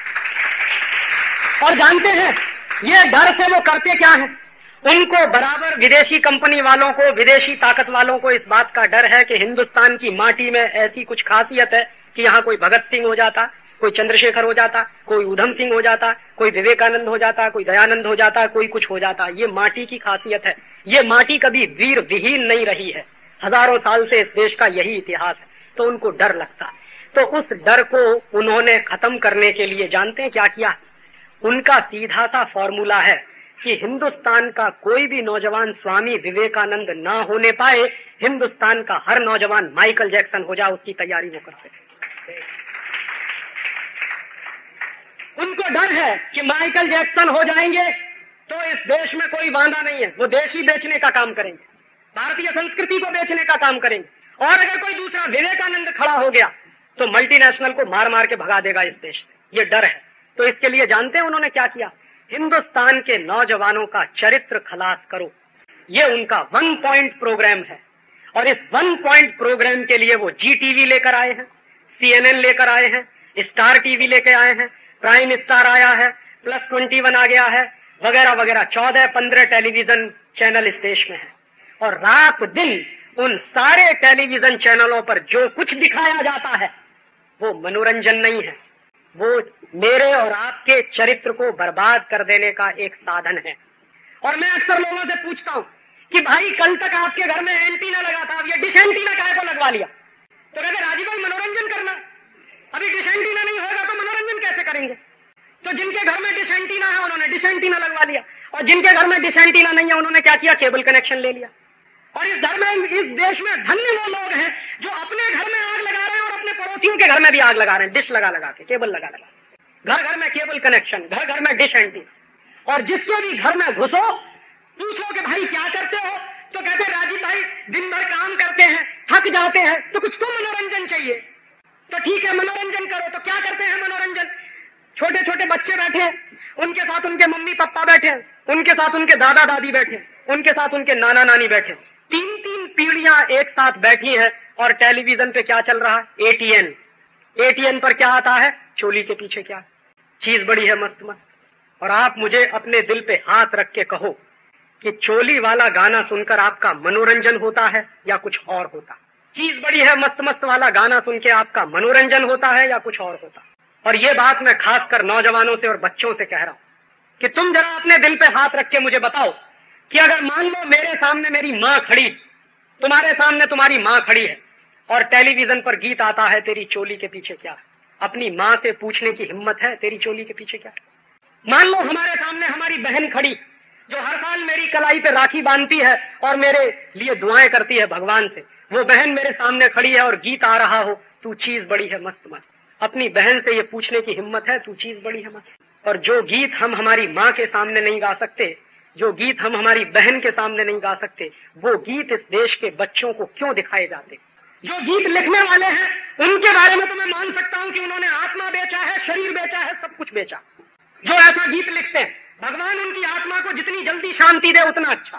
और जानते हैं ये डर से वो करते क्या है? उनको बराबर विदेशी कंपनी वालों को, विदेशी ताकत वालों को इस बात का डर है कि हिंदुस्तान की माटी में ऐसी कुछ खासियत है कि यहाँ कोई भगत सिंह हो जाता, कोई चंद्रशेखर हो जाता, कोई उधम सिंह हो जाता, कोई विवेकानंद हो जाता, कोई दयानंद हो जाता, कोई कुछ हो जाता। ये माटी की खासियत है। ये माटी कभी वीर विहीन नहीं रही है। हजारों साल से इस देश का यही इतिहास है। तो उनको डर लगता। तो उस डर को उन्होंने खत्म करने के लिए जानते हैं क्या किया? उनका सीधा सा फॉर्मूला है कि हिंदुस्तान का कोई भी नौजवान स्वामी विवेकानंद ना होने पाए, हिंदुस्तान का हर नौजवान माइकल जैक्सन हो जाए, उसकी तैयारी वो करते हैं। उनको डर है कि माइकल जैक्सन हो जाएंगे तो इस देश में कोई वांदा नहीं है, वो देश ही बेचने का काम करेंगे, भारतीय संस्कृति को बेचने का काम करेंगे। और अगर कोई दूसरा विवेकानंद खड़ा हो गया तो मल्टीनेशनल को मार मार के भगा देगा इस देश से। ये डर है। तो इसके लिए जानते हैं उन्होंने क्या किया? हिंदुस्तान के नौजवानों का चरित्र खलास करो, ये उनका 1 पॉइंट प्रोग्राम है। और इस 1 पॉइंट प्रोग्राम के लिए वो GTV लेकर आए हैं, CNN लेकर आए हैं, स्टार TV लेकर आए हैं, प्राइम स्टार आया है, +21 आ गया है, वगैरह वगैरह 14-15 टेलीविजन चैनल इस देश में है। और रात दिन उन सारे टेलीविजन चैनलों पर जो कुछ दिखाया जाता है वो मनोरंजन नहीं है, वो मेरे और आपके चरित्र को बर्बाद कर देने का एक साधन है। और मैं अक्सर लोगों से पूछता हूं कि भाई कल तक आपके घर में एंटीना लगा था, अब ये डिश एंटीना काहे को लगवा लिया? तो कहते राजीव भाई मनोरंजन करना, अभी डिश एंटीना नहीं होगा तो मनोरंजन कैसे करेंगे? तो जिनके घर में डिश एंटीना है उन्होंने डिश एंटीना लगवा लिया, और जिनके घर में डिश एंटीना नहीं है उन्होंने क्या किया? केबल कनेक्शन ले लिया। और इस देश में धन्य वो लोग हैं जो अपने घर में आग लगा रहे हैं और अपने पड़ोसियों के घर में भी आग लगा रहे हैं, डिश लगा लगा के, केबल लगा लगा के। घर घर में केबल कनेक्शन, घर घर में डिश एंटीना। और जिसके भी घर में घुसो, पूछो कि भाई क्या करते हो, तो कहते राजीव भाई दिन भर काम करते हैं, थक जाते हैं, तो कुछ तो मनोरंजन चाहिए। तो ठीक है मनोरंजन करो। तो क्या करते हैं मनोरंजन? छोटे छोटे बच्चे बैठे हैं, उनके साथ उनके मम्मी पापा बैठे हैं, उनके साथ उनके दादा दादी बैठे हैं, उनके साथ उनके नाना नानी बैठे, 3-3 पीढ़ियां एक साथ बैठी हैं। और टेलीविजन पे क्या चल रहा है? एटीएन पर क्या आता है? चोली के पीछे क्या चीज बड़ी है मस्त मस्त। और आप मुझे अपने दिल पे हाथ रख के कहो कि चोली वाला गाना सुनकर आपका मनोरंजन होता है या कुछ और होता? चीज बड़ी है मस्त मस्त वाला गाना सुन के आपका मनोरंजन होता है या कुछ और होता? और ये बात मैं खासकर नौजवानों से और बच्चों से कह रहा हूं कि तुम जरा अपने दिल पे हाथ रख के मुझे बताओ कि अगर मान लो मेरे सामने मेरी माँ खड़ी, तुम्हारे सामने तुम्हारी माँ खड़ी है, और टेलीविजन पर गीत आता है तेरी चोली के पीछे क्या है, अपनी माँ से पूछने की हिम्मत है तेरी चोली के पीछे क्या है? मान लो हमारे सामने हमारी बहन खड़ी जो हर साल मेरी कलाई पे राखी बांधती है और मेरे लिए दुआएं करती है भगवान से, वो बहन मेरे सामने खड़ी है और गीत आ रहा हो तू चीज बड़ी है मस्त मस्त। अपनी बहन से ये पूछने की हिम्मत है तू चीज बड़ी है मस्त। और जो गीत हम हमारी माँ के सामने नहीं गा सकते, जो गीत हम हमारी बहन के सामने नहीं गा सकते, वो गीत इस देश के बच्चों को क्यों दिखाए जाते? जो गीत लिखने वाले हैं उनके बारे में तो मैं मान सकता हूं कि उन्होंने आत्मा बेचा है, शरीर बेचा है, सब कुछ बेचा। जो ऐसा गीत लिखते हैं, भगवान उनकी आत्मा को जितनी जल्दी शांति दे उतना अच्छा।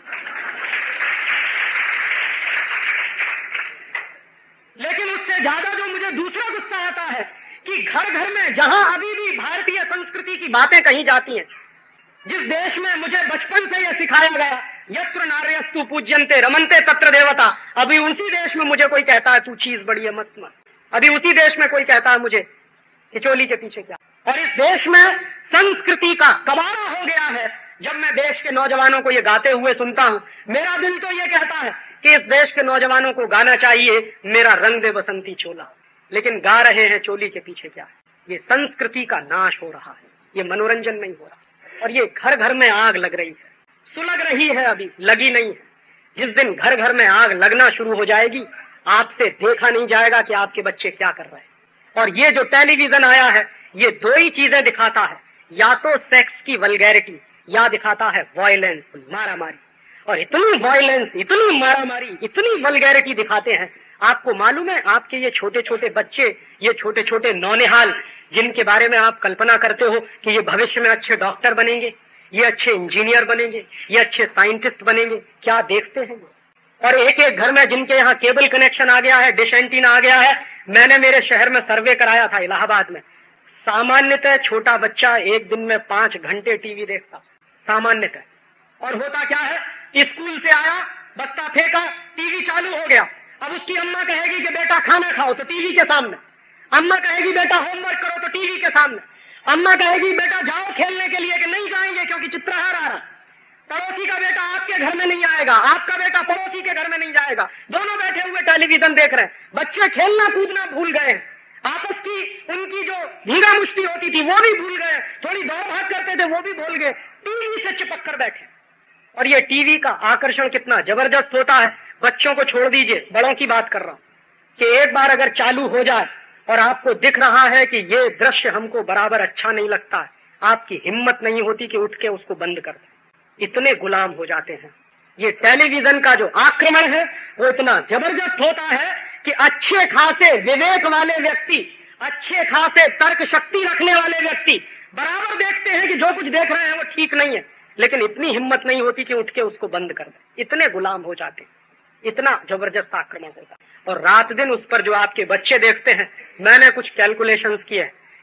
लेकिन उससे ज्यादा जो मुझे दूसरा गुस्सा आता है कि घर घर में जहां अभी भी भारतीय संस्कृति की बातें कही जाती हैं, जिस देश में मुझे बचपन से यह सिखाया गया यत्र नार्यस्तु पूज्यन्ते रमन्ते तत्र देवता, अभी उसी देश में मुझे कोई कहता है तू चीज बड़ी है मस्त मस्त। अभी उसी देश में कोई कहता है मुझे कि चोली के पीछे क्या। और इस देश में संस्कृति का कबाड़ा हो गया है। जब मैं देश के नौजवानों को ये गाते हुए सुनता हूँ, मेरा दिल तो ये कहता है कि इस देश के नौजवानों को गाना चाहिए मेरा रंग दे बसंती चोला, लेकिन गा रहे हैं चोली के पीछे क्या। ये संस्कृति का नाश हो रहा है, ये मनोरंजन नहीं हो रहा। और ये घर घर में आग लग रही है, सुलग रही है, अभी लगी नहीं है। जिस दिन घर घर में आग लगना शुरू हो जाएगी, आपसे देखा नहीं जाएगा कि आपके बच्चे क्या कर रहे हैं। और ये जो टेलीविजन आया है, ये दो ही चीजें दिखाता है, या तो सेक्स की वल्गैरिटी, या दिखाता है वायलेंस, मारामारी। और इतनी वायलेंस, इतनी मारामारी, इतनी वल्गैरिटी दिखाते हैं। आपको मालूम है, आपके ये छोटे छोटे बच्चे, ये छोटे छोटे नौनिहाल, जिनके बारे में आप कल्पना करते हो कि ये भविष्य में अच्छे डॉक्टर बनेंगे, ये अच्छे इंजीनियर बनेंगे, ये अच्छे साइंटिस्ट बनेंगे, क्या देखते हैं। और एक एक घर में जिनके यहाँ केबल कनेक्शन आ गया है, डिश एंटीना आ गया है। मैंने मेरे शहर में सर्वे कराया था इलाहाबाद में, सामान्यतः छोटा बच्चा एक दिन में 5 घंटे टीवी देखता, सामान्यतः। और होता क्या है, स्कूल से आया, बस्ता फेंका, टीवी चालू हो गया। अब उसकी अम्मा कहेगी कि बेटा खाना खाओ, तो टीवी के सामने। अम्मा कहेगी बेटा होमवर्क करो, तो टीवी के सामने। अम्मा कहेगी बेटा जाओ खेलने के लिए, कि नहीं जाएंगे क्योंकि चित्रहार आ रहा। पड़ोसी का बेटा आपके घर में नहीं आएगा, आपका बेटा पड़ोसी के घर में नहीं जाएगा। दोनों बैठे हुए टेलीविजन देख रहे हैं। बच्चे खेलना कूदना भूल गए, आपस की उनकी जो भीगा मुश्ती होती थी वो भी भूल गए, थोड़ी दौड़ भाग करते थे वो भी भूल गए, टीवी से चिपक कर बैठे। और ये टीवी का आकर्षण कितना जबरदस्त होता है। बच्चों को छोड़ दीजिए, बड़ों की बात कर रहा हूं कि एक बार अगर चालू हो जाए और आपको दिख रहा है कि ये दृश्य हमको बराबर अच्छा नहीं लगता है, आपकी हिम्मत नहीं होती कि उठ के उसको बंद कर दें। इतने गुलाम हो जाते हैं। ये टेलीविजन का जो आक्रमण है वो इतना जबरदस्त होता है कि अच्छे खासे विवेक वाले व्यक्ति, अच्छे खासे तर्क शक्ति रखने वाले व्यक्ति बराबर देखते हैं कि जो कुछ देख रहे हैं वो ठीक नहीं है, लेकिन इतनी हिम्मत नहीं होती कि उठ के उसको बंद कर दें। इतने गुलाम हो जाते हैं, इतना जबरदस्त आक्रमण होता है। और रात दिन उस पर जो आपके बच्चे देखते हैं, मैंने कुछ कैलकुलेशंस किए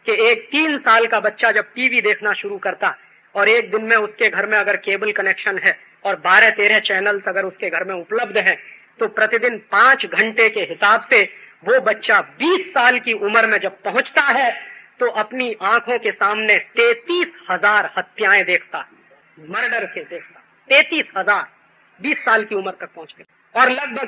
कि एक 3 साल का बच्चा जब टीवी देखना शुरू करता और एक दिन में उसके घर में अगर केबल कनेक्शन है और 12-13 चैनल्स अगर उसके घर में उपलब्ध है, तो प्रतिदिन 5 घंटे के हिसाब से वो बच्चा 20 साल की उम्र में जब पहुंचता है तो अपनी आंखों के सामने 33,000 हत्याएं देखता है, मर्डर के देखता, 33,000 20 साल की उम्र तक पहुंचते, और लगभग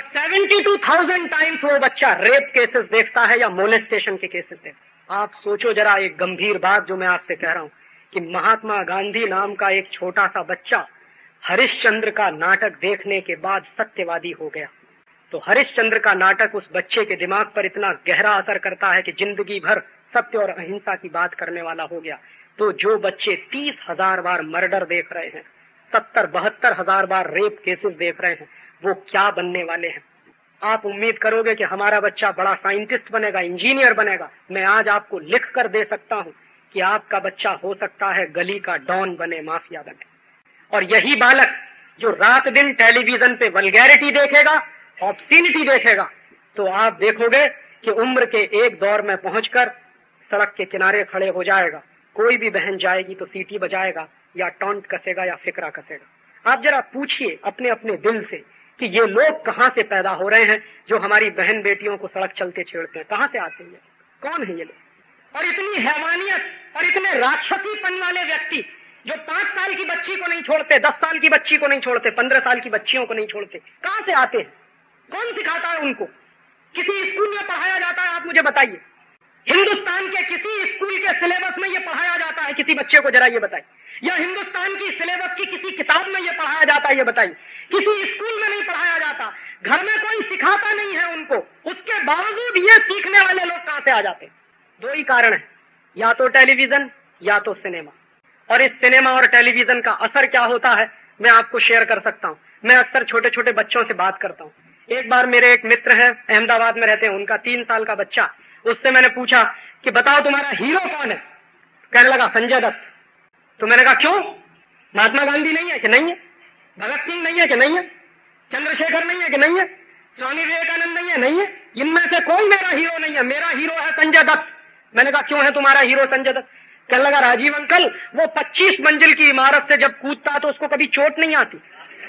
72,000 टाइम्स वो बच्चा रेप केसेस देखता है या मोलेस्टेशन के केसेस देखता है। आप सोचो जरा एक गंभीर बात जो मैं आपसे कह रहा हूं कि महात्मा गांधी नाम का एक छोटा सा बच्चा हरिश्चंद्र का नाटक देखने के बाद सत्यवादी हो गया। तो हरिश्चंद्र का नाटक उस बच्चे के दिमाग पर इतना गहरा असर करता है कि जिंदगी भर सत्य और अहिंसा की बात करने वाला हो गया। तो जो बच्चे 30,000 बार मर्डर देख रहे हैं, 70-72,000 बार रेप केसेस देख रहे हैं, वो क्या बनने वाले हैं? आप उम्मीद करोगे कि हमारा बच्चा बड़ा साइंटिस्ट बनेगा, इंजीनियर बनेगा। मैं आज आपको लिख कर दे सकता हूं कि आपका बच्चा हो सकता है गली का डॉन बने, माफिया बने। और यही बालक जो रात दिन टेलीविजन पे वल्गैरिटी देखेगा, ऑब्स्सीनिटी देखेगा, तो आप देखोगे कि उम्र के एक दौर में पहुंचकर सड़क के किनारे खड़े हो जाएगा। कोई भी बहन जाएगी तो सीटी बजाएगा या टॉन्ट कसेगा या फिक्रा कसेगा। आप जरा पूछिए अपने अपने दिल से कि ये लोग कहां से पैदा हो रहे हैं जो हमारी बहन बेटियों को सड़क चलते छेड़ते हैं? कहां से आते हैं? कौन है ये लोग? और इतनी हैवानियत और इतने राक्षसीपन वाले व्यक्ति जो 5 साल की बच्ची को नहीं छोड़ते, 10 साल की बच्ची को नहीं छोड़ते, 15 साल की बच्चियों को नहीं छोड़ते, कहां से आते हैं? कौन सिखाता है उनको? किसी स्कूल में पढ़ाया जाता है? आप मुझे बताइए, हिंदुस्तान के किसी स्कूल के सिलेबस में ये पढ़ाया जाता है? किसी बच्चे को जरा ये बताइए। या हिंदुस्तान की सिलेबस की किसी किताब में ये पढ़ाया जाता है? ये बताइए। किसी स्कूल में नहीं पढ़ाया जाता, घर में कोई सिखाता नहीं है उनको, उसके बावजूद ये सीखने वाले लोग कहां से आ जाते हैं? 2 ही कारण है, या तो टेलीविजन या तो सिनेमा। और इस सिनेमा और टेलीविजन का असर क्या होता है मैं आपको शेयर कर सकता हूं। मैं अक्सर छोटे छोटे बच्चों से बात करता हूं। एक बार मेरे एक मित्र हैं, अहमदाबाद में रहते हैं, उनका 3 साल का बच्चा, उससे मैंने पूछा कि बताओ तुम्हारा हीरो कौन है? कहने लगा संजय दत्त। तो मैंने कहा क्यों? महात्मा गांधी नहीं है कि नहीं है? भगत सिंह नहीं है कि नहीं है? चंद्रशेखर नहीं है कि नहीं है? स्वामी विवेकानंद नहीं है? नहीं है। इनमें से कोई मेरा हीरो नहीं है, मेरा हीरो है संजय दत्त। मैंने कहा क्यों है तुम्हारा हीरो संजय दत्त? कहने लगा राजीव अंकल, वो 25 मंजिल की इमारत से जब कूदता तो उसको कभी चोट नहीं आती,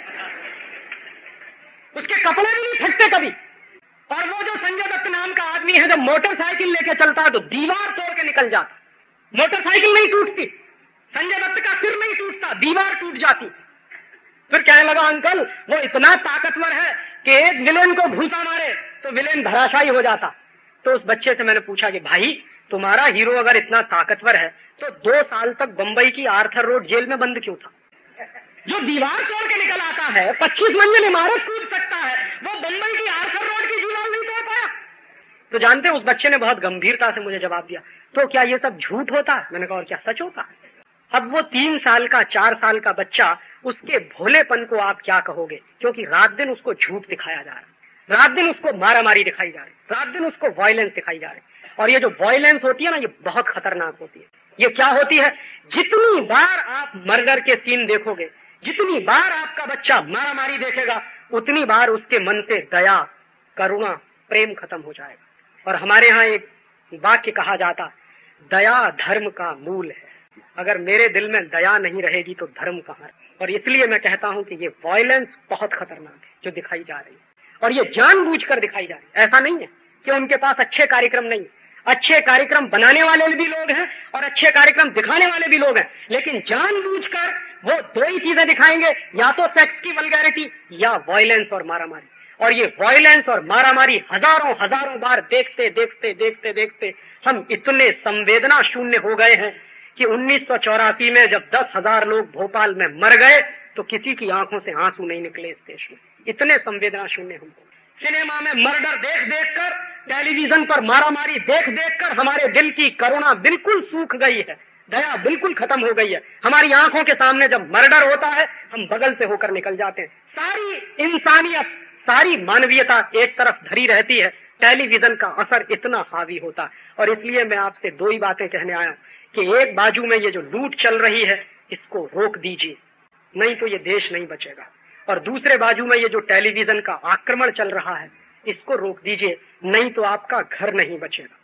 उसके कपड़े भी नहीं फटते कभी। और वो जो संजय दत्त नाम का आदमी है, जब मोटरसाइकिल लेके चलता है तो दीवार तोड़ के निकल जाता। मोटरसाइकिल नहीं टूटती, संजय दत्त का सिर नहीं टूटता, दीवार टूट जाती। फिर कहने लगा अंकल वो इतना ताकतवर है कि एक विलेन को घूसा मारे तो विलेन धराशायी हो जाता। तो उस बच्चे से मैंने पूछा कि भाई तुम्हारा हीरो अगर इतना ताकतवर है तो 2 साल तक बंबई की आर्थर रोड जेल में बंद क्यों था? जो दीवार तोड़ के निकल आता है, 25 मंजिल इमारत कूद सकता है, वो बंबई की आर्थर रोड की दीवार नहीं तोड़ पाया। तो जानते हैं उस बच्चे ने बहुत गंभीरता से मुझे जवाब दिया, तो क्या ये सब झूठ होता है? मैंने कहा और क्या सच होता है? अब वो 3 साल का 4 साल का बच्चा, उसके भोलेपन को आप क्या कहोगे? क्योंकि रात दिन उसको झूठ दिखाया जा रहा है, रात दिन उसको मारामारी दिखाई जा रही है, रात दिन उसको वायलेंस दिखाई जा रही है। और ये जो वायलेंस होती है ना, ये बहुत खतरनाक होती है। ये क्या होती है? जितनी बार आप मर्डर के सीन देखोगे, जितनी बार आपका बच्चा मारामारी देखेगा, उतनी बार उसके मन से दया, करुणा, प्रेम खत्म हो जाएगा। और हमारे यहाँ एक वाक्य कहा जाता, दया धर्म का मूल है। अगर मेरे दिल में दया नहीं रहेगी तो धर्म कहाँ? और इसलिए मैं कहता हूं कि ये वायलेंस बहुत खतरनाक है जो दिखाई जा रही है, और ये जानबूझकर दिखाई जा रही है। ऐसा नहीं है कि उनके पास अच्छे कार्यक्रम नहीं, अच्छे कार्यक्रम बनाने वाले भी लोग हैं और अच्छे कार्यक्रम दिखाने वाले भी लोग हैं, लेकिन जानबूझकर वो 2 ही चीजें दिखाएंगे, या तो सेक्स की वल्गैरिटी या वायलेंस और मारामारी। और ये वायलेंस और मारामारी हजारों हजारों बार देखते देखते देखते देखते हम इतने संवेदना शून्य हो गए हैं कि 1984 में जब 10,000 लोग भोपाल में मर गए तो किसी की आंखों से आंसू नहीं निकले इस देश में। इतने संवेदना शून्य हम हो। सिनेमा में मर्डर देख देख कर, टेलीविजन पर मारामारी देख देख कर हमारे दिल की करुणा बिल्कुल सूख गई है, दया बिल्कुल खत्म हो गई है। हमारी आंखों के सामने जब मर्डर होता है हम बगल से होकर निकल जाते हैं। सारी इंसानियत, सारी मानवीयता एक तरफ धरी रहती है, टेलीविजन का असर इतना हावी होता है। और इसलिए मैं आपसे 2 ही बातें कहने आया कि एक बाजू में ये जो लूट चल रही है इसको रोक दीजिए, नहीं तो ये देश नहीं बचेगा। और दूसरे बाजू में ये जो टेलीविजन का आक्रमण चल रहा है इसको रोक दीजिए, नहीं तो आपका घर नहीं बचेगा।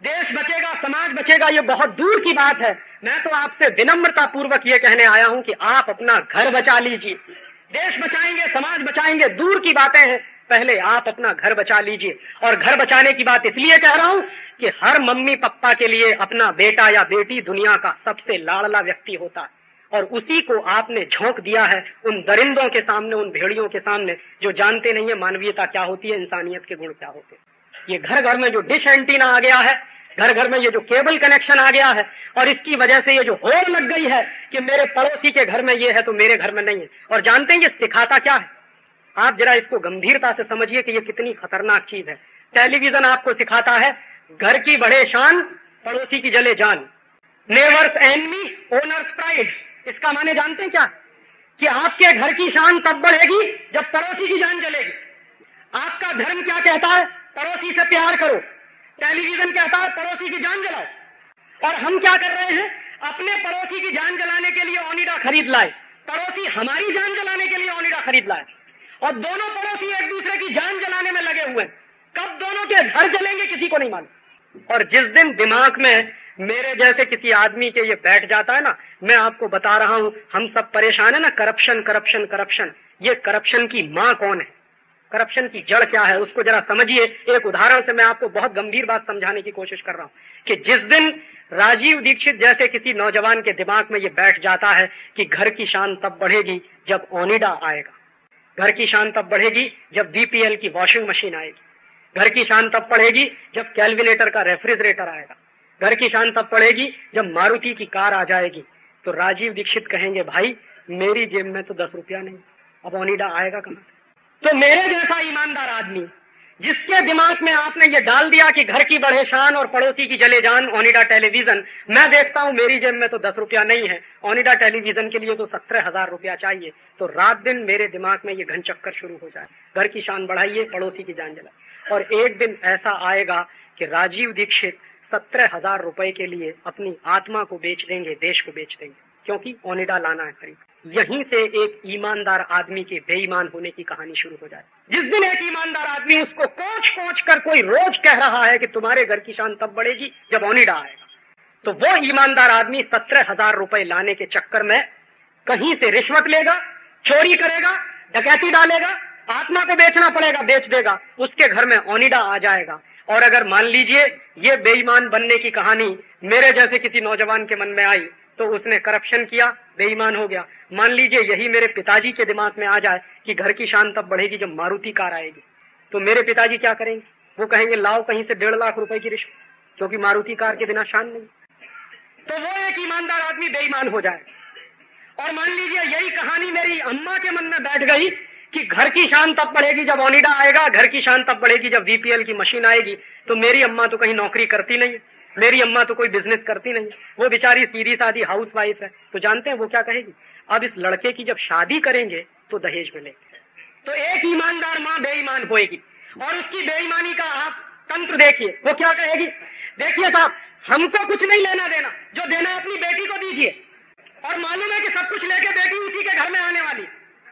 देश बचेगा, समाज बचेगा, ये बहुत दूर की बात है। मैं तो आपसे विनम्रता पूर्वक ये कहने आया हूं कि आप अपना घर बचा लीजिए। देश बचाएंगे, समाज बचाएंगे, दूर की बातें हैं, पहले आप अपना घर बचा लीजिए। और घर बचाने की बात इसलिए कह रहा हूं कि हर मम्मी पापा के लिए अपना बेटा या बेटी दुनिया का सबसे लाडला व्यक्ति होता है, और उसी को आपने झोंक दिया है उन दरिंदों के सामने, उन भेड़ियों के सामने, जो जानते नहीं है मानवीयता क्या होती है, इंसानियत के गुण क्या होते हैं। ये घर घर में जो डिश एंटीना आ गया है, घर घर में ये जो केबल कनेक्शन आ गया है, और इसकी वजह से ये जो होड़ लग गई है कि मेरे पड़ोसी के घर में ये है तो मेरे घर में नहीं है। और जानते हैं ये सिखाता क्या है? आप जरा इसको गंभीरता से समझिए कि ये कितनी खतरनाक चीज है। टेलीविजन आपको सिखाता है घर की बढ़े शान, पड़ोसी की जले जान। Neighbour's enemy, owner's pride. इसका माने जानते हैं क्या? कि आपके घर की शान तब बढ़ेगी जब पड़ोसी की जान जलेगी। आपका धर्म क्या कहता है? पड़ोसी से प्यार करो। टेलीविजन कहता है पड़ोसी की जान जलाओ। और हम क्या कर रहे हैं? अपने पड़ोसी की जान जलाने के लिए ओनिडा खरीद लाए, पड़ोसी हमारी जान जलाने के लिए ओनिडा खरीद लाए, और दोनों पड़ोसी एक दूसरे की जान जलाने में लगे हुए हैं। कब दोनों के घर जलेंगे किसी को नहीं मालूम। और जिस दिन दिमाग में मेरे जैसे किसी आदमी के ये बैठ जाता है ना, मैं आपको बता रहा हूं, हम सब परेशान है ना, करप्शन करप्शन करप्शन। ये करप्शन की मां कौन है? करप्शन की जड़ क्या है? उसको जरा समझिए। एक उदाहरण से मैं आपको बहुत गंभीर बात समझाने की कोशिश कर रहा हूं कि जिस दिन राजीव दीक्षित जैसे किसी नौजवान के दिमाग में ये बैठ जाता है कि घर की शान तब बढ़ेगी जब ओनिडा आएगा, घर की शान तब बढ़ेगी जब बीपीएल की वॉशिंग मशीन आएगी, घर की शान तब बढ़ेगी जब कैलकुलेटर का रेफ्रिजरेटर आएगा, घर की शान तब बढ़ेगी जब मारुति की कार आ जाएगी, तो राजीव दीक्षित कहेंगे भाई मेरी जेब में तो 10 रुपया नहीं, अब ओनिडा आएगा कहां से? तो मेरे जैसा ईमानदार आदमी जिसके दिमाग में आपने ये डाल दिया कि घर की बढ़े शान और पड़ोसी की जले जान, ओनिडा टेलीविजन, मैं देखता हूं मेरी जेब में तो 10 रुपया नहीं है, ओनिडा टेलीविजन के लिए तो 17,000 रुपया चाहिए, तो रात दिन मेरे दिमाग में ये घन चक्कर शुरू हो जाए, घर की शान बढ़ाइए, पड़ोसी की जान जलाइए। और एक दिन ऐसा आएगा कि राजीव दीक्षित 17,000 रुपए के लिए अपनी आत्मा को बेच देंगे, देश को बेच देंगे, क्योंकि ओनिडा लाना है खरीद। यहीं से एक ईमानदार आदमी के बेईमान होने की कहानी शुरू हो जाए। जिस दिन एक ईमानदार आदमी उसको कोच कोच कर कोई रोज कह रहा है कि तुम्हारे घर की शान तब बढ़ेगी जब ओनिडा आएगा, तो वो ईमानदार आदमी 17,000 रुपए लाने के चक्कर में कहीं से रिश्वत लेगा, चोरी करेगा, डकैती डालेगा, आत्मा को बेचना पड़ेगा, बेच देगा, उसके घर में ओनिडा आ जाएगा। और अगर मान लीजिए ये बेईमान बनने की कहानी मेरे जैसे किसी नौजवान के मन में आई तो उसने करप्शन किया, बेईमान हो गया। मान लीजिए यही मेरे पिताजी के दिमाग में आ जाए कि घर की शान तब बढ़ेगी जब मारुति कार आएगी, तो मेरे पिताजी क्या करेंगे? वो कहेंगे लाओ कहीं से 1.5 लाख रुपए की रिश्वत, क्योंकि मारुति कार के बिना शान नहीं। तो वो एक ईमानदार आदमी बेईमान हो जाए। और मान लीजिए यही कहानी मेरी अम्मा के मन में बैठ गई कि घर की शान तब बढ़ेगी जब ओनिडा आएगा, घर की शान तब बढ़ेगी जब बीपीएल की मशीन आएगी, तो मेरी अम्मा तो कहीं नौकरी करती नहीं है, मेरी अम्मा तो कोई बिजनेस करती नहीं, वो बेचारी सीधी सादी हाउस वाइफ है। तो जानते हैं वो क्या कहेगी? अब इस लड़के की जब शादी करेंगे तो दहेज मिलेगा। तो एक ईमानदार माँ बेईमान होएगी, और उसकी बेईमानी का आप तंत्र देखिए, वो क्या कहेगी? देखिए साहब, हमको कुछ नहीं लेना देना, जो देना है अपनी बेटी को दीजिए, और मालूम है कि सब कुछ लेके बेटी उसी के घर में आने वाली।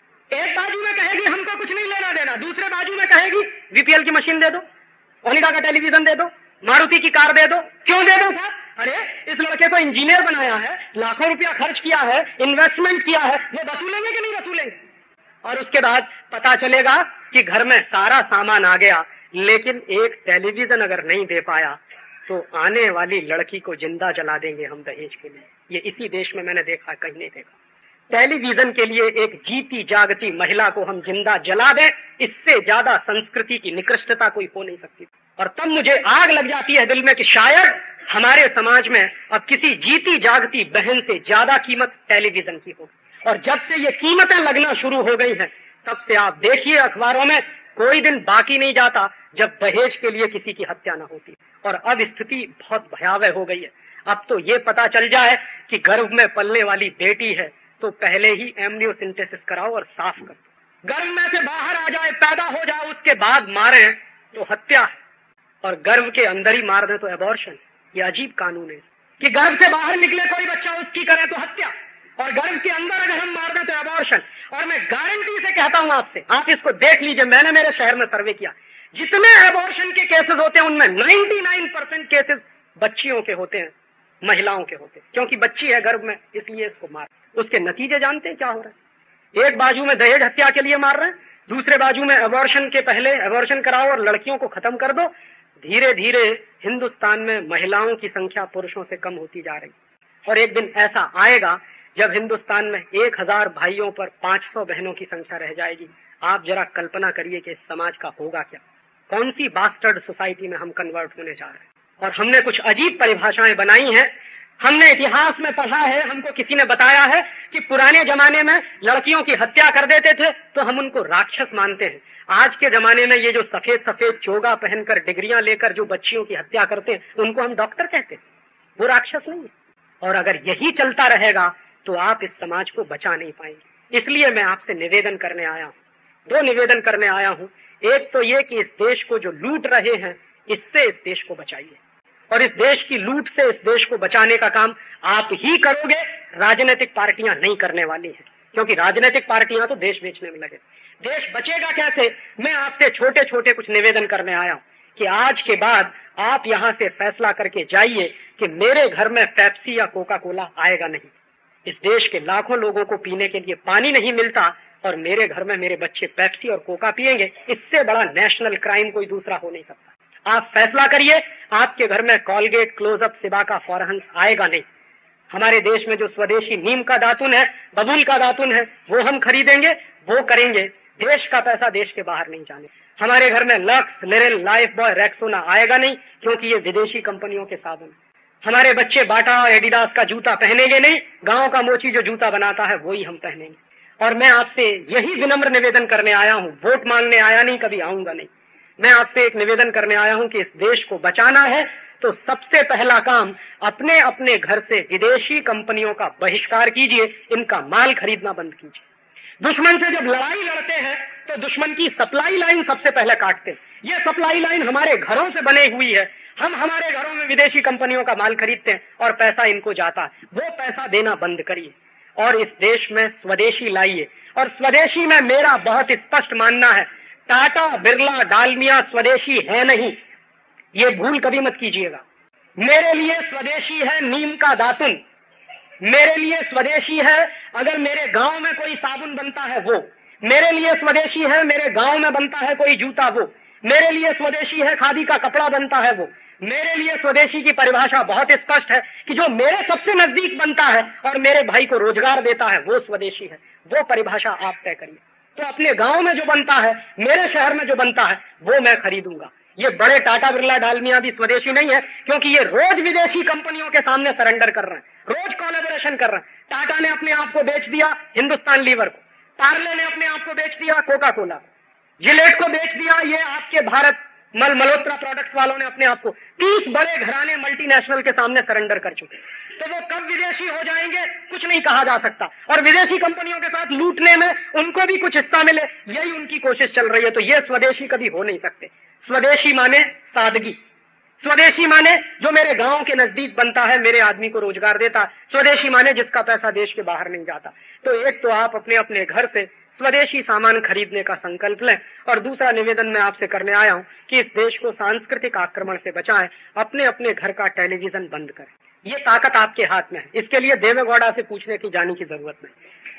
एक बाजू में कहेगी हमको कुछ नहीं लेना देना, दूसरे बाजू में कहेगी बीपीएल की मशीन दे दो, ओनिडा का टेलीविजन दे दो, मारुति की कार दे दो। क्यों दे दो साहब? अरे इस लड़के को इंजीनियर बनाया है, लाखों रुपया खर्च किया है, इन्वेस्टमेंट किया है, वो वसूलेंगे कि नहीं वसूलेंगे? और उसके बाद पता चलेगा कि घर में सारा सामान आ गया, लेकिन एक टेलीविजन अगर नहीं दे पाया तो आने वाली लड़की को जिंदा जला देंगे हम दहेज के लिए। ये इसी देश में मैंने देखा, कहीं नहीं देखा। टेलीविजन के लिए एक जीती जागती महिला को हम जिंदा जला दें, इससे ज्यादा संस्कृति की निकृष्टता कोई हो नहीं सकती। और तब मुझे आग लग जाती है दिल में कि शायद हमारे समाज में अब किसी जीती जागती बहन से ज्यादा कीमत टेलीविजन की होगी। और जब से ये कीमतें लगना शुरू हो गई हैं, तब से आप देखिए अखबारों में कोई दिन बाकी नहीं जाता जब दहेज के लिए किसी की हत्या न होती। और अब स्थिति बहुत भयावह हो गई है। अब तो ये पता चल जाए कि गर्भ में पलने वाली बेटी है तो पहले ही एम्नियोसिंथेसिस कराओ और साफ कर दो। गर्भ में से बाहर आ जाए, पैदा हो जाए, उसके बाद मारे तो हत्या, और गर्भ के अंदर ही मार दे तो एबॉर्शन। ये अजीब कानून है कि गर्भ से बाहर निकले कोई बच्चा, उसकी करे तो हत्या, और गर्भ के अंदर अगर हम मार दें तो एबॉर्शन। और मैं गारंटी से कहता हूं आपसे, आप इसको देख लीजिए, मैंने मेरे शहर में सर्वे किया, जितने एबॉर्शन के केसेस होते हैं उनमें 99% केसेस बच्चियों के होते हैं, महिलाओं के होते हैं, क्योंकि बच्ची है गर्भ में इसलिए इसको मार। उसके नतीजे जानते हैं क्या हो रहा है? एक बाजू में दहेज हत्या के लिए मार रहे हैं, दूसरे बाजू में अबॉर्शन के पहले अबॉर्शन कराओ और लड़कियों को खत्म कर दो। धीरे धीरे हिंदुस्तान में महिलाओं की संख्या पुरुषों से कम होती जा रही और एक दिन ऐसा आएगा जब हिंदुस्तान में 1000 भाइयों पर 500 बहनों की संख्या रह जाएगी। आप जरा कल्पना करिए कि इस समाज का होगा क्या, कौन सी बास्टर्ड सोसाइटी में हम कन्वर्ट होने जा रहे हैं। और हमने कुछ अजीब परिभाषाएं बनाई हैं, हमने इतिहास में पढ़ा है, हमको किसी ने बताया है कि पुराने जमाने में लड़कियों की हत्या कर देते थे तो हम उनको राक्षस मानते हैं। आज के जमाने में ये जो सफेद सफेद चोगा पहनकर डिग्रियां लेकर जो बच्चियों की हत्या करते हैं उनको हम डॉक्टर कहते हैं, वो राक्षस नहीं है। और अगर यही चलता रहेगा तो आप इस समाज को बचा नहीं पाएंगे। इसलिए मैं आपसे निवेदन करने आया हूँ, 2 निवेदन करने आया हूँ। एक तो ये कि इस देश को जो लूट रहे हैं इससे इस देश को बचाइए, और इस देश की लूट से इस देश को बचाने का काम आप ही करोगे, राजनीतिक पार्टियां नहीं करने वाली हैं, क्योंकि राजनीतिक पार्टियां तो देश बेचने में लगे। देश बचेगा कैसे? मैं आपसे छोटे छोटे कुछ निवेदन करने आया हूं कि आज के बाद आप यहां से फैसला करके जाइए कि मेरे घर में पेप्सी या कोका कोला आएगा नहीं। इस देश के लाखों लोगों को पीने के लिए पानी नहीं मिलता और मेरे घर में मेरे बच्चे पेप्सी और कोका पिएंगे, इससे बड़ा नेशनल क्राइम कोई दूसरा हो नहीं सकता। आप फैसला करिए, आपके घर में कॉलगेट, क्लोजअप, सिबा का फॉरहंस आएगा नहीं। हमारे देश में जो स्वदेशी नीम का दातुन है, बबूल का दातुन है, वो हम खरीदेंगे, वो करेंगे। देश का पैसा देश के बाहर नहीं जाने। हमारे घर में Lux, Liril, Lifebuoy, Rexona आएगा नहीं, क्योंकि ये विदेशी कंपनियों के साधन। हमारे बच्चे बाटा और एडिडास का जूता पहनेंगे नहीं, गांव का मोची जो जूता बनाता है वही हम पहनेंगे। और मैं आपसे यही विनम्र निवेदन करने आया हूँ, वोट मांगने आया नहीं, कभी आऊंगा नहीं। मैं आपसे एक निवेदन करने आया हूँ कि इस देश को बचाना है तो सबसे पहला काम अपने अपने घर से विदेशी कंपनियों का बहिष्कार कीजिए, इनका माल खरीदना बंद कीजिए। दुश्मन से जब लड़ाई लड़ते हैं तो दुश्मन की सप्लाई लाइन सबसे पहले काटते हैं। ये सप्लाई लाइन हमारे घरों से बनी हुई है, हम हमारे घरों में विदेशी कंपनियों का माल खरीदते हैं और पैसा इनको जाता है, वो पैसा देना बंद करिए और इस देश में स्वदेशी लाइए। और स्वदेशी में मेरा बहुत स्पष्ट मानना है, टाटा, बिरला, डालमिया स्वदेशी है नहीं, ये भूल कभी मत कीजिएगा। मेरे लिए स्वदेशी है नीम का दातुन, मेरे लिए स्वदेशी है अगर मेरे गांव में कोई साबुन बनता है वो, मेरे लिए स्वदेशी है मेरे गांव में बनता है कोई जूता वो, मेरे लिए स्वदेशी है खादी का कपड़ा बनता है वो। मेरे लिए स्वदेशी की परिभाषा बहुत स्पष्ट है कि जो मेरे सबसे नजदीक बनता है और मेरे भाई को रोजगार देता है वो स्वदेशी है। वो परिभाषा आप तय करिए। तो अपने गांव में जो बनता है, मेरे शहर में जो बनता है वो मैं खरीदूंगा। ये बड़े टाटा, बिरला, डालमिया भी स्वदेशी नहीं है, क्योंकि ये रोज विदेशी कंपनियों के सामने सरेंडर कर रहे हैं, रोज कोलैबोरेशन कर रहे हैं। टाटा ने अपने आप को बेच दिया हिंदुस्तान लीवर को, पार्ले ने अपने आप को बेच दिया कोका कोला, जिलेट को बेच दिया ये आपके भारत मल्होत्रा प्रोडक्ट्स वालों ने अपने आप को। 30 बड़े घराने मल्टीनेशनल के सामने सरेंडर कर चुके। तो वो कब विदेशी हो जाएंगे कुछ नहीं कहा जा सकता, और विदेशी कंपनियों के साथ लूटने में उनको भी कुछ हिस्सा मिले, यही उनकी कोशिश चल रही है। तो ये स्वदेशी कभी हो नहीं सकते। स्वदेशी माने सादगी, स्वदेशी माने जो मेरे गांव के नजदीक बनता है, मेरे आदमी को रोजगार देता। स्वदेशी माने जिसका पैसा देश के बाहर नहीं जाता। तो एक तो आप अपने अपने घर से स्वदेशी सामान खरीदने का संकल्प लें, और दूसरा निवेदन मैं आपसे करने आया हूं कि इस देश को सांस्कृतिक आक्रमण से बचाएं, अपने अपने घर का टेलीविजन बंद करें। ये ताकत आपके हाथ में है, इसके लिए देवेगौड़ा से पूछने की जाने की जरूरत नहीं।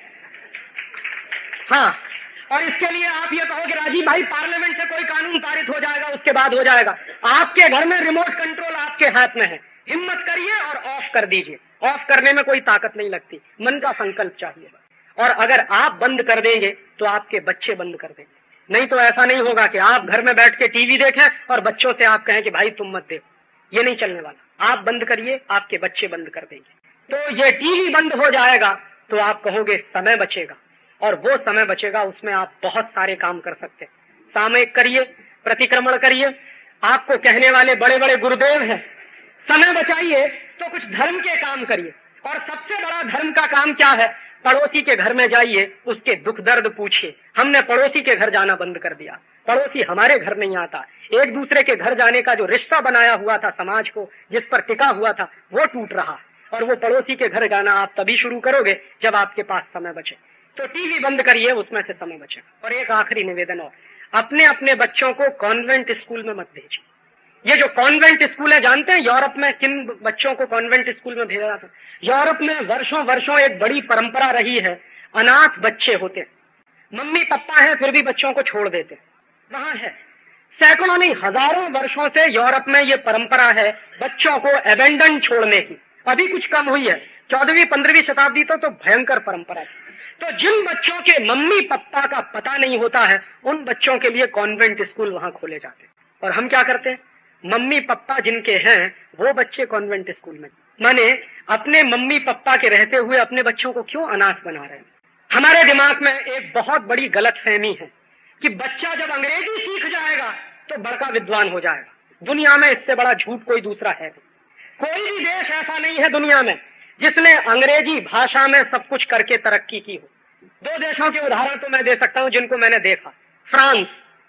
हाँ, और इसके लिए आप ये कहो कि राजीव भाई पार्लियामेंट से कोई कानून पारित हो जाएगा उसके बाद हो जाएगा। आपके घर में रिमोट कंट्रोल आपके हाथ में है, हिम्मत करिए और ऑफ कर दीजिए। ऑफ करने में कोई ताकत नहीं लगती, मन का संकल्प चाहिए। और अगर आप बंद कर देंगे तो आपके बच्चे बंद कर देंगे। नहीं तो ऐसा नहीं होगा कि आप घर में बैठ के टीवी देखें और बच्चों से आप कहें कि भाई तुम मत देखो, ये नहीं चलने वाला। आप बंद करिए, आपके बच्चे बंद कर देंगे। तो ये टीवी बंद हो जाएगा तो आप कहोगे समय बचेगा, और वो समय बचेगा उसमें आप बहुत सारे काम कर सकते हैं। सामयिक करिए, प्रतिक्रमण करिए। आपको कहने वाले बड़े बड़े गुरुदेव हैं, समय बचाइए तो कुछ धर्म के काम करिए। और सबसे बड़ा धर्म का काम क्या है? पड़ोसी के घर में जाइए, उसके दुख दर्द पूछिए। हमने पड़ोसी के घर जाना बंद कर दिया, पड़ोसी हमारे घर नहीं आता। एक दूसरे के घर जाने का जो रिश्ता बनाया हुआ था समाज को, जिस पर टिका हुआ था, वो टूट रहा। और वो पड़ोसी के घर जाना आप तभी शुरू करोगे जब आपके पास समय बचे। तो टीवी बंद करिए, उसमें से समय बचेगा। और एक आखिरी निवेदन और, अपने अपने बच्चों को कॉन्वेंट स्कूल में मत भेजिए। ये जो कॉन्वेंट स्कूल है, जानते हैं यूरोप में किन बच्चों को कॉन्वेंट स्कूल में भेजा जाता है? यूरोप में वर्षों वर्षों एक बड़ी परंपरा रही है, अनाथ बच्चे होते हैं, मम्मी पापा है फिर भी बच्चों को छोड़ देते, वहां है सैकड़ों नहीं हजारों वर्षों से यूरोप में ये परंपरा है बच्चों को एबेंडन छोड़ने की। अभी कुछ कम हुई है, 14वीं 15वीं शताब्दी तो भयंकर परंपरा है। तो जिन बच्चों के मम्मी पापा का पता नहीं होता है उन बच्चों के लिए कॉन्वेंट स्कूल वहां खोले जाते हैं। और हम क्या करते हैं, मम्मी पापा जिनके हैं वो बच्चे कॉन्वेंट स्कूल में, माने अपने मम्मी पापा के रहते हुए अपने बच्चों को क्यों अनाथ बना रहे हैं। हमारे दिमाग में एक बहुत बड़ी गलतफहमी है कि बच्चा जब अंग्रेजी सीख जाएगा तो बड़का विद्वान हो जाएगा। दुनिया में इससे बड़ा झूठ कोई दूसरा है नहीं। कोई भी देश ऐसा नहीं है दुनिया में जिसने अंग्रेजी भाषा में सब कुछ करके तरक्की की हो। 2 देशों के उदाहरण तो मैं दे सकता हूं जिनको मैंने देखा। फ्रांस,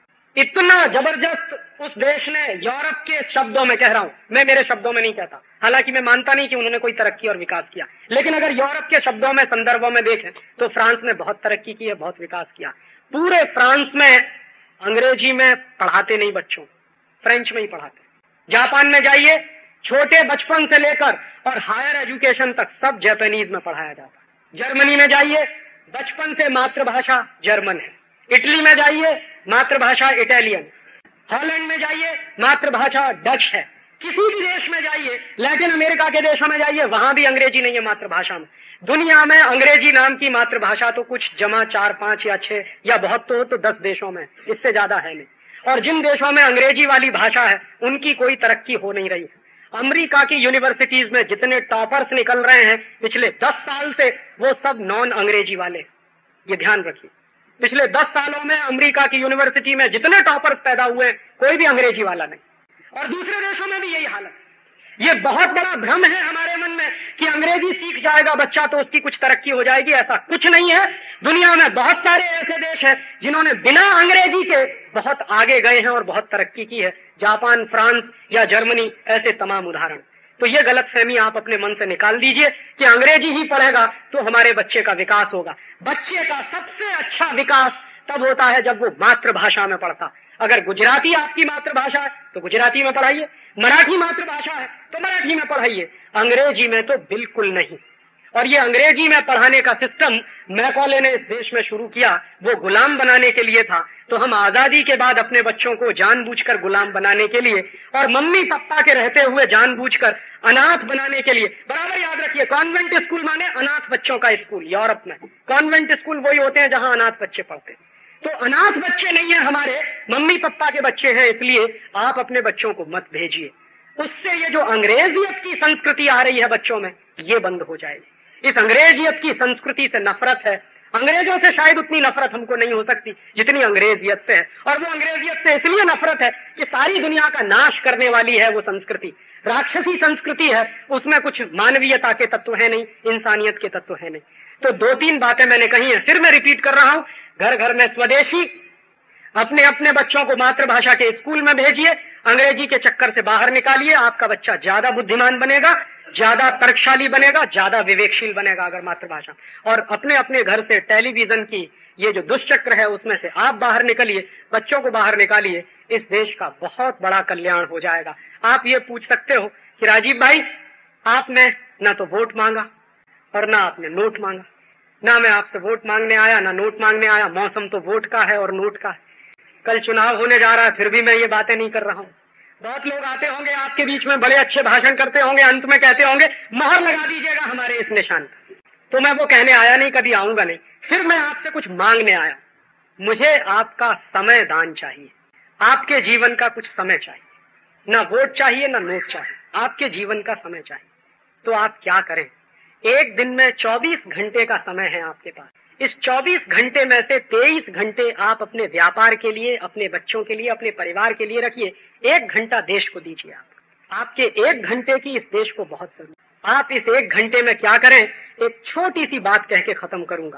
इतना जबरदस्त उस देश ने, यूरोप के शब्दों में कह रहा हूं मैं, मेरे शब्दों में नहीं कहता, हालांकि मैं मानता नहीं कि उन्होंने कोई तरक्की और विकास किया, लेकिन अगर यूरोप के शब्दों में संदर्भों में देखें तो फ्रांस ने बहुत तरक्की की है, बहुत विकास किया। पूरे फ्रांस में अंग्रेजी में पढ़ाते नहीं बच्चों, फ्रेंच में ही पढ़ाते। जापान में जाइए, छोटे बचपन से लेकर और हायर एजुकेशन तक सब जापानीज में पढ़ाया जाता है। जर्मनी में जाइए, बचपन से मातृभाषा जर्मन है। इटली में जाइए, मातृभाषा इटालियन। हॉलैंड में जाइए, मातृभाषा डच है। किसी भी देश में जाइए, लैटिन अमेरिका के देशों में जाइए, वहां भी अंग्रेजी नहीं है मातृभाषा में। दुनिया में अंग्रेजी नाम की मातृभाषा तो कुछ जमा 4, 5 या 6 या बहुत तो 10 देशों में, इससे ज्यादा है नहीं। और जिन देशों में अंग्रेजी वाली भाषा है उनकी कोई तरक्की हो नहीं रही है। अमेरिका की यूनिवर्सिटीज में जितने टॉपर्स निकल रहे हैं पिछले 10 साल से, वो सब नॉन अंग्रेजी वाले, ये ध्यान रखिए। पिछले 10 सालों में अमेरिका की यूनिवर्सिटी में जितने टॉपर्स पैदा हुए कोई भी अंग्रेजी वाला नहीं। और दूसरे देशों में भी यही हालत। ये बहुत बड़ा भ्रम है हमारे मन में कि अंग्रेजी सीख जाएगा बच्चा तो उसकी कुछ तरक्की हो जाएगी, ऐसा कुछ नहीं है। दुनिया में बहुत सारे ऐसे देश हैं जिन्होंने बिना अंग्रेजी के बहुत आगे गए हैं और बहुत तरक्की की है। जापान, फ्रांस या जर्मनी, ऐसे तमाम उदाहरण। तो ये गलतफहमी आप अपने मन से निकाल दीजिए कि अंग्रेजी ही पढ़ेगा तो हमारे बच्चे का विकास होगा। बच्चे का सबसे अच्छा विकास तब होता है जब वो मातृभाषा में पढ़ता। अगर गुजराती आपकी मातृभाषा है तो गुजराती में पढ़ाइए, मराठी मातृभाषा है तो मराठी में पढ़ाइए, अंग्रेजी में तो बिल्कुल नहीं। और ये अंग्रेजी में पढ़ाने का सिस्टम मैकॉले ने इस देश में शुरू किया, वो गुलाम बनाने के लिए था। तो हम आजादी के बाद अपने बच्चों को जानबूझकर गुलाम बनाने के लिए और मम्मी पापा के रहते हुए जानबूझकर अनाथ बनाने के लिए, बराबर याद रखिए, कॉन्वेंट स्कूल माने अनाथ बच्चों का स्कूल। यूरोप में कॉन्वेंट स्कूल वही होते हैं जहां अनाथ बच्चे पढ़ते हैं। तो अनाथ बच्चे नहीं है हमारे, मम्मी पापा के बच्चे हैं, इसलिए आप अपने बच्चों को मत भेजिए। उससे ये जो अंग्रेजियत की संस्कृति आ रही है बच्चों में, ये बंद हो जाएगी। इस अंग्रेजियत की संस्कृति से नफरत है। अंग्रेजों से शायद उतनी नफरत हमको नहीं हो सकती जितनी अंग्रेजियत से है। और वो अंग्रेजियत से इसलिए नफरत है कि सारी दुनिया का नाश करने वाली है वो संस्कृति, राक्षसी संस्कृति है, उसमें कुछ मानवीयता के तत्व है नहीं, इंसानियत के तत्व है नहीं। तो 2-3 बातें मैंने कही हैं, फिर मैं रिपीट कर रहा हूं। घर घर में स्वदेशी, अपने अपने बच्चों को मातृभाषा के स्कूल में भेजिए, अंग्रेजी के चक्कर से बाहर निकालिए। आपका बच्चा ज्यादा बुद्धिमान बनेगा, ज्यादा तर्कशाली बनेगा, ज्यादा विवेकशील बनेगा अगर मातृभाषा। और अपने अपने घर से टेलीविजन की ये जो दुष्चक्र है उसमें से आप बाहर निकलिए, बच्चों को बाहर निकालिए, इस देश का बहुत बड़ा कल्याण हो जाएगा। आप ये पूछ सकते हो कि राजीव भाई, आपने ना तो वोट मांगा और ना आपने नोट मांगा। ना मैं आपसे वोट मांगने आया, ना नोट मांगने आया। मौसम तो वोट का है और नोट का है। कल चुनाव होने जा रहा है, फिर भी मैं ये बातें नहीं कर रहा हूँ। बहुत लोग आते होंगे आपके बीच में, बड़े अच्छे भाषण करते होंगे, अंत में कहते होंगे मोहर लगा दीजिएगा हमारे इस निशान पर। तो मैं वो कहने आया नहीं, कभी आऊंगा नहीं। फिर मैं आपसे कुछ मांगने आया। मुझे आपका समय दान चाहिए, आपके जीवन का कुछ समय चाहिए। ना वोट चाहिए ना नोट चाहिए, आपके जीवन का समय चाहिए। तो आप क्या करें? एक दिन में 24 घंटे का समय है आपके पास। इस 24 घंटे में से 23 घंटे आप अपने व्यापार के लिए, अपने बच्चों के लिए, अपने परिवार के लिए रखिए। 1 घंटा देश को दीजिए। आपके 1 घंटे की इस देश को बहुत जरूरत। आप इस 1 घंटे में क्या करें? एक छोटी सी बात कह के खत्म करूंगा।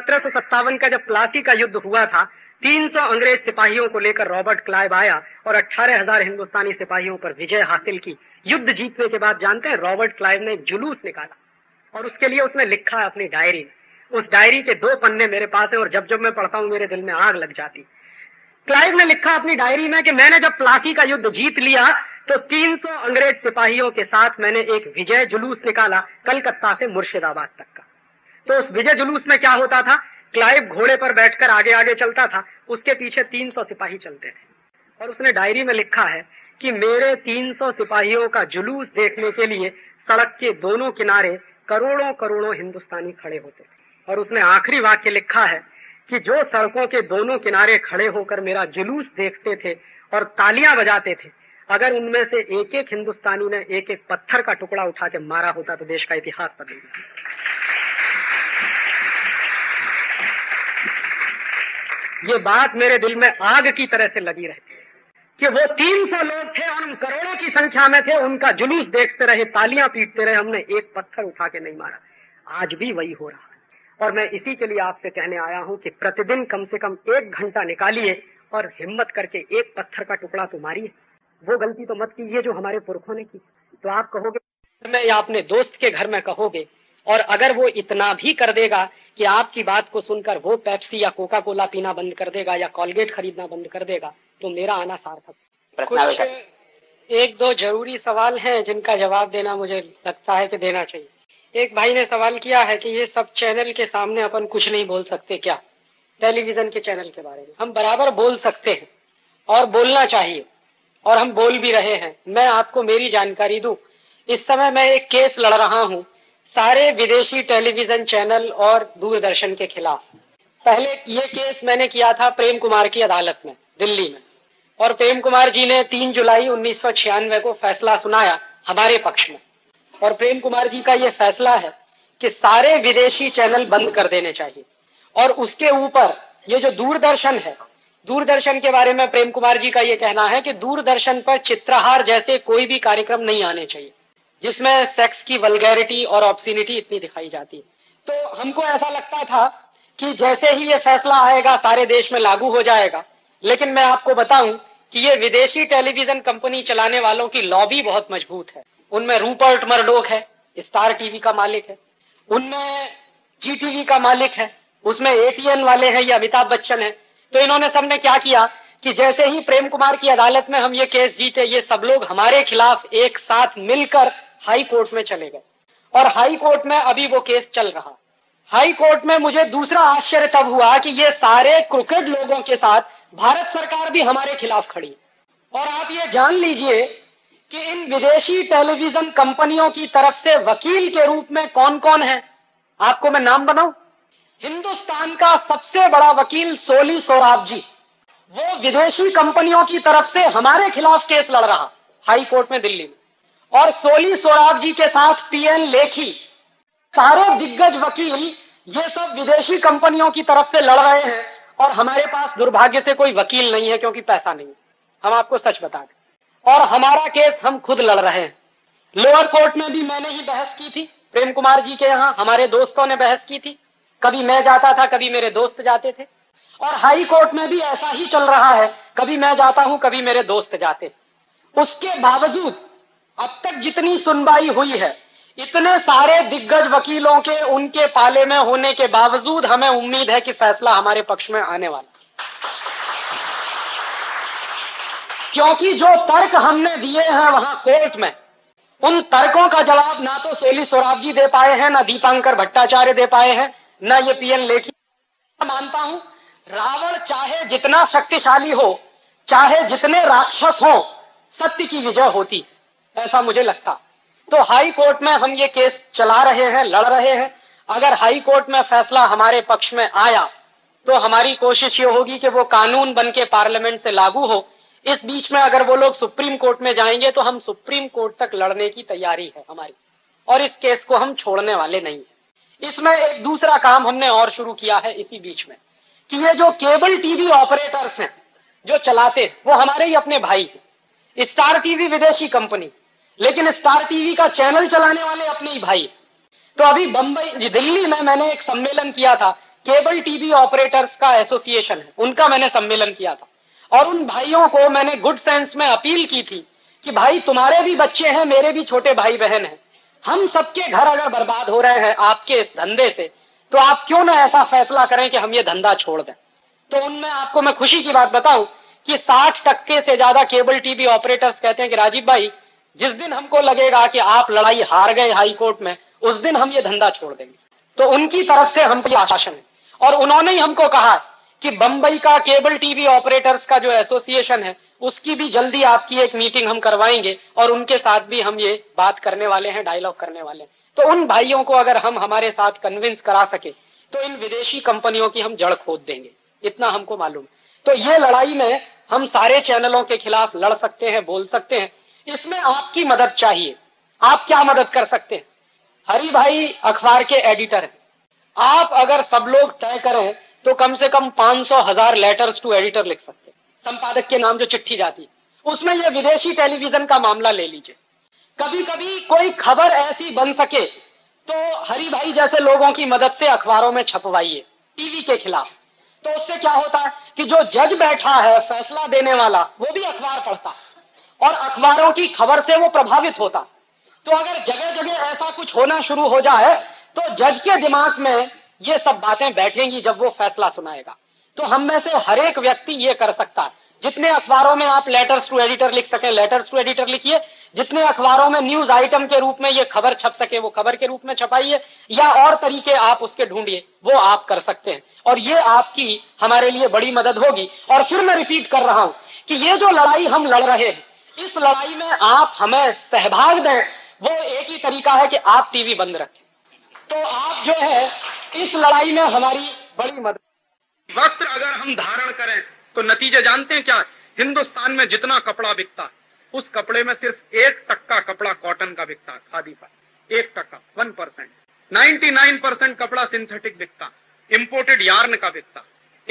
1757 का जब प्लासी का युद्ध हुआ था, 300 अंग्रेज सिपाहियों को लेकर रॉबर्ट क्लाइव आया और 18,000 हिंदुस्तानी सिपाहियों पर विजय हासिल की। युद्ध जीतने के बाद जानते हैं रॉबर्ट क्लाइव ने एक जुलूस निकाला और उसके लिए उसने लिखा अपनी डायरी में। उस डायरी के 2 पन्ने मेरे पास है और जब जब मैं पढ़ता हूं मेरे दिल में आग लग जाती। क्लाइव ने लिखा अपनी डायरी में कि मैंने जब प्लासी का युद्ध जीत लिया तो 300 अंग्रेज सिपाहियों के साथ मैंने एक विजय जुलूस निकाला कलकत्ता से मुर्शिदाबाद तक का। तो उस विजय जुलूस में क्या होता था, क्लाइव घोड़े पर बैठकर आगे आगे चलता था, उसके पीछे 300 सिपाही चलते थे। और उसने डायरी में लिखा है कि मेरे 300 सिपाहियों का जुलूस देखने के लिए सड़क के दोनों किनारे करोड़ों करोड़ों हिंदुस्तानी खड़े होते थे। और उसने आखिरी वाक्य लिखा है कि जो सड़कों के दोनों किनारे खड़े होकर मेरा जुलूस देखते थे और तालियां बजाते थे, अगर उनमें से एक एक हिंदुस्तानी ने एक एक पत्थर का टुकड़ा उठा के मारा होता तो देश का इतिहास बदल गया। ये बात मेरे दिल में आग की तरह से लगी रहती है कि वो 300 लोग थे और हम करोड़ों की संख्या में थे, उनका जुलूस देखते रहे, तालियां पीटते रहे, हमने एक पत्थर उठा के नहीं मारा। आज भी वही हो रहा है। और मैं इसी के लिए आपसे कहने आया हूं कि प्रतिदिन कम से कम 1 घंटा निकालिए और हिम्मत करके एक पत्थर का टुकड़ा तो मारिए। वो गलती तो मत कीजिए जो हमारे पुरखों ने की। तो आप कहोगे मैं या अपने दोस्त के घर में कहोगे, और अगर वो इतना भी कर देगा कि आपकी बात को सुनकर वो पेप्सी या कोका कोला पीना बंद कर देगा या कॉलगेट खरीदना बंद कर देगा, तो मेरा आना सार्थक। कुछ 1-2 जरूरी सवाल हैं जिनका जवाब देना मुझे लगता है कि देना चाहिए। एक भाई ने सवाल किया है कि ये सब चैनल के सामने अपन कुछ नहीं बोल सकते क्या, टेलीविजन के चैनल के बारे में? हम बराबर बोल सकते हैं और बोलना चाहिए, और हम बोल भी रहे हैं। मैं आपको मेरी जानकारी दूं, इस समय मैं एक केस लड़ रहा हूं सारे विदेशी टेलीविजन चैनल और दूरदर्शन के खिलाफ। पहले ये केस मैंने किया था प्रेम कुमार की अदालत में दिल्ली में, और प्रेम कुमार जी ने 3 जुलाई 1996 को फैसला सुनाया हमारे पक्ष में। और प्रेम कुमार जी का ये फैसला है कि सारे विदेशी चैनल बंद कर देने चाहिए। और उसके ऊपर ये जो दूरदर्शन है, दूरदर्शन के बारे में प्रेम कुमार जी का ये कहना है कि दूरदर्शन पर चित्रहार जैसे कोई भी कार्यक्रम नहीं आने चाहिए जिसमें सेक्स की वल्गैरिटी और ऑब्सिनिटी इतनी दिखाई जाती है। तो हमको ऐसा लगता था कि जैसे ही ये फैसला आएगा सारे देश में लागू हो जाएगा। लेकिन मैं आपको बताऊं कि ये विदेशी टेलीविजन कंपनी चलाने वालों की लॉबी बहुत मजबूत है। उनमें रूपर्ट मर्डोक है, स्टार टीवी का मालिक है, उनमें जी टीवी का मालिक है, उसमें ATN वाले हैं, ये अमिताभ बच्चन है। तो इन्होंने सबने क्या किया कि जैसे ही प्रेम कुमार की अदालत में हम ये केस जीते, ये सब लोग हमारे खिलाफ एक साथ मिलकर हाई कोर्ट में चले गए, और हाई कोर्ट में अभी वो केस चल रहा। हाई कोर्ट में मुझे दूसरा आश्चर्य तब हुआ कि ये सारे क्रिकेट लोगों के साथ भारत सरकार भी हमारे खिलाफ खड़ी। और आप ये जान लीजिए कि इन विदेशी टेलीविजन कंपनियों की तरफ से वकील के रूप में कौन कौन है, आपको मैं नाम बनाऊं? हिंदुस्तान का सबसे बड़ा वकील सोली सोराब जी, वो विदेशी कंपनियों की तरफ से हमारे खिलाफ केस लड़ रहा हाई कोर्ट में दिल्ली में। और सोली सोराब जी के साथ PN लेखी, सारे दिग्गज वकील ये सब विदेशी कंपनियों की तरफ से लड़ रहे हैं। और हमारे पास दुर्भाग्य से कोई वकील नहीं है क्योंकि पैसा नहीं है। हम आपको सच बता दें, और हमारा केस हम खुद लड़ रहे हैं। लोअर कोर्ट में भी मैंने ही बहस की थी, प्रेम कुमार जी के यहाँ हमारे दोस्तों ने बहस की थी। कभी मैं जाता था, कभी मेरे दोस्त जाते थे। और हाई कोर्ट में भी ऐसा ही चल रहा है, कभी मैं जाता हूं, कभी मेरे दोस्त जाते। उसके बावजूद अब तक जितनी सुनवाई हुई है, इतने सारे दिग्गज वकीलों के उनके पाले में होने के बावजूद हमें उम्मीद है कि फैसला हमारे पक्ष में आने वाला। क्योंकि जो तर्क हमने दिए हैं वहां कोर्ट में, उन तर्कों का जवाब ना तो सोली सोराब जी दे पाए हैं, ना दीपांकर भट्टाचार्य दे पाए हैं, ना ये PN लेखी। मानता हूं रावण चाहे जितना शक्तिशाली हो, चाहे जितने राक्षस हो, सत्य की विजय होती, ऐसा मुझे लगता। तो हाई कोर्ट में हम ये केस चला रहे हैं, लड़ रहे हैं। अगर हाई कोर्ट में फैसला हमारे पक्ष में आया तो हमारी कोशिश ये होगी कि वो कानून बन के पार्लियामेंट से लागू हो। इस बीच में अगर वो लोग सुप्रीम कोर्ट में जाएंगे तो हम सुप्रीम कोर्ट तक लड़ने की तैयारी है हमारी, और इस केस को हम छोड़ने वाले नहीं है। इसमें एक दूसरा काम हमने और शुरू किया है इसी बीच में, कि ये जो केबल टीवी ऑपरेटर्स हैं जो चलाते हैं, वो हमारे ही अपने भाई हैं। स्टार टीवी विदेशी कंपनी, लेकिन स्टार टीवी का चैनल चलाने वाले अपने ही भाई। तो अभी बंबई, दिल्ली में मैंने एक सम्मेलन किया था, केबल टीवी ऑपरेटर्स का एसोसिएशन है, उनका मैंने सम्मेलन किया था। और उन भाइयों को मैंने गुड सेंस में अपील की थी कि भाई तुम्हारे भी बच्चे हैं, मेरे भी छोटे भाई बहन हैं, हम सबके घर अगर बर्बाद हो रहे हैं आपके इस धंधे से, तो आप क्यों ना ऐसा फैसला करें कि हम ये धंधा छोड़ दें। तो उनमें आपको मैं खुशी की बात बताऊं कि 60% से ज्यादा केबल टीवी ऑपरेटर्स कहते हैं कि राजीव भाई, जिस दिन हमको लगेगा कि आप लड़ाई हार गए हाई कोर्ट में, उस दिन हम ये धंधा छोड़ देंगे। तो उनकी तरफ से हमको ये आश्वासन है, और उन्होंने ही हमको कहा कि बंबई का केबल टीवी ऑपरेटर्स का जो एसोसिएशन है, उसकी भी जल्दी आपकी एक मीटिंग हम करवाएंगे और उनके साथ भी हम ये बात करने वाले हैं, डायलॉग करने वाले हैं। तो उन भाइयों को अगर हम हमारे साथ कन्विंस करा सके तो इन विदेशी कंपनियों की हम जड़ खोद देंगे, इतना हमको मालूम। तो ये लड़ाई में हम सारे चैनलों के खिलाफ लड़ सकते हैं, बोल सकते हैं। इसमें आपकी मदद चाहिए। आप क्या मदद कर सकते हैं? हरि भाई अखबार के एडिटर हैं। आप अगर सब लोग तय करें तो कम से कम 500,000 लेटर्स टू एडिटर लिख सकते हैं, संपादक के नाम जो चिट्ठी जाती है। उसमें ये विदेशी टेलीविजन का मामला ले लीजिए। कभी कभी कोई खबर ऐसी बन सके तो हरि भाई जैसे लोगों की मदद से अखबारों में छपवाइए टीवी के खिलाफ। तो उससे क्या होता है कि जो जज बैठा है फैसला देने वाला, वो भी अखबार पढ़ता और अखबारों की खबर से वो प्रभावित होता। तो अगर जगह जगह ऐसा कुछ होना शुरू हो जाए तो जज के दिमाग में ये सब बातें बैठेंगी जब वो फैसला सुनाएगा। तो हम में से हर एक व्यक्ति ये कर सकता है। जितने अखबारों में आप लेटर्स टू एडिटर लिख सके, लेटर्स टू एडिटर लिखिए। जितने अखबारों में न्यूज आइटम के रूप में ये खबर छप सके, वो खबर के रूप में छपाइए, या और तरीके आप उसके ढूंढिए, वो आप कर सकते हैं। और ये आपकी हमारे लिए बड़ी मदद होगी। और फिर मैं रिपीट कर रहा हूं कि ये जो लड़ाई हम लड़ रहे हैं, इस लड़ाई में आप हमें सहभाग दें। वो एक ही तरीका है कि आप टीवी बंद रखें। तो आप जो है इस लड़ाई में हमारी बड़ी मदद। वस्त्र अगर हम धारण करें तो नतीजे जानते हैं क्या? हिंदुस्तान में जितना कपड़ा बिकता है उस कपड़े में सिर्फ 1% कपड़ा कॉटन का बिकता है, खादी का 1%, 1%। 99% कपड़ा सिंथेटिक बिकता, इंपोर्टेड यार्न का बिकता।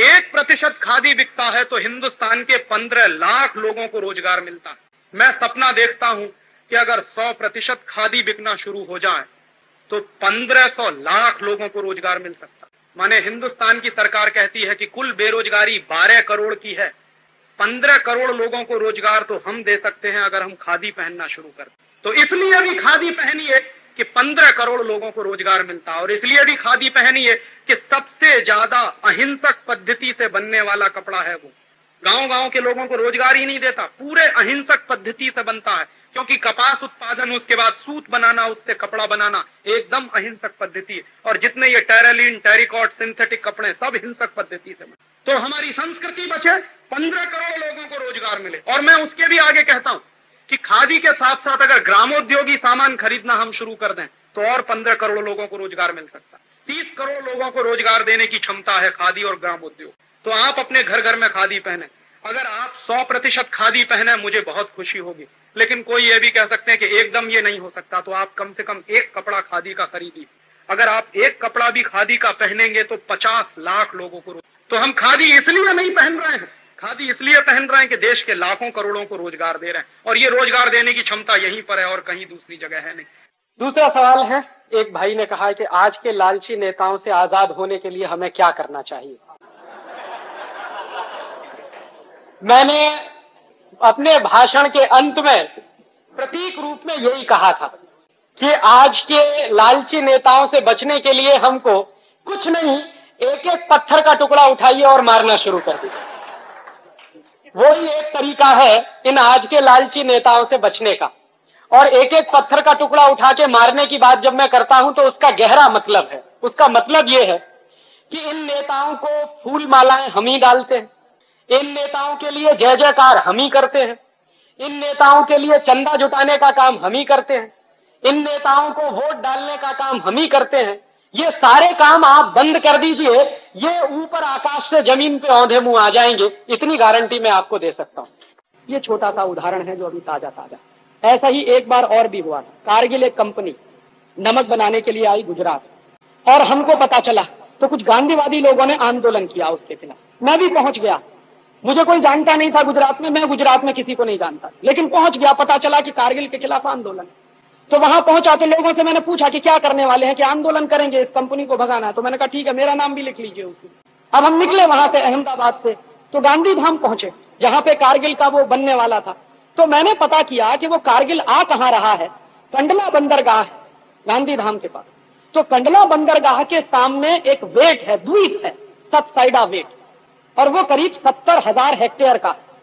1% खादी बिकता है तो हिंदुस्तान के 15 लाख लोगों को रोजगार मिलता है। मैं सपना देखता हूं कि अगर 100% खादी बिकना शुरू हो जाए तो 1500 लाख लोगों को रोजगार मिल सकता। माने हिंदुस्तान की सरकार कहती है कि कुल बेरोजगारी 12 करोड़ की है, 15 करोड़ लोगों को रोजगार तो हम दे सकते हैं अगर हम खादी पहनना शुरू कर। तो इसलिए भी खादी पहनिए कि 15 करोड़ लोगों को रोजगार मिलता है, और इसलिए भी खादी पहनिए कि सबसे ज्यादा अहिंसक पद्धति से बनने वाला कपड़ा है वो। गांव-गांव के लोगों को रोजगार ही नहीं देता, पूरे अहिंसक पद्धति से बनता है। क्योंकि कपास उत्पादन, उसके बाद सूत बनाना, उससे कपड़ा बनाना एकदम अहिंसक पद्धति है। और जितने ये टेरेलिन, टेरिकॉट, सिंथेटिक कपड़े सब हिंसक पद्धति से बने। तो हमारी संस्कृति बचे, 15 करोड़ लोगों को रोजगार मिले। और मैं उसके भी आगे कहता हूं कि खादी के साथ साथ अगर ग्रामोद्योगी सामान खरीदना हम शुरू कर दें तो और 15 करोड़ लोगों को रोजगार मिल सकता है। 30 करोड़ लोगों को रोजगार देने की क्षमता है खादी और ग्रामोद्योग। तो आप अपने घर घर में खादी पहने। अगर आप 100% खादी पहने मुझे बहुत खुशी होगी। लेकिन कोई ये भी कह सकते हैं कि एकदम ये नहीं हो सकता, तो आप कम से कम एक कपड़ा खादी का खरीदिए। अगर आप एक कपड़ा भी खादी का पहनेंगे तो 50 लाख लोगों को। तो हम खादी इसलिए नहीं पहन रहे हैं, खादी इसलिए पहन रहे हैं कि देश के लाखों करोड़ों को रोजगार दे रहे हैं। और ये रोजगार देने की क्षमता यहीं पर है और कहीं दूसरी जगह है नहीं। दूसरा सवाल है, एक भाई ने कहा है कि आज के लालची नेताओं से आजाद होने के लिए हमें क्या करना चाहिए। मैंने अपने भाषण के अंत में प्रतीक रूप में यही कहा था कि आज के लालची नेताओं से बचने के लिए हमको कुछ नहीं, एक एक पत्थर का टुकड़ा उठाइए और मारना शुरू कर दीजिए। वो ही एक तरीका है इन आज के लालची नेताओं से बचने का। और एक एक पत्थर का टुकड़ा उठा के मारने की बात जब मैं करता हूं तो उसका गहरा मतलब है। उसका मतलब ये है कि इन नेताओं को फूल मालाएं हम ही डालते हैं, इन नेताओं के लिए जय जयकार हम ही करते हैं, इन नेताओं के लिए चंदा जुटाने का काम हम ही करते हैं, इन नेताओं को वोट डालने का काम हम ही करते हैं। ये सारे काम आप बंद कर दीजिए, ये ऊपर आकाश से जमीन पे औंधे मुंह आ जाएंगे, इतनी गारंटी मैं आपको दे सकता हूं। ये छोटा सा उदाहरण है जो अभी ताजा ताजा। ऐसा ही एक बार और भी हुआ था। कारगिल एक कंपनी नमक बनाने के लिए आई गुजरात, और हमको पता चला तो कुछ गांधीवादी लोगों ने आंदोलन किया उसके खिलाफ। मैं भी पहुंच गया, मुझे कोई जानता नहीं था गुजरात में, मैं गुजरात में किसी को नहीं जानता, लेकिन पहुंच गया, पता चला कि कारगिल के खिलाफ आंदोलन। तो वहां पहुंचा तो लोगों से मैंने पूछा कि क्या करने वाले हैं, कि आंदोलन करेंगे, इस कंपनी को भगाना है। तो मैंने कहा ठीक है, मेरा नाम भी लिख लीजिए उसमें। अब हम निकले वहां से अहमदाबाद से, तो गांधी धाम पहुंचे जहां पे कारगिल का वो बनने वाला था। तो मैंने पता किया कि वो कारगिल आ कहां रहा है, कंडला बंदरगाह है गांधी धाम के पास। तो कंडला बंदरगाह के सामने एक वेट है, द्वीप है, सतसाइडा वेट, और वो करीब 70,000 हेक्टेयर का।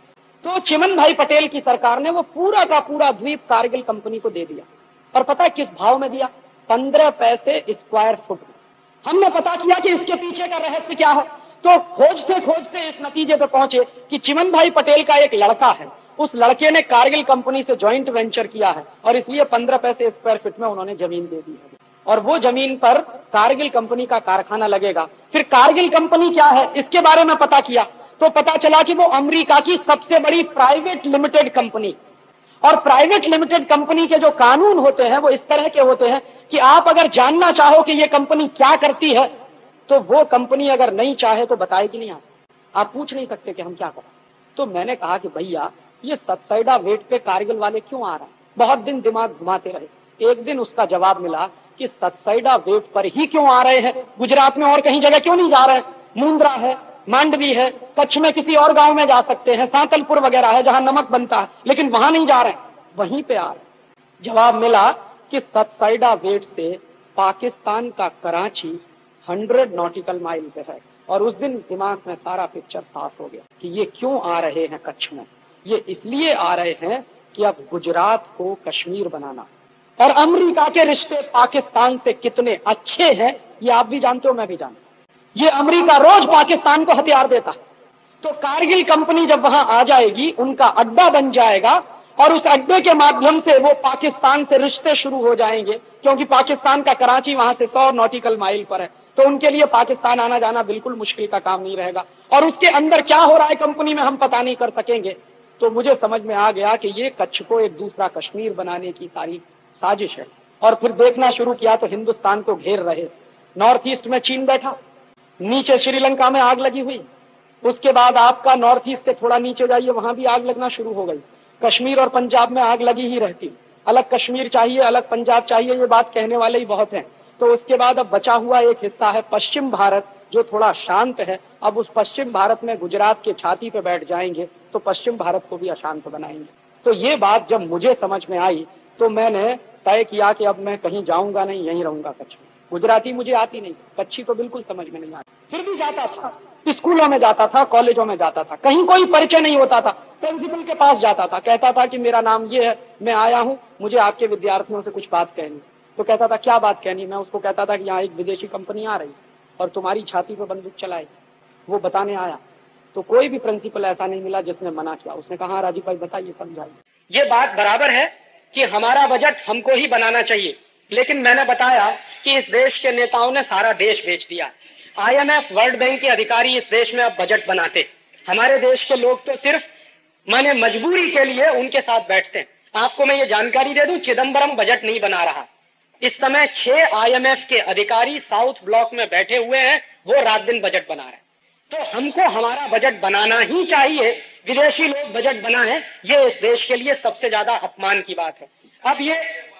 तो चिमन भाई पटेल की सरकार ने वो पूरा का पूरा द्वीप कारगिल कंपनी को दे दिया। और पता है किस भाव में दिया? 15 पैसे स्क्वायर फुट। हमने पता किया कि इसके पीछे का रहस्य क्या है, तो खोजते खोजते इस नतीजे पे पहुंचे कि चिमन भाई पटेल का एक लड़का है, उस लड़के ने कारगिल कंपनी से जॉइंट वेंचर किया है और इसलिए 15 पैसे स्क्वायर फीट में उन्होंने जमीन दे दी है। और वो जमीन पर कारगिल कंपनी का कारखाना लगेगा। फिर कारगिल कंपनी क्या है इसके बारे में पता किया तो पता चला कि वो अमेरिका की सबसे बड़ी प्राइवेट लिमिटेड कंपनी। और प्राइवेट लिमिटेड कंपनी के जो कानून होते हैं वो इस तरह के होते हैं कि आप अगर जानना चाहो कि ये कंपनी क्या करती है तो वो कंपनी अगर नहीं चाहे तो बताएगी नहीं। आप पूछ नहीं सकते कि हम क्या करें। तो मैंने कहा कि भैया ये सतसाइडा वेट पे कारगिल वाले क्यों आ रहे हैं? बहुत दिन दिमाग घुमाते रहे। एक दिन उसका जवाब मिला कि सतसाइडा वेट पर ही क्यों आ रहे हैं, गुजरात में और कहीं जगह क्यों नहीं जा रहे हैं? मुंद्रा है, मांडवी है, कच्छ में किसी और गांव में जा सकते हैं, सांतलपुर वगैरह है जहां नमक बनता है, लेकिन वहां नहीं जा रहे हैं, वहीं पे आ रहे। जवाब मिला कि सतसाइडा वेट से पाकिस्तान का कराची 100 नॉटिकल माइल पे है। और उस दिन दिमाग में सारा पिक्चर साफ हो गया कि ये क्यों आ रहे हैं कच्छ में। ये इसलिए आ रहे हैं कि अब गुजरात को कश्मीर बनाना। और अमेरिका के रिश्ते पाकिस्तान से कितने अच्छे हैं ये आप भी जानते हो, मैं भी जानता हूं। ये अमेरिका रोज पाकिस्तान को हथियार देता है। तो कारगिल कंपनी जब वहां आ जाएगी, उनका अड्डा बन जाएगा और उस अड्डे के माध्यम से वो पाकिस्तान से रिश्ते शुरू हो जाएंगे, क्योंकि पाकिस्तान का कराची वहां से 100 नॉटिकल माइल पर है। तो उनके लिए पाकिस्तान आना जाना बिल्कुल मुश्किल का काम नहीं रहेगा। और उसके अंदर क्या हो रहा है कंपनी में हम पता नहीं कर सकेंगे। तो मुझे समझ में आ गया कि ये कच्छ को एक दूसरा कश्मीर बनाने की सारी साजिश है। और फिर देखना शुरू किया तो हिंदुस्तान को घेर रहे। नॉर्थ ईस्ट में चीन बैठा, नीचे श्रीलंका में आग लगी हुई, उसके बाद आपका नॉर्थ ईस्ट से थोड़ा नीचे जाइए वहां भी आग लगना शुरू हो गई। कश्मीर और पंजाब में आग लगी ही रहती। अलग कश्मीर चाहिए, अलग पंजाब चाहिए, ये बात कहने वाले ही बहुत हैं। तो उसके बाद अब बचा हुआ एक हिस्सा है पश्चिम भारत, जो थोड़ा शांत है। अब उस पश्चिम भारत में गुजरात के छाती पे बैठ जाएंगे तो पश्चिम भारत को भी अशांत बनाएंगे। तो ये बात जब मुझे समझ में आई तो मैंने तय किया कि अब मैं कहीं जाऊंगा नहीं, यहीं रहूंगा कच्छ में। गुजराती मुझे आती नहीं, कच्छी तो बिल्कुल समझ में नहीं आती। फिर भी जाता था, स्कूलों में जाता था, कॉलेजों में जाता था, कहीं कोई परिचय नहीं होता था। प्रिंसिपल के पास जाता था, कहता था कि मेरा नाम ये है, मैं आया हूं, मुझे आपके विद्यार्थियों से कुछ बात कहनी। तो कहता था क्या बात कहनी? मैं उसको कहता था कि यहाँ एक विदेशी कंपनी आ रही और तुम्हारी छाती पर बंदूक चलाएगी। वो बताने आया तो कोई भी प्रिंसिपल ऐसा नहीं मिला जिसने मना किया। उसने कहा राजीव भाई बताइए, समझाइए। ये बात बराबर है कि हमारा बजट हमको ही बनाना चाहिए, लेकिन मैंने बताया कि इस देश के नेताओं ने सारा देश बेच दिया। IMF, वर्ल्ड बैंक के अधिकारी इस देश में अब बजट बनाते। हमारे देश के लोग तो सिर्फ माने मजबूरी के लिए उनके साथ बैठते हैं। आपको मैं ये जानकारी दे दूं, चिदम्बरम बजट नहीं बना रहा। इस समय 6 IMF के अधिकारी साउथ ब्लॉक में बैठे हुए हैं, वो रात दिन बजट बना रहे हैं। तो हमको हमारा बजट बनाना ही चाहिए। विदेशी लोग बजट बनाएं, ये इस देश के लिए सबसे ज्यादा अपमान की बात है। अब ये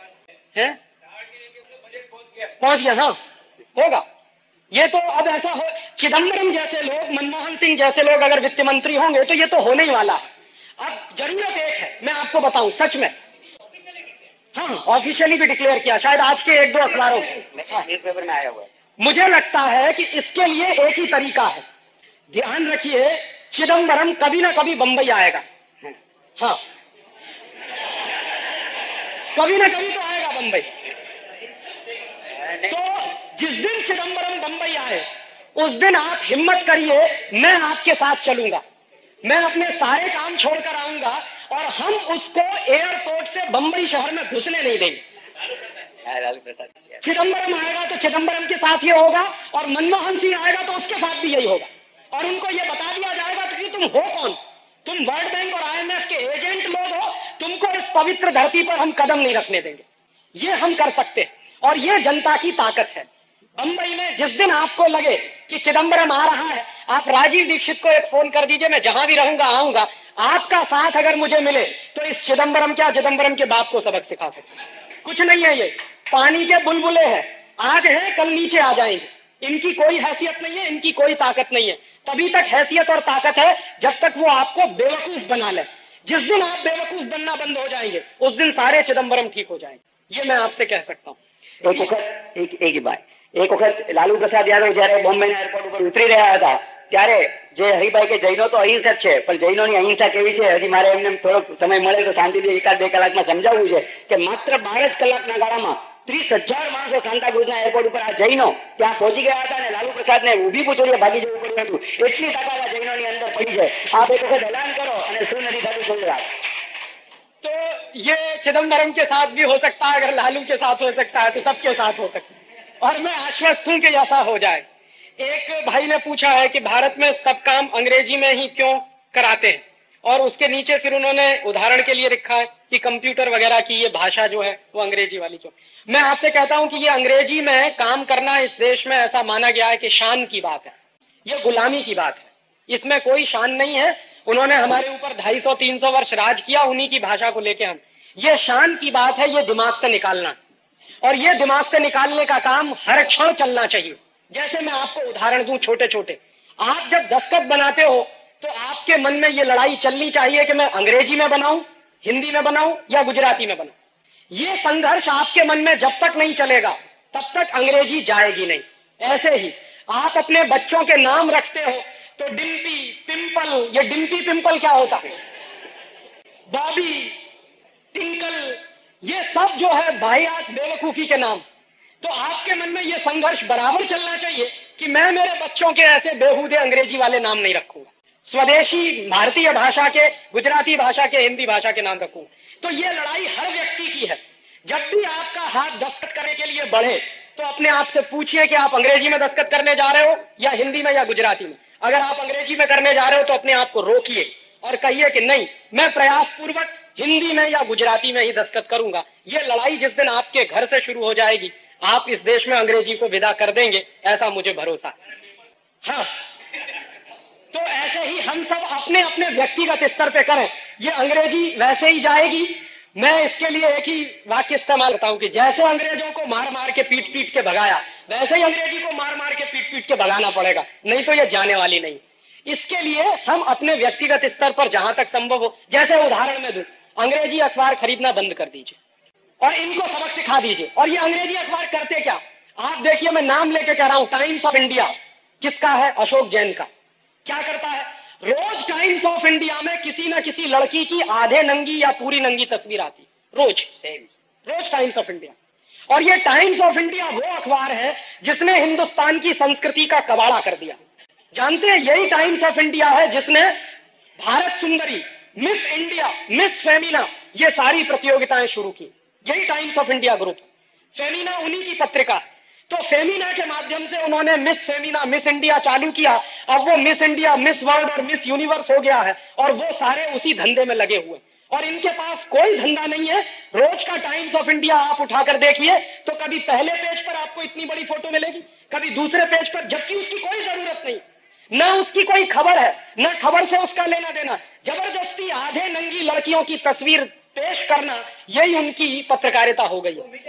है पहुंच गया, हाँ होगा ये तो। अब ऐसा हो, चिदम्बरम जैसे लोग, मनमोहन सिंह जैसे लोग अगर वित्त मंत्री होंगे तो ये तो होने ही वाला है। अब जरूरत एक है, मैं आपको बताऊं सच में, हाँ ऑफिशियली भी डिक्लेयर किया, शायद आज के 1-2 अखबारों न्यूज़पेपर में आया हुआ है। मुझे लगता है कि इसके लिए एक ही तरीका है। ध्यान रखिए, चिदम्बरम कभी ना कभी बंबई आएगा। हाँ कभी ना कभी तो आएगा बंबई। तो जिस दिन चिदम्बरम बंबई आए उस दिन आप हिम्मत करिए, मैं आपके साथ चलूंगा, मैं अपने सारे काम छोड़कर आऊंगा और हम उसको एयरपोर्ट से बंबई शहर में घुसने नहीं देंगे। चिदम्बरम आएगा तो चिदम्बरम के साथ ये होगा और मनमोहन सिंह आएगा तो उसके साथ भी यही होगा। और उनको ये बता दिया जाएगा कि तुम हो कौन, तुम वर्ल्ड बैंक और IMF के एजेंट लोग हो, तुमको इस पवित्र धरती पर हम कदम नहीं रखने देंगे। ये हम कर सकते हैं और ये जनता की ताकत है। बंबई में जिस दिन आपको लगे कि चिदम्बरम आ रहा है, आप राजीव दीक्षित को एक फोन कर दीजिए, मैं जहां भी रहूंगा आऊंगा। आपका साथ अगर मुझे मिले तो इस चिदम्बरम के बाप को सबक सिखा सकते। कुछ नहीं है, ये पानी के बुलबुले हैं, आज है कल नीचे आ जाएंगे। इनकी कोई हैसियत नहीं है, इनकी कोई ताकत नहीं है। तभी तक हैसियत और ताकत है जब तक वो आपको बेवकूफ बना ले। जिस दिन आप बेवकूफ बनना बंद हो जाएंगे उस दिन सारे चिदम्बरम ठीक हो जाएंगे। ये मैं आपसे कह सकता हूँ। एक वक्त लालू प्रसाद यादव जયારે બોમ્બેના એરપોર્ટ ઉપર ઉતરી રહ્યા હતા ત્યારે જે હરિભાઈ કે જૈનો તો અહિંસક છે, પણ જૈનોની અહિંસા કેવી છે હજી મારે એમને થોડોક સમય મળે તો શાંતિથી 1-2 કલાકમાં સમજાવવું છે કે માત્ર 12 કલાકના ગાળામાં 30,000 માણસો સાંતાક્રુઝના એરપોર્ટ ઉપર આ જૈનો ત્યાં પહોંચી ગયા હતા અને લાલુ પ્રસાદને ઊભી પૂછડીએ ભાગી જવું પડ્યું હતું. એટલી તાકાત આ જૈનોની અંદર પડી છે. આપ એક વખત એલાન કરો અને શું નથી થતું ગુજરાત. तो ये चिदम्बरम के साथ भी हो सकता है, अगर लालू के साथ हो सकता है तो सबके साथ हो सकता है, और मैं आश्वस्त हूं कि ऐसा हो जाए. एक भाई ने पूछा है कि भारत में सब काम अंग्रेजी में ही क्यों कराते हैं, और उसके नीचे फिर उन्होंने उदाहरण के लिए लिखा है कि कंप्यूटर वगैरह की ये भाषा जो है वो अंग्रेजी वाली क्यों. मैं आपसे कहता हूं कि ये अंग्रेजी में काम करना इस देश में ऐसा माना गया है कि शान की बात है, ये गुलामी की बात है, इसमें कोई शान नहीं है. उन्होंने हमारे ऊपर 250-300 वर्ष राज किया उन्हीं की भाषा को लेके. हम ये शान की बात है, ये दिमाग से निकालना, और ये दिमाग से निकालने का काम हर क्षण चलना चाहिए. जैसे मैं आपको उदाहरण दूं छोटे छोटे. आप जब दस्तखत बनाते हो तो आपके मन में ये लड़ाई चलनी चाहिए कि मैं अंग्रेजी में बनाऊं, हिंदी में बनाऊं या गुजराती में बनाऊं. ये संघर्ष आपके मन में जब तक नहीं चलेगा तब तक अंग्रेजी जाएगी नहीं. ऐसे ही आप अपने बच्चों के नाम रखते हो तो डिम्पी, पिंपल, ये डिम्पी पिंपल क्या होता है, बॉबी, टिंकल, ये सब जो है वाहियात बेवकूफी के नाम. तो आपके मन में ये संघर्ष बराबर चलना चाहिए कि मैं मेरे बच्चों के ऐसे बेहूदे अंग्रेजी वाले नाम नहीं रखूंगा, स्वदेशी भारतीय भाषा के, गुजराती भाषा के, हिंदी भाषा के नाम रखूंगा. तो ये लड़ाई हर व्यक्ति की है. जब भी आपका हाथ दस्तखत करने के लिए बढ़े तो अपने आप से पूछिए कि आप अंग्रेजी में दस्तखत करने जा रहे हो या हिंदी में या गुजराती में. अगर आप अंग्रेजी में करने जा रहे हो तो अपने आप को रोकिए और कहिए कि नहीं, मैं प्रयास पूर्वक हिंदी में या गुजराती में ही दस्तखत करूंगा. ये लड़ाई जिस दिन आपके घर से शुरू हो जाएगी आप इस देश में अंग्रेजी को विदा कर देंगे, ऐसा मुझे भरोसा है. हाँ, तो ऐसे ही हम सब अपने अपने व्यक्तिगत स्तर पे करें. ये अंग्रेजी वैसे ही जाएगी. मैं इसके लिए एक ही वाक्य इस्तेमाल करता हूं कि जैसे अंग्रेजों को मार मार के पीट पीट के भगाया, वैसे ही अंग्रेजी को मार मार के पीट पीट के भगाना पड़ेगा, नहीं तो ये जाने वाली नहीं. इसके लिए हम अपने व्यक्तिगत स्तर पर जहां तक संभव हो, जैसे उदाहरण में दूं, अंग्रेजी अखबार खरीदना बंद कर दीजिए और इनको सबक सिखा दीजिए. और ये अंग्रेजी अखबार करते क्या, आप देखिए, मैं नाम लेके कह रहा हूं. टाइम्स ऑफ इंडिया किसका है, अशोक जैन का. क्या करता है, रोज टाइम्स ऑफ इंडिया में किसी न किसी लड़की की आधे नंगी या पूरी नंगी तस्वीर आती, रोज टाइम्स ऑफ इंडिया. और ये टाइम्स ऑफ इंडिया वो अखबार है जिसने हिंदुस्तान की संस्कृति का कबाड़ा कर दिया. जानते हैं, यही टाइम्स ऑफ इंडिया है जिसने भारत सुंदरी, मिस इंडिया, मिस फेमिना, ये सारी प्रतियोगिताएं शुरू की. यही Times of India group. Femina उन्हीं की पत्रिका. तो फेमिना के माध्यम से उन्होंने मिस फेमिना, मिस इंडिया चालू किया. अब वो मिस इंडिया, मिस वर्ल्ड और मिस यूनिवर्स हो गया है, और वो सारे उसी धंधे में लगे हुए. और इनके पास कोई धंधा नहीं है. रोज का टाइम्स ऑफ इंडिया आप उठाकर देखिए तो कभी पहले पेज पर आपको इतनी बड़ी फोटो मिलेगी, कभी दूसरे पेज पर, जबकि उसकी कोई जरूरत नहीं, ना उसकी कोई खबर है, ना खबर से उसका लेना देना. जबरदस्ती आधे नंगी लड़कियों की तस्वीर पेश करना, यही उनकी पत्रकारिता हो गई है.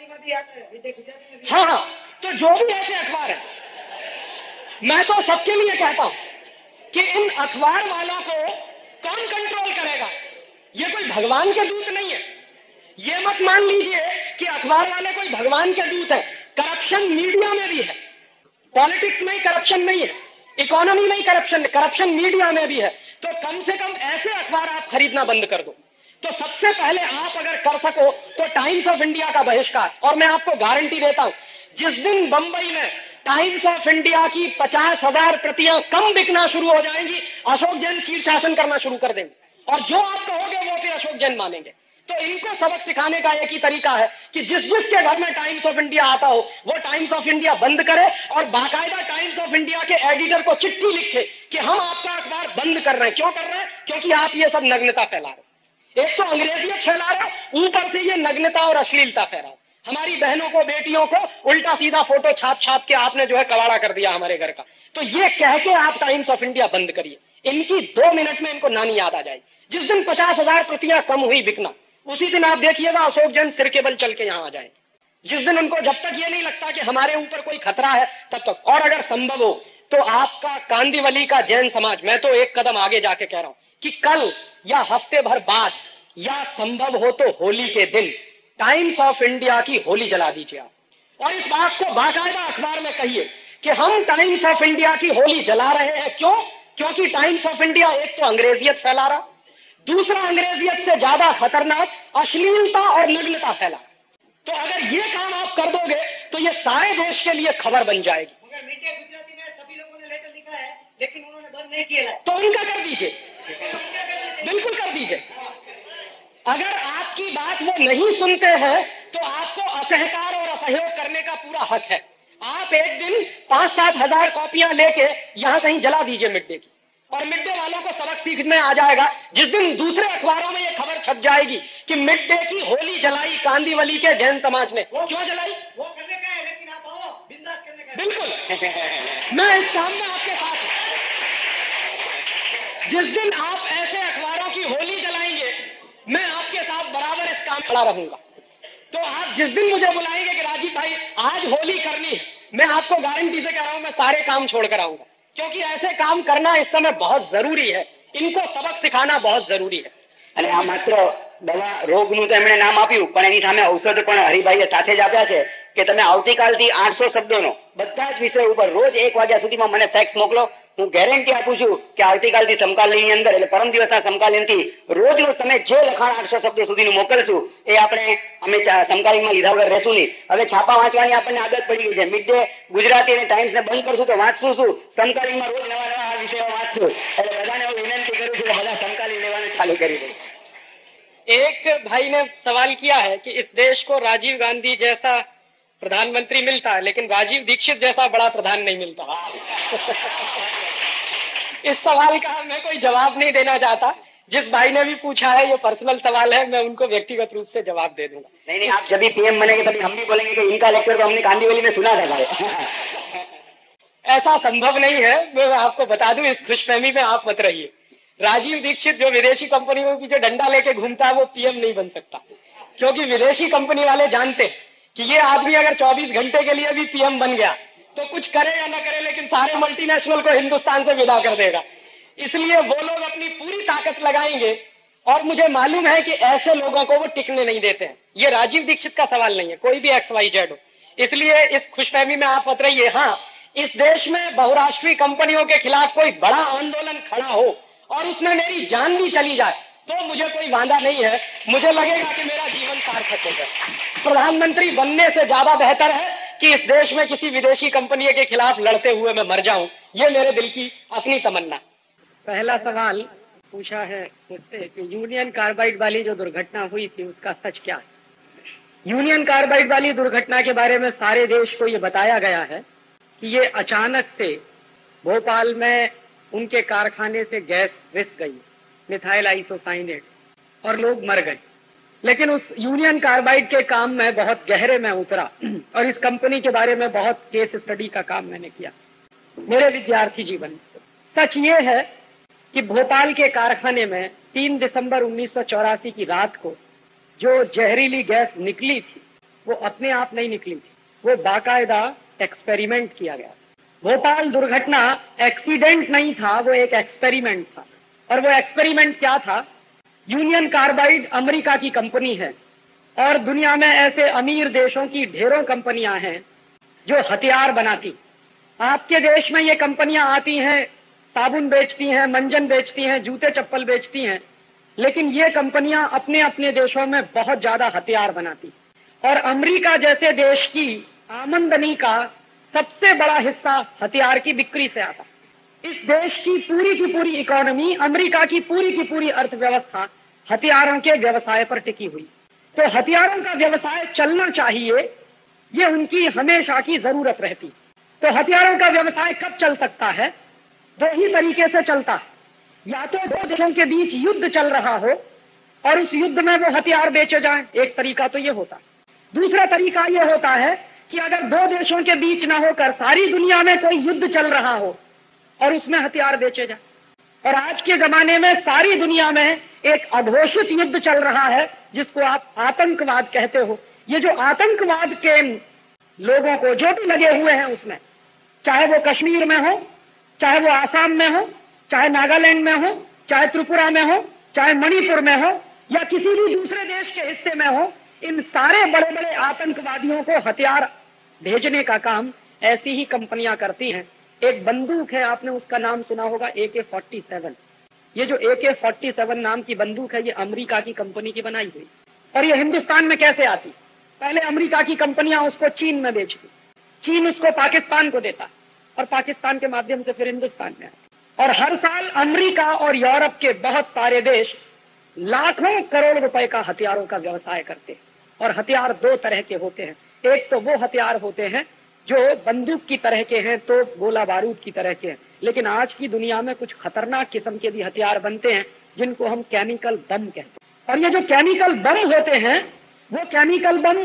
हाँ, तो जो भी ऐसे अखबार है, मैं तो सबके लिए कहता हूं कि इन अखबार वालों को कौन कंट्रोल करेगा. ये कोई भगवान के दूत नहीं है. ये मत मान लीजिए कि अखबार वाले कोई भगवान के दूत है. करप्शन मीडिया में भी है, पॉलिटिक्स में ही करप्शन नहीं है, इकोनॉमी में ही करप्शन मीडिया में भी है. तो कम से कम ऐसे अखबार आप खरीदना बंद कर दो. तो सबसे पहले आप अगर कर सको तो टाइम्स ऑफ इंडिया का बहिष्कार. और मैं आपको गारंटी देता हूं, जिस दिन बंबई में टाइम्स ऑफ इंडिया की 50,000 प्रतियां कम बिकना शुरू हो जाएंगी, अशोक जैन शीर्षासन करना शुरू कर देंगे. और जो आप कहोगे वो फिर अशोक जैन मानेंगे. तो इनको सबक सिखाने का एक ही तरीका है कि जिस जिसके घर में टाइम्स ऑफ इंडिया आता हो वो टाइम्स ऑफ इंडिया बंद करे और बाकायदा टाइम्स ऑफ इंडिया के एडिटर को चिट्ठी लिखे कि हम आपका अखबार बंद कर रहे हैं. क्यों कर रहे हैं? क्योंकि आप ये सब नग्नता फैला रहे हो. एक तो अंग्रेजियत फैला रहे हो, ऊपर से ये नग्नता और अश्लीलता फैला. हमारी बहनों को, बेटियों को उल्टा सीधा फोटो छाप छाप के आपने जो है कबाड़ा कर दिया हमारे घर का. तो ये कह के आप टाइम्स ऑफ इंडिया बंद करिए. इनकी 2 मिनट में इनको नानी याद आ जाएगी. जिस दिन 50,000 प्रतियां कम हुई बिकना, उसी दिन आप देखिएगा अशोक जैन सिर केबल चल के यहां आ जाएंगे. जिस दिन उनको, जब तक ये नहीं लगता कि हमारे ऊपर कोई खतरा है तब तक. और अगर संभव हो तो आपका कांदिवली का जैन समाज, मैं तो एक कदम आगे जाके कह रहा हूं कि कल या हफ्ते भर बाद या संभव हो तो होली के दिन टाइम्स ऑफ इंडिया की होली जला दीजिए आप. और इस बात को बाकायदा अखबार में कहिए कि हम टाइम्स ऑफ इंडिया की होली जला रहे हैं। क्यों? क्योंकि टाइम्स ऑफ इंडिया एक तो अंग्रेजियत फैला रहा, दूसरा अंग्रेजियत से ज्यादा खतरनाक अश्लीलता और नग्नता फैला। तो अगर ये काम आप कर दोगे तो ये सारे देश के लिए खबर बन जाएगी। मगर मीडिया गुजराती में सभी लोगों ने लेटर लिखा है, लेकिन उन्होंने बंद नहीं किया है। तो उनका कर दीजिए, बिल्कुल कर दीजिए। अगर आपकी बात वो नहीं सुनते हैं तो आपको असहकार और असहयोग करने का पूरा हक है। आप एक दिन 5-7 हजार कॉपियां लेके यहां कहीं जला दीजिए मिड डे की, और मिड डे वालों को सबक सीखने आ जाएगा। जिस दिन दूसरे अखबारों में ये खबर छप जाएगी कि मिड डे की होली जलाई कांदीवली के जैन समाज ने, क्यों जलाई? वो करने का है, लेकिन आप आओ बिंदास करने का है। बिल्कुल मैं इस काम में आपके साथ हूं। जिस दिन आप ऐसे अखबारों की होली जलाएंगे, मैं आपके साथ बराबर इस काम में खड़ा रहूंगा। तो आप जिस दिन मुझे बुलाएंगे कि राजीव भाई आज होली करनी है, मैं आपको गारंटी से कह रहा हूं मैं सारे काम छोड़कर आऊंगा, क्योंकि ऐसे काम करना इस समय बहुत जरूरी है। इनको सबक सिखाना बहुत जरूरी है। અને આ માત્ર દવા રોગનું તો એમણે નામ આપ્યું, પણ એની સામે ઔષધ પણ હરિભાઈએ સાથે જ આપ્યા છે કે તમે આવતીકાલથી 800 શબ્દોનો બધા જ વિષય ઉપર રોજ 1 વાગ્યા સુધીમાં મને ફેક્સ મોકલો. હું ગેરંટી આપું છું કે આવતીકાલથી સમકાલીનની અંદર એટલે પરમ દિવસના સમકાલીનથી રોજનું તમે જે લખાણ 800 શબ્દો સુધીનું મોકલશું એ અમે સમકાલીનમાં લીધા વગર રહેશું નહીં. હવે છાપા વાંચવાની આપણને આદત પડી ગઈ છે. મિડ ડે ગુજરાતી અને ટાઈમ્સને બંધ કરશું તો વાંચશું શું? સમકાલીનમાં રોજ નવા નવા વિષયો વાંચશું. એટલે બધાને હું વિનંતી કરું છું કે બધા સમકાલીન લેવાનું ચાલુ કરી દે. एक भाई ने सवाल किया है कि इस देश को राजीव गांधी जैसा प्रधानमंत्री मिलता है, लेकिन राजीव दीक्षित जैसा बड़ा प्रधान नहीं मिलता। इस सवाल का मैं कोई जवाब नहीं देना चाहता। जिस भाई ने भी पूछा है ये पर्सनल सवाल है, मैं उनको व्यक्तिगत रूप से जवाब दे दूंगा। नहीं, आप जब भी पीएम बनेंगे तभी हम भी बोलेंगे कि इनका लेक्चर तो हमने कांदीवली में सुना था भाई। ऐसा संभव नहीं है। मैं आपको बता दूं, इस खुशफहमी में आप मत रहिए। राजीव दीक्षित जो विदेशी कंपनियों के पीछे डंडा लेके घूमता है वो पीएम नहीं बन सकता, क्योंकि विदेशी कंपनी वाले जानते हैं कि ये आदमी अगर 24 घंटे के लिए भी पीएम बन गया तो कुछ करे या न करे, लेकिन सारे मल्टीनेशनल को हिंदुस्तान से विदा कर देगा। इसलिए वो लोग अपनी पूरी ताकत लगाएंगे, और मुझे मालूम है कि ऐसे लोगों को वो टिकने नहीं देते हैं। ये राजीव दीक्षित का सवाल नहीं है, कोई भी XYZ हो। इसलिए इस खुशफहमी में आप मत रहिए। हाँ, इस देश में बहुराष्ट्रीय कंपनियों के खिलाफ कोई बड़ा आंदोलन खड़ा हो और उसमें मेरी जान भी चली जाए तो मुझे कोई वांदा नहीं है। मुझे लगेगा कि मेरा जीवन सार्थक हो गया। प्रधानमंत्री बनने से ज्यादा बेहतर है कि इस देश में किसी विदेशी कंपनी के खिलाफ लड़ते हुए मैं मर जाऊं। ये मेरे दिल की अपनी तमन्ना। पहला सवाल पूछा है मुझसे कि यूनियन कार्बाइड वाली जो दुर्घटना हुई थी उसका सच क्या है। यूनियन कार्बाइड वाली दुर्घटना के बारे में सारे देश को ये बताया गया है कि ये अचानक से भोपाल में उनके कारखाने से गैस रिस गई, मिथाइल आइसोसाइनेट, और लोग मर गए। लेकिन उस यूनियन कार्बाइड के काम में बहुत गहरे में उतरा और इस कंपनी के बारे में बहुत केस स्टडी का काम मैंने किया मेरे विद्यार्थी जीवन में। सच ये है कि भोपाल के कारखाने में 3 दिसंबर 1984 की रात को जो जहरीली गैस निकली थी वो अपने आप नहीं निकली थी, वो बाकायदा एक्सपेरिमेंट किया गया। भोपाल दुर्घटना एक्सीडेंट नहीं था, वो एक एक्सपेरिमेंट था। और वो एक्सपेरिमेंट क्या था? यूनियन कार्बाइड अमेरिका की कंपनी है और दुनिया में ऐसे अमीर देशों की ढेरों कंपनियां हैं जो हथियार बनाती। आपके देश में ये कंपनियां आती हैं, साबुन बेचती हैं, मंजन बेचती हैं, जूते चप्पल बेचती हैं, लेकिन ये कंपनियां अपने अपने देशों में बहुत ज्यादा हथियार बनाती। और अमेरिका जैसे देश की आमदनी का सबसे बड़ा हिस्सा हथियार की बिक्री से आता। इस देश की पूरी इकोनॉमी, अमेरिका की पूरी अर्थव्यवस्था हथियारों के व्यवसाय पर टिकी हुई। तो हथियारों का व्यवसाय चलना चाहिए, ये उनकी हमेशा की जरूरत रहती। तो हथियारों का व्यवसाय कब चल सकता है? 2 ही तरीके से चलता है। या तो 2 देशों के बीच युद्ध चल रहा हो और उस युद्ध में वो हथियार बेचे जाएं, एक तरीका तो ये होता है। दूसरा तरीका ये होता है कि अगर 2 देशों के बीच न होकर सारी दुनिया में कोई युद्ध चल रहा हो और उसमें हथियार बेचे जाए। और आज के जमाने में सारी दुनिया में एक अघोषित युद्ध चल रहा है जिसको आप आतंकवाद कहते हो। ये जो आतंकवाद के लोगों को जो भी लगे हुए हैं उसमें, चाहे वो कश्मीर में हो, चाहे वो आसाम में हो, चाहे नागालैंड में हो, चाहे त्रिपुरा में हो, चाहे मणिपुर में हो, या किसी भी दूसरे देश के हिस्से में हो, इन सारे बड़े बड़े आतंकवादियों को हथियार भेजने का काम ऐसी ही कंपनियां करती हैं। एक बंदूक है, आपने उसका नाम सुना होगा, AK-47। ये जो AK-47 नाम की बंदूक है, ये अमेरिका की कंपनी की बनाई हुई। और ये हिंदुस्तान में कैसे आती? पहले अमेरिका की कंपनियां उसको चीन में बेचती, चीन उसको पाकिस्तान को देता, और पाकिस्तान के माध्यम से फिर हिंदुस्तान में आती। और हर साल अमेरिका और यूरोप के बहुत सारे देश लाखों करोड़ रुपए का हथियारों का व्यवसाय करते हैं। और हथियार दो तरह के होते हैं। एक तो वो हथियार होते हैं जो बंदूक की तरह के हैं, तो गोला बारूद की तरह के हैं। लेकिन आज की दुनिया में कुछ खतरनाक किस्म के भी हथियार बनते हैं जिनको हम केमिकल बम कहते हैं। और ये जो केमिकल बम होते हैं, वो केमिकल बम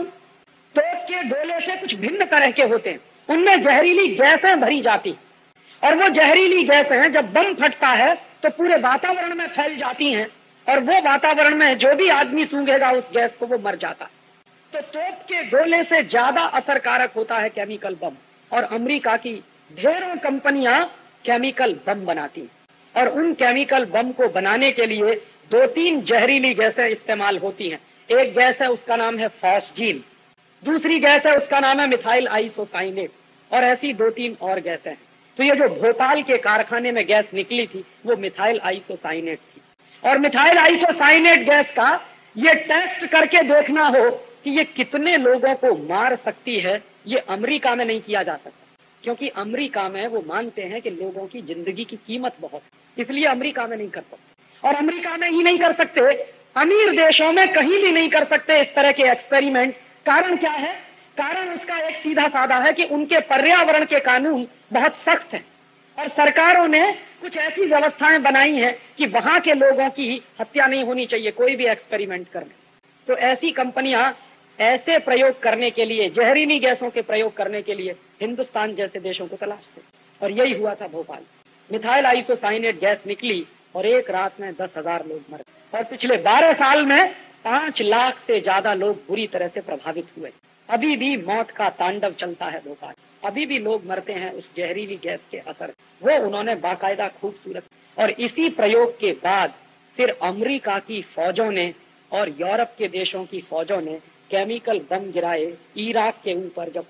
तोप के गोले से कुछ भिन्न तरह के होते हैं। उनमें जहरीली गैसें भरी जाती, और वो जहरीली गैसें जब बम फटता है तो पूरे वातावरण में फैल जाती हैं, और वो वातावरण में जो भी आदमी सूंघेगा उस गैस को, वो मर जाता। तो तोप के गोले से ज्यादा असरकारक होता है केमिकल बम। और अमेरिका की ढेरों कंपनियां केमिकल बम बनाती, और उन केमिकल बम को बनाने के लिए 2-3 जहरीली गैसें इस्तेमाल होती हैं। एक गैस है, उसका नाम है फॉस्जीन, दूसरी गैस है, उसका नाम है मिथाइल आइसोसाइनेट, और ऐसी 2-3 और गैसें हैं। तो ये जो भोपाल के कारखाने में गैस निकली थी, वो मिथाइल आइसोसाइनेट थी। और मिथाइल आइसोसाइनेट गैस का ये टेस्ट करके देखना हो कि ये कितने लोगों को मार सकती है, ये अमेरिका में नहीं किया जा सकता, क्योंकि अमेरिका में वो मानते हैं कि लोगों की जिंदगी की कीमत बहुत है, इसलिए अमेरिका में नहीं कर सकते। और अमेरिका में ही नहीं कर सकते, अमीर देशों में कहीं भी नहीं कर सकते इस तरह के एक्सपेरिमेंट। कारण क्या है? कारण उसका एक सीधा साधा है कि उनके पर्यावरण के कानून बहुत सख्त हैं, और सरकारों ने कुछ ऐसी व्यवस्थाएं बनाई हैं कि वहां के लोगों की हत्या नहीं होनी चाहिए कोई भी एक्सपेरिमेंट करने। तो ऐसी कंपनियां ऐसे प्रयोग करने के लिए, जहरीली गैसों के प्रयोग करने के लिए हिंदुस्तान जैसे देशों को तलाशते। और यही हुआ था भोपाल। मिथाइल आइसोसाइनेट गैस निकली और एक रात में 10,000 लोग मरे, और पिछले 12 साल में 5 लाख से ज्यादा लोग बुरी तरह से प्रभावित हुए। अभी भी मौत का तांडव चलता है भोपाल, अभी भी लोग मरते हैं उस जहरीली गैस के असर। वो उन्होंने बाकायदा खूबसूरत, और इसी प्रयोग के बाद फिर अमेरिका की फौजों ने और यूरोप के देशों की फौजों ने केमिकल बम गिराए इराक के ऊपर। जब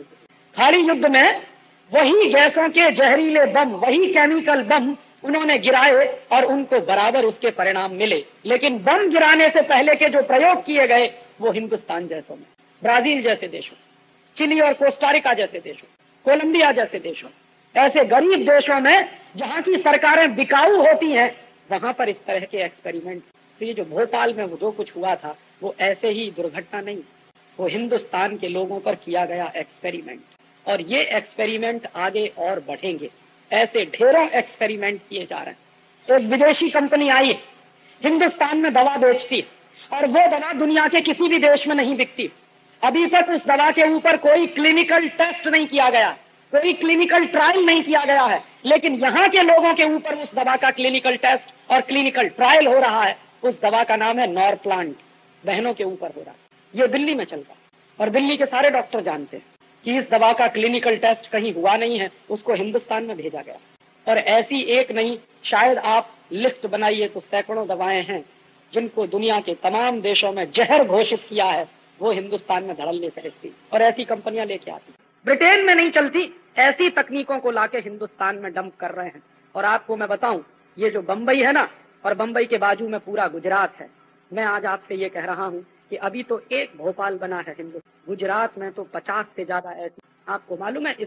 खाड़ी युद्ध में वही गैसों के जहरीले बम, वही केमिकल बम उन्होंने गिराए, और उनको बराबर उसके परिणाम मिले। लेकिन बम गिराने से पहले के जो प्रयोग किए गए वो हिंदुस्तान जैसों में, ब्राजील जैसे देशों, चिली और कोस्टारिका जैसे देशों, कोलंबिया जैसे देशों, ऐसे गरीब देशों में जहां की सरकारें बिकाऊ होती हैं, वहां पर इस तरह के एक्सपेरिमेंट। तो ये जो भोपाल में जो कुछ हुआ था वो ऐसे ही दुर्घटना नहीं, वो हिंदुस्तान के लोगों पर किया गया एक्सपेरिमेंट। और ये एक्सपेरिमेंट आगे और बढ़ेंगे, ऐसे ढेरों एक्सपेरिमेंट किए जा रहे हैं। एक विदेशी कंपनी आई, हिंदुस्तान में दवा बेचती है, और वो दवा दुनिया के किसी भी देश में नहीं बिकती। अभी तक उस दवा के ऊपर कोई क्लिनिकल टेस्ट नहीं किया गया, कोई क्लिनिकल ट्रायल नहीं किया गया है। लेकिन यहाँ के लोगों के ऊपर उस दवा का क्लिनिकल टेस्ट और क्लिनिकल ट्रायल हो रहा है। उस दवा का नाम है नॉरप्लांट, बहनों के ऊपर हो रहा है। ये दिल्ली में चलता है, और दिल्ली के सारे डॉक्टर जानते हैं कि इस दवा का क्लिनिकल टेस्ट कहीं हुआ नहीं है, उसको हिंदुस्तान में भेजा गया। और ऐसी एक नहीं, शायद आप लिस्ट बनाइए तो सैकड़ों दवाएं हैं जिनको दुनिया के तमाम देशों में जहर घोषित किया है, वो हिंदुस्तान में धड़ल्ले फैलती, और ऐसी कंपनियां लेके आती। ब्रिटेन में नहीं चलती, ऐसी तकनीकों को लाके हिंदुस्तान में डंप कर रहे हैं। और आपको मैं बताऊं, ये जो बंबई है ना, और बंबई के बाजू में पूरा गुजरात है, मैं आज आपसे ये कह रहा हूँ कि अभी तो एक भोपाल बना है हिंदुस्तान, गुजरात में तो 50 से ज्यादा ऐसी। आपको मालूम है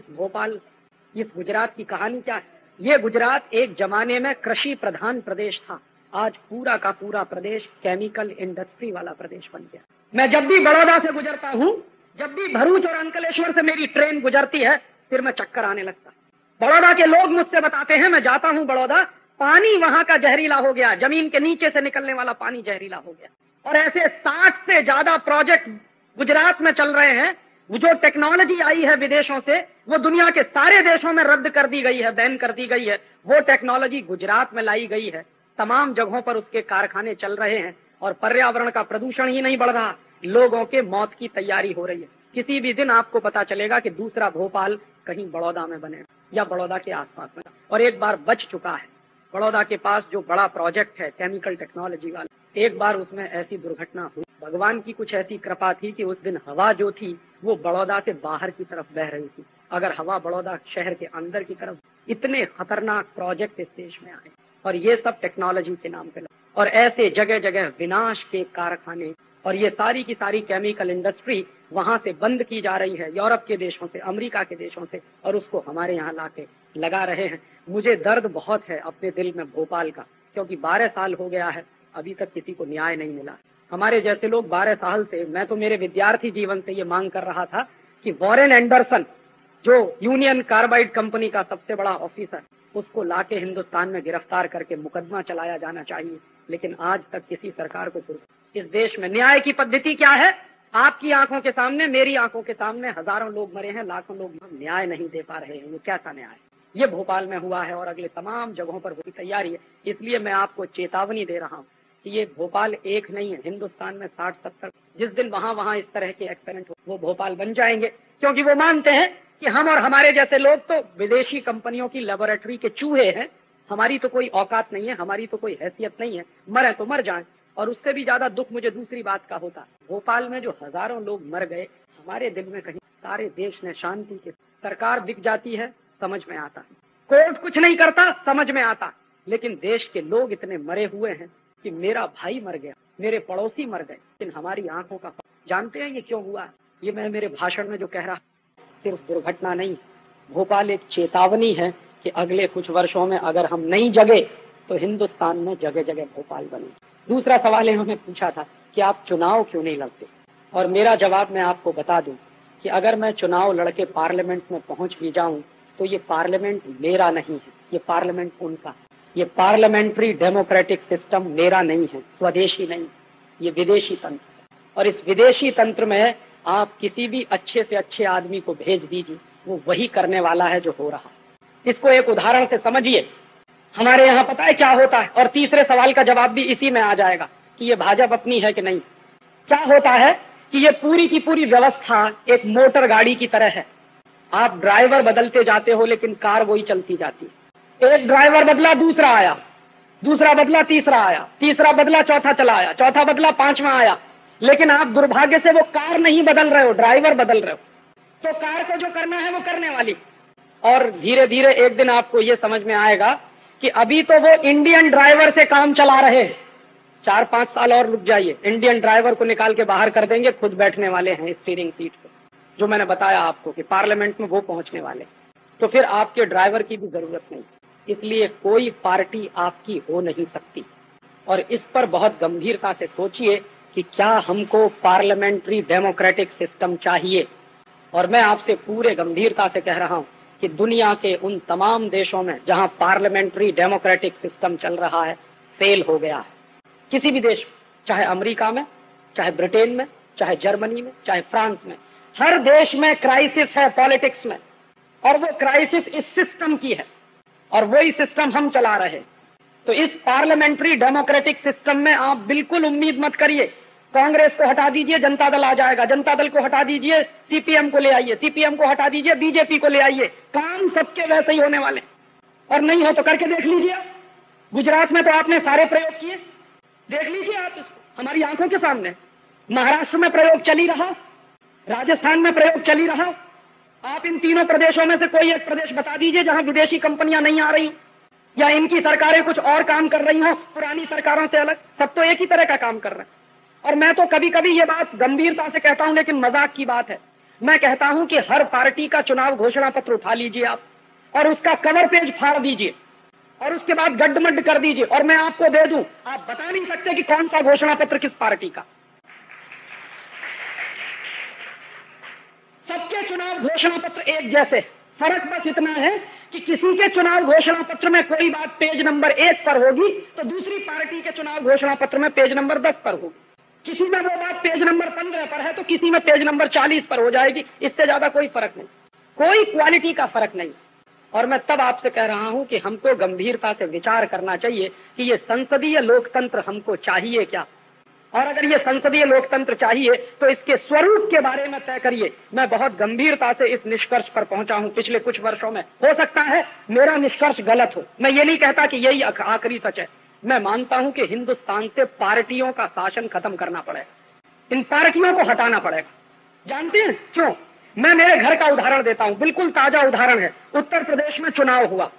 इस गुजरात की कहानी क्या है? ये गुजरात एक जमाने में कृषि प्रधान प्रदेश था, आज पूरा का पूरा प्रदेश केमिकल इंडस्ट्री वाला प्रदेश बन गया। मैं जब भी बड़ौदा से गुजरता हूँ, जब भी भरूच और अंकलेश्वर से मेरी ट्रेन गुजरती है, फिर मैं चक्कर आने लगता। बड़ौदा के लोग मुझसे बताते हैं, मैं जाता हूँ बड़ौदा, पानी वहां का जहरीला हो गया, जमीन के नीचे से निकलने वाला पानी जहरीला हो गया। और ऐसे 60 से ज्यादा प्रोजेक्ट गुजरात में चल रहे हैं। जो टेक्नोलॉजी आई है विदेशों से, वो दुनिया के सारे देशों में रद्द कर दी गई है, बैन कर दी गई है। वो टेक्नोलॉजी गुजरात में लाई गई है, तमाम जगहों पर उसके कारखाने चल रहे हैं, और पर्यावरण का प्रदूषण ही नहीं बढ़ रहा, लोगों के मौत की तैयारी हो रही है। किसी भी दिन आपको पता चलेगा कि दूसरा भोपाल कहीं बड़ौदा में बने या बड़ौदा के आसपास में। और एक बार बच चुका है बड़ौदा के पास जो बड़ा प्रोजेक्ट है केमिकल टेक्नोलॉजी वाला, एक बार उसमें ऐसी दुर्घटना हुई। भगवान की कुछ ऐसी कृपा थी कि उस दिन हवा जो थी वो बड़ौदा से बाहर की तरफ बह रही थी, अगर हवा बड़ौदा शहर के अंदर की तरफ इतने खतरनाक प्रोजेक्ट इस देश में आए और ये सब टेक्नोलॉजी के नाम पे और ऐसे जगह जगह विनाश के कारखाने और ये सारी की सारी केमिकल इंडस्ट्री वहां से बंद की जा रही है, यूरोप के देशों से, अमेरिका के देशों से, और उसको हमारे यहाँ लाके लगा रहे हैं। मुझे दर्द बहुत है अपने दिल में भोपाल का, क्योंकि 12 साल हो गया है, अभी तक किसी को न्याय नहीं मिला। हमारे जैसे लोग 12 साल से, मैं तो मेरे विद्यार्थी जीवन से ये मांग कर रहा था कि वॉरेन एंडरसन, जो यूनियन कार्बाइड कंपनी का सबसे बड़ा ऑफिसर, उसको लाके हिंदुस्तान में गिरफ्तार करके मुकदमा चलाया जाना चाहिए, लेकिन आज तक किसी सरकार को इस देश में न्याय की पद्धति क्या है? आपकी आंखों के सामने, मेरी आंखों के सामने हजारों लोग मरे हैं, लाखों लोग न्याय नहीं दे पा रहे हैं। ये कैसा न्याय? ये भोपाल में हुआ है और अगले तमाम जगहों पर हुई तैयारी है। इसलिए मैं आपको चेतावनी दे रहा हूँ कि ये भोपाल एक नहीं है, हिंदुस्तान में 60-70 जिस दिन वहां इस तरह के एक्सीडेंट हो, वो भोपाल बन जाएंगे, क्योंकि वो मानते हैं कि हम और हमारे जैसे लोग तो विदेशी कंपनियों की लेबोरेटरी के चूहे हैं, हमारी तो कोई औकात नहीं है, हमारी तो कोई हैसियत नहीं है, मरे तो मर जाएं। और उससे भी ज्यादा दुख मुझे दूसरी बात का होता, भोपाल में जो हजारों लोग मर गए, हमारे दिल में कहीं सारे देश ने शांति के, सरकार बिक जाती है, समझ में आता, कोर्ट कुछ नहीं करता, समझ में आता, लेकिन देश के लोग इतने मरे हुए हैं कि मेरा भाई मर गया, मेरे पड़ोसी मर गए, लेकिन हमारी आंखों का जानते हैं ये क्यों हुआ? ये मैं मेरे भाषण में जो कह रहा, सिर्फ दुर्घटना नहीं, भोपाल एक चेतावनी है कि अगले कुछ वर्षों में अगर हम नहीं जगे तो हिंदुस्तान में जगह जगह भोपाल बने। दूसरा सवाल इन्होंने पूछा था कि आप चुनाव क्यों नहीं लड़ते, और मेरा जवाब मैं आपको बता दूं कि अगर मैं चुनाव लड़के पार्लियामेंट में पहुंच भी जाऊं तो ये पार्लियामेंट मेरा नहीं है, ये पार्लियामेंट उनका। ये पार्लियामेंट्री डेमोक्रेटिक सिस्टम मेरा नहीं है, स्वदेशी नहीं, ये विदेशी तंत्र है। और इस विदेशी तंत्र में आप किसी भी अच्छे से अच्छे आदमी को भेज दीजिए, वो वही करने वाला है जो हो रहा है। इसको एक उदाहरण से समझिए। हमारे यहाँ पता है क्या होता है, और तीसरे सवाल का जवाब भी इसी में आ जाएगा कि ये भाजपा अपनी है कि नहीं। क्या होता है कि ये पूरी की पूरी व्यवस्था एक मोटर गाड़ी की तरह है, आप ड्राइवर बदलते जाते हो लेकिन कार वही चलती जाती है। एक ड्राइवर बदला, दूसरा आया, दूसरा बदला, तीसरा आया, तीसरा बदला, चौथा चला आया, चौथा बदला, पांचवा आया, लेकिन आप दुर्भाग्य से वो कार नहीं बदल रहे हो, ड्राइवर बदल रहे हो। तो कार को जो करना है वो करने वाली, और धीरे धीरे एक दिन आपको ये समझ में आएगा कि अभी तो वो इंडियन ड्राइवर से काम चला रहे हैं, 4-5 साल और रुक जाइए, इंडियन ड्राइवर को निकाल के बाहर कर देंगे, खुद बैठने वाले हैं स्टीयरिंग सीट पे, जो मैंने बताया आपको कि पार्लियामेंट में वो पहुंचने वाले, तो फिर आपके ड्राइवर की भी जरूरत नहीं। इसलिए कोई पार्टी आपकी हो नहीं सकती, और इस पर बहुत गंभीरता से सोचिए कि क्या हमको पार्लियामेंट्री डेमोक्रेटिक सिस्टम चाहिए। और मैं आपसे पूरे गंभीरता से कह रहा हूं कि दुनिया के उन तमाम देशों में जहां पार्लियामेंट्री डेमोक्रेटिक सिस्टम चल रहा है, फेल हो गया है। किसी भी देश, चाहे अमेरिका में, चाहे ब्रिटेन में, चाहे जर्मनी में, चाहे फ्रांस में, हर देश में क्राइसिस है पॉलिटिक्स में, और वो क्राइसिस इस सिस्टम की है, और वही सिस्टम हम चला रहे। तो इस पार्लियामेंट्री डेमोक्रेटिक सिस्टम में आप बिल्कुल उम्मीद मत करिए कांग्रेस को हटा दीजिए जनता दल आ जाएगा, जनता दल को हटा दीजिए सीपीएम को ले आइए, सीपीएम को हटा दीजिए बीजेपी को ले आइए, काम सबके वैसे ही होने वाले। और नहीं हो तो करके देख लीजिए। गुजरात में तो आपने सारे प्रयोग किए, देख लीजिए आप इसको हमारी आंखों के सामने। महाराष्ट्र में प्रयोग चली रहा, राजस्थान में प्रयोग चली रहा। आप इन तीनों प्रदेशों में से कोई एक प्रदेश बता दीजिए जहां विदेशी कंपनियां नहीं आ रही, या इनकी सरकारें कुछ और काम कर रही हो पुरानी सरकारों से अलग। सब तो एक ही तरह का काम कर रहे हैं। और मैं तो कभी कभी ये बात गंभीरता से कहता हूं, लेकिन मजाक की बात है। मैं कहता हूं कि हर पार्टी का चुनाव घोषणा पत्र उठा लीजिए आप, और उसका कवर पेज फाड़ दीजिए, और उसके बाद गड्ढमड्ढ कर दीजिए, और मैं आपको दे दूं, आप बता नहीं सकते कि कौन सा घोषणा पत्र किस पार्टी का। सबके चुनाव घोषणा पत्र एक जैसे, फर्क बस इतना है कि किसी के चुनाव घोषणा पत्र में कोई बात पेज नंबर 1 पर होगी तो दूसरी पार्टी के चुनाव घोषणा पत्र में पेज नंबर 10 पर होगी। किसी में वो बात पेज नंबर 15 पर है तो किसी में पेज नंबर 40 पर हो जाएगी। इससे ज्यादा कोई फर्क नहीं, कोई क्वालिटी का फर्क नहीं। और मैं तब आपसे कह रहा हूं कि हमको गंभीरता से विचार करना चाहिए कि ये संसदीय लोकतंत्र हमको चाहिए क्या, और अगर ये संसदीय लोकतंत्र चाहिए तो इसके स्वरूप के बारे में तय करिए। मैं बहुत गंभीरता से इस निष्कर्ष पर पहुंचा हूं पिछले कुछ वर्षों में। हो सकता है मेरा निष्कर्ष गलत हो, मैं ये नहीं कहता कि यही आखिरी सच है। मैं मानता हूं कि हिंदुस्तान से पार्टियों का शासन खत्म करना पड़ेगा, इन पार्टियों को हटाना पड़ेगा। जानते हैं क्यों? मैं मेरे घर का उदाहरण देता हूं, बिल्कुल ताजा उदाहरण है। उत्तर प्रदेश में चुनाव हुआ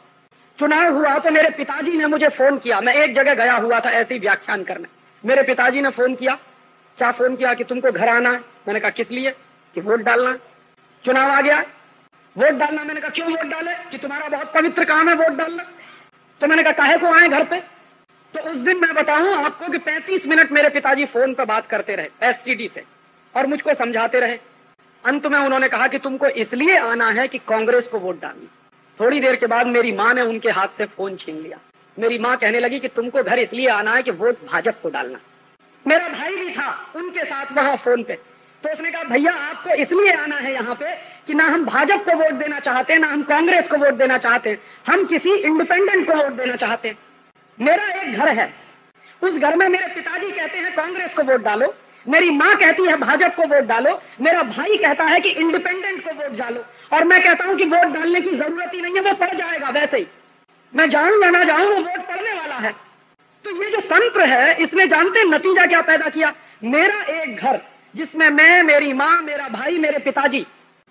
तो मेरे पिताजी ने मुझे फोन किया। मैं एक जगह गया हुआ था ऐसे ही व्याख्यान करने। मेरे पिताजी ने फोन किया, क्या फोन किया कि तुमको घर आना है। मैंने कहा किस लिए? कि वोट डालना है, चुनाव आ गया, वोट डालना। मैंने कहा क्यों वोट डाले? कि तुम्हारा बहुत पवित्र काम है वोट डालना। तो मैंने कहा काहे को आए घर पे? तो उस दिन मैं बताऊं आपको कि 35 मिनट मेरे पिताजी फोन पर बात करते रहे एसटीडी से और मुझको समझाते रहे। अंत में उन्होंने कहा कि तुमको इसलिए आना है कि कांग्रेस को वोट डालनी। थोड़ी देर के बाद मेरी मां ने उनके हाथ से फोन छीन लिया। मेरी मां कहने लगी कि तुमको घर इसलिए आना है कि वोट भाजपा को डालना। मेरा भाई भी था उनके साथ वहां फोन पे, तो उसने कहा भैया आपको इसलिए आना है यहाँ पे कि ना हम भाजपा को वोट देना चाहते हैं, ना हम कांग्रेस को वोट देना चाहते हैं, हम किसी इंडिपेंडेंट को वोट देना चाहते हैं। मेरा एक घर है, उस घर में मेरे पिताजी कहते हैं कांग्रेस को वोट डालो, मेरी माँ कहती है भाजपा को वोट डालो, मेरा भाई कहता है कि इंडिपेंडेंट को वोट डालो, और मैं कहता हूं कि वोट डालने की जरूरत ही नहीं है, वो पड़ जाएगा वैसे ही। मैं जाऊं या ना जाऊं वो वोट पड़ने वाला है। तो ये जो तंत्र है इसने जानते नतीजा क्या पैदा किया? मेरा एक घर जिसमें मैं, मेरी माँ, मेरा भाई, मेरे पिताजी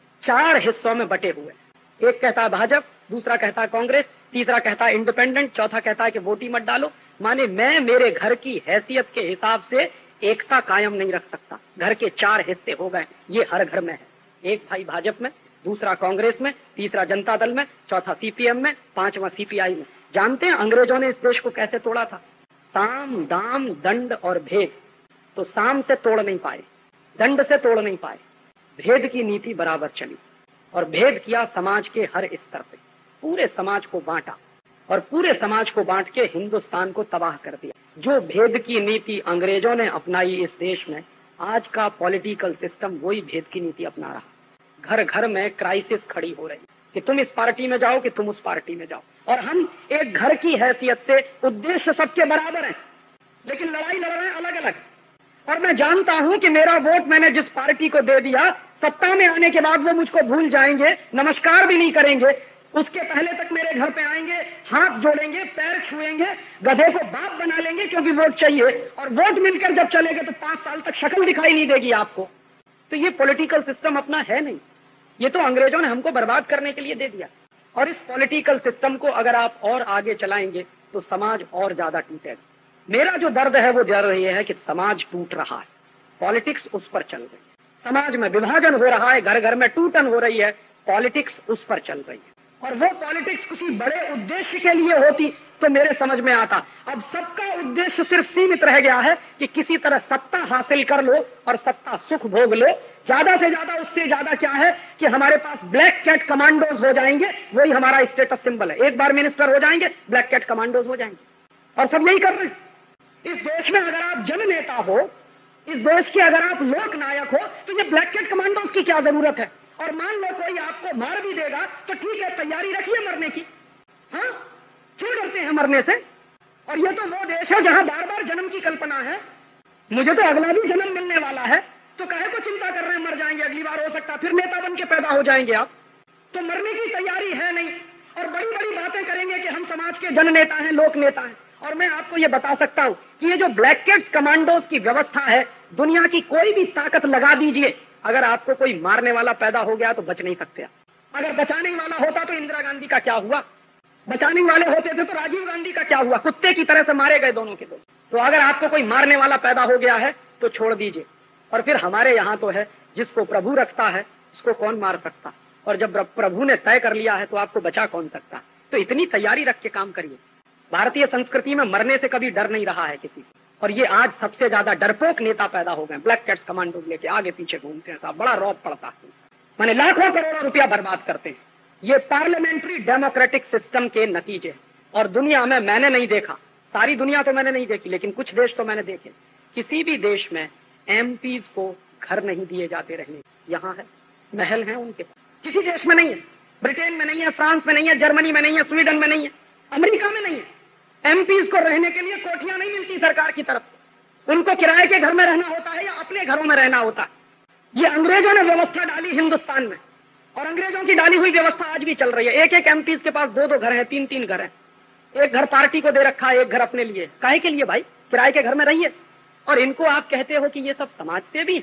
4 हिस्सों में बटे हुए। एक कहता है भाजपा, दूसरा कहता है कांग्रेस, तीसरा कहता है इंडिपेंडेंट, चौथा कहता है कि वोट ही मत डालो। माने मैं मेरे घर की हैसियत के हिसाब से एकता कायम नहीं रख सकता। घर के 4 हिस्से हो गए, ये हर घर में है। एक भाई भाजपा में, दूसरा कांग्रेस में, तीसरा जनता दल में, चौथा सीपीएम में, 5वां सीपीआई में। जानते हैं अंग्रेजों ने इस देश को कैसे तोड़ा था? साम, दाम, दंड और भेद। तो साम से तोड़ नहीं पाए, दंड से तोड़ नहीं पाए, भेद की नीति बराबर चली और भेद किया समाज के हर स्तर पे। पूरे समाज को बांटा और पूरे समाज को बांट के हिंदुस्तान को तबाह कर दिया। जो भेद की नीति अंग्रेजों ने अपनाई इस देश में, आज का पॉलिटिकल सिस्टम वही भेद की नीति अपना रहा। घर घर में क्राइसिस खड़ी हो रही कि तुम इस पार्टी में जाओ कि तुम उस पार्टी में जाओ, और हम एक घर की हैसियत से उद्देश्य सबके बराबर हैं, लेकिन लड़ाई लड़ रहे हैं अलग अलग। और मैं जानता हूं कि मेरा वोट मैंने जिस पार्टी को दे दिया, सत्ता में आने के बाद वो मुझको भूल जाएंगे, नमस्कार भी नहीं करेंगे। उसके पहले तक मेरे घर पे आएंगे, हाथ जोड़ेंगे, पैर छुएंगे, गधे को बाप बना लेंगे क्योंकि वोट चाहिए, और वोट मिलकर जब चलेंगे तो 5 साल तक शक्ल दिखाई नहीं देगी आपको। तो ये पॉलिटिकल सिस्टम अपना है नहीं, ये तो अंग्रेजों ने हमको बर्बाद करने के लिए दे दिया। और इस पॉलिटिकल सिस्टम को अगर आप और आगे चलाएंगे तो समाज और ज्यादा टूटेगा। मेरा जो दर्द है वो दर्द ये है कि समाज टूट रहा है, पॉलिटिक्स उस पर चल रही है, समाज में विभाजन हो रहा है, घर घर में टूटन हो रही है, पॉलिटिक्स उस पर चल रही है। और वो पॉलिटिक्स किसी बड़े उद्देश्य के लिए होती तो मेरे समझ में आता। अब सबका उद्देश्य सिर्फ सीमित रह गया है कि किसी तरह सत्ता हासिल कर लो और सत्ता सुख भोग लो। ज्यादा से ज्यादा, उससे ज्यादा क्या है कि हमारे पास ब्लैक कैट कमांडोज हो जाएंगे, वही हमारा स्टेटस सिंबल है। एक बार मिनिस्टर हो जाएंगे, ब्लैक कैट कमांडोज हो जाएंगे, और सब यही कर रहे हैं। इस देश में अगर आप जननेता हो, इस देश के अगर आप लोक नायक हो, तो ये ब्लैक कैट कमांडोज की क्या जरूरत है? और मान लो कोई आपको मार भी देगा तो ठीक है, तैयारी रखिए मरने की। हाँ, क्यों डरते हैं मरने से? और ये तो वो देश है जहां बार बार जन्म की कल्पना है। मुझे तो अगला भी जन्म मिलने वाला है, तो काहे को चिंता कर रहे हैं? मर जाएंगे, अगली बार हो सकता फिर नेता बन के पैदा हो जाएंगे आप। तो मरने की तैयारी है नहीं, और बड़ी बड़ी बातें करेंगे कि हम समाज के जननेता हैं, लोक नेता हैं। और मैं आपको ये बता सकता हूं कि ये जो ब्लैक कैट्स कमांडोज की व्यवस्था है, दुनिया की कोई भी ताकत लगा दीजिए, अगर आपको कोई मारने वाला पैदा हो गया तो बच नहीं सकते आप। अगर बचाने वाला होता तो इंदिरा गांधी का क्या हुआ? बचाने वाले होते थे तो राजीव गांधी का क्या हुआ? कुत्ते की तरह से मारे गए दोनों के दो। तो अगर आपको कोई मारने वाला पैदा हो गया है तो छोड़ दीजिए। और फिर हमारे यहाँ तो है, जिसको प्रभु रखता है उसको कौन मार सकता, और जब प्रभु ने तय कर लिया है तो आपको बचा कौन सकता। तो इतनी तैयारी रख के काम करिए। भारतीय संस्कृति में मरने से कभी डर नहीं रहा है किसी, और ये आज सबसे ज्यादा डरपोक नेता पैदा हो गए, ब्लैक कैट्स कमांडोज लेके आगे पीछे घूमते हैं साहब, बड़ा रौब पड़ता है, माने लाखों करोड़ों रुपया बर्बाद करते हैं। ये पार्लियामेंट्री डेमोक्रेटिक सिस्टम के नतीजे। और दुनिया में मैंने नहीं देखा, सारी दुनिया तो मैंने नहीं देखी, लेकिन कुछ देश तो मैंने देखे, किसी भी देश में एमपीज को घर नहीं दिए जाते रहने। यहाँ है, महल है उनके पास, किसी देश में नहीं है। ब्रिटेन में नहीं है, फ्रांस में नहीं है, जर्मनी में नहीं है, स्वीडन में नहीं है, अमेरिका में नहीं है। एमपीज को रहने के लिए कोठियां नहीं मिलती सरकार की तरफ से, उनको किराए के घर में रहना होता है या अपने घरों में रहना होता है। ये अंग्रेजों ने व्यवस्था डाली हिंदुस्तान में, और अंग्रेजों की डाली हुई व्यवस्था आज भी चल रही है। एक एक एमपीज के पास 2-2 घर हैं, 3-3 घर हैं। एक घर पार्टी को दे रखा है, एक घर अपने लिए। काहे के लिए भाई? किराए के घर में रहिए। और इनको आप कहते हो कि ये सब समाज सेवी,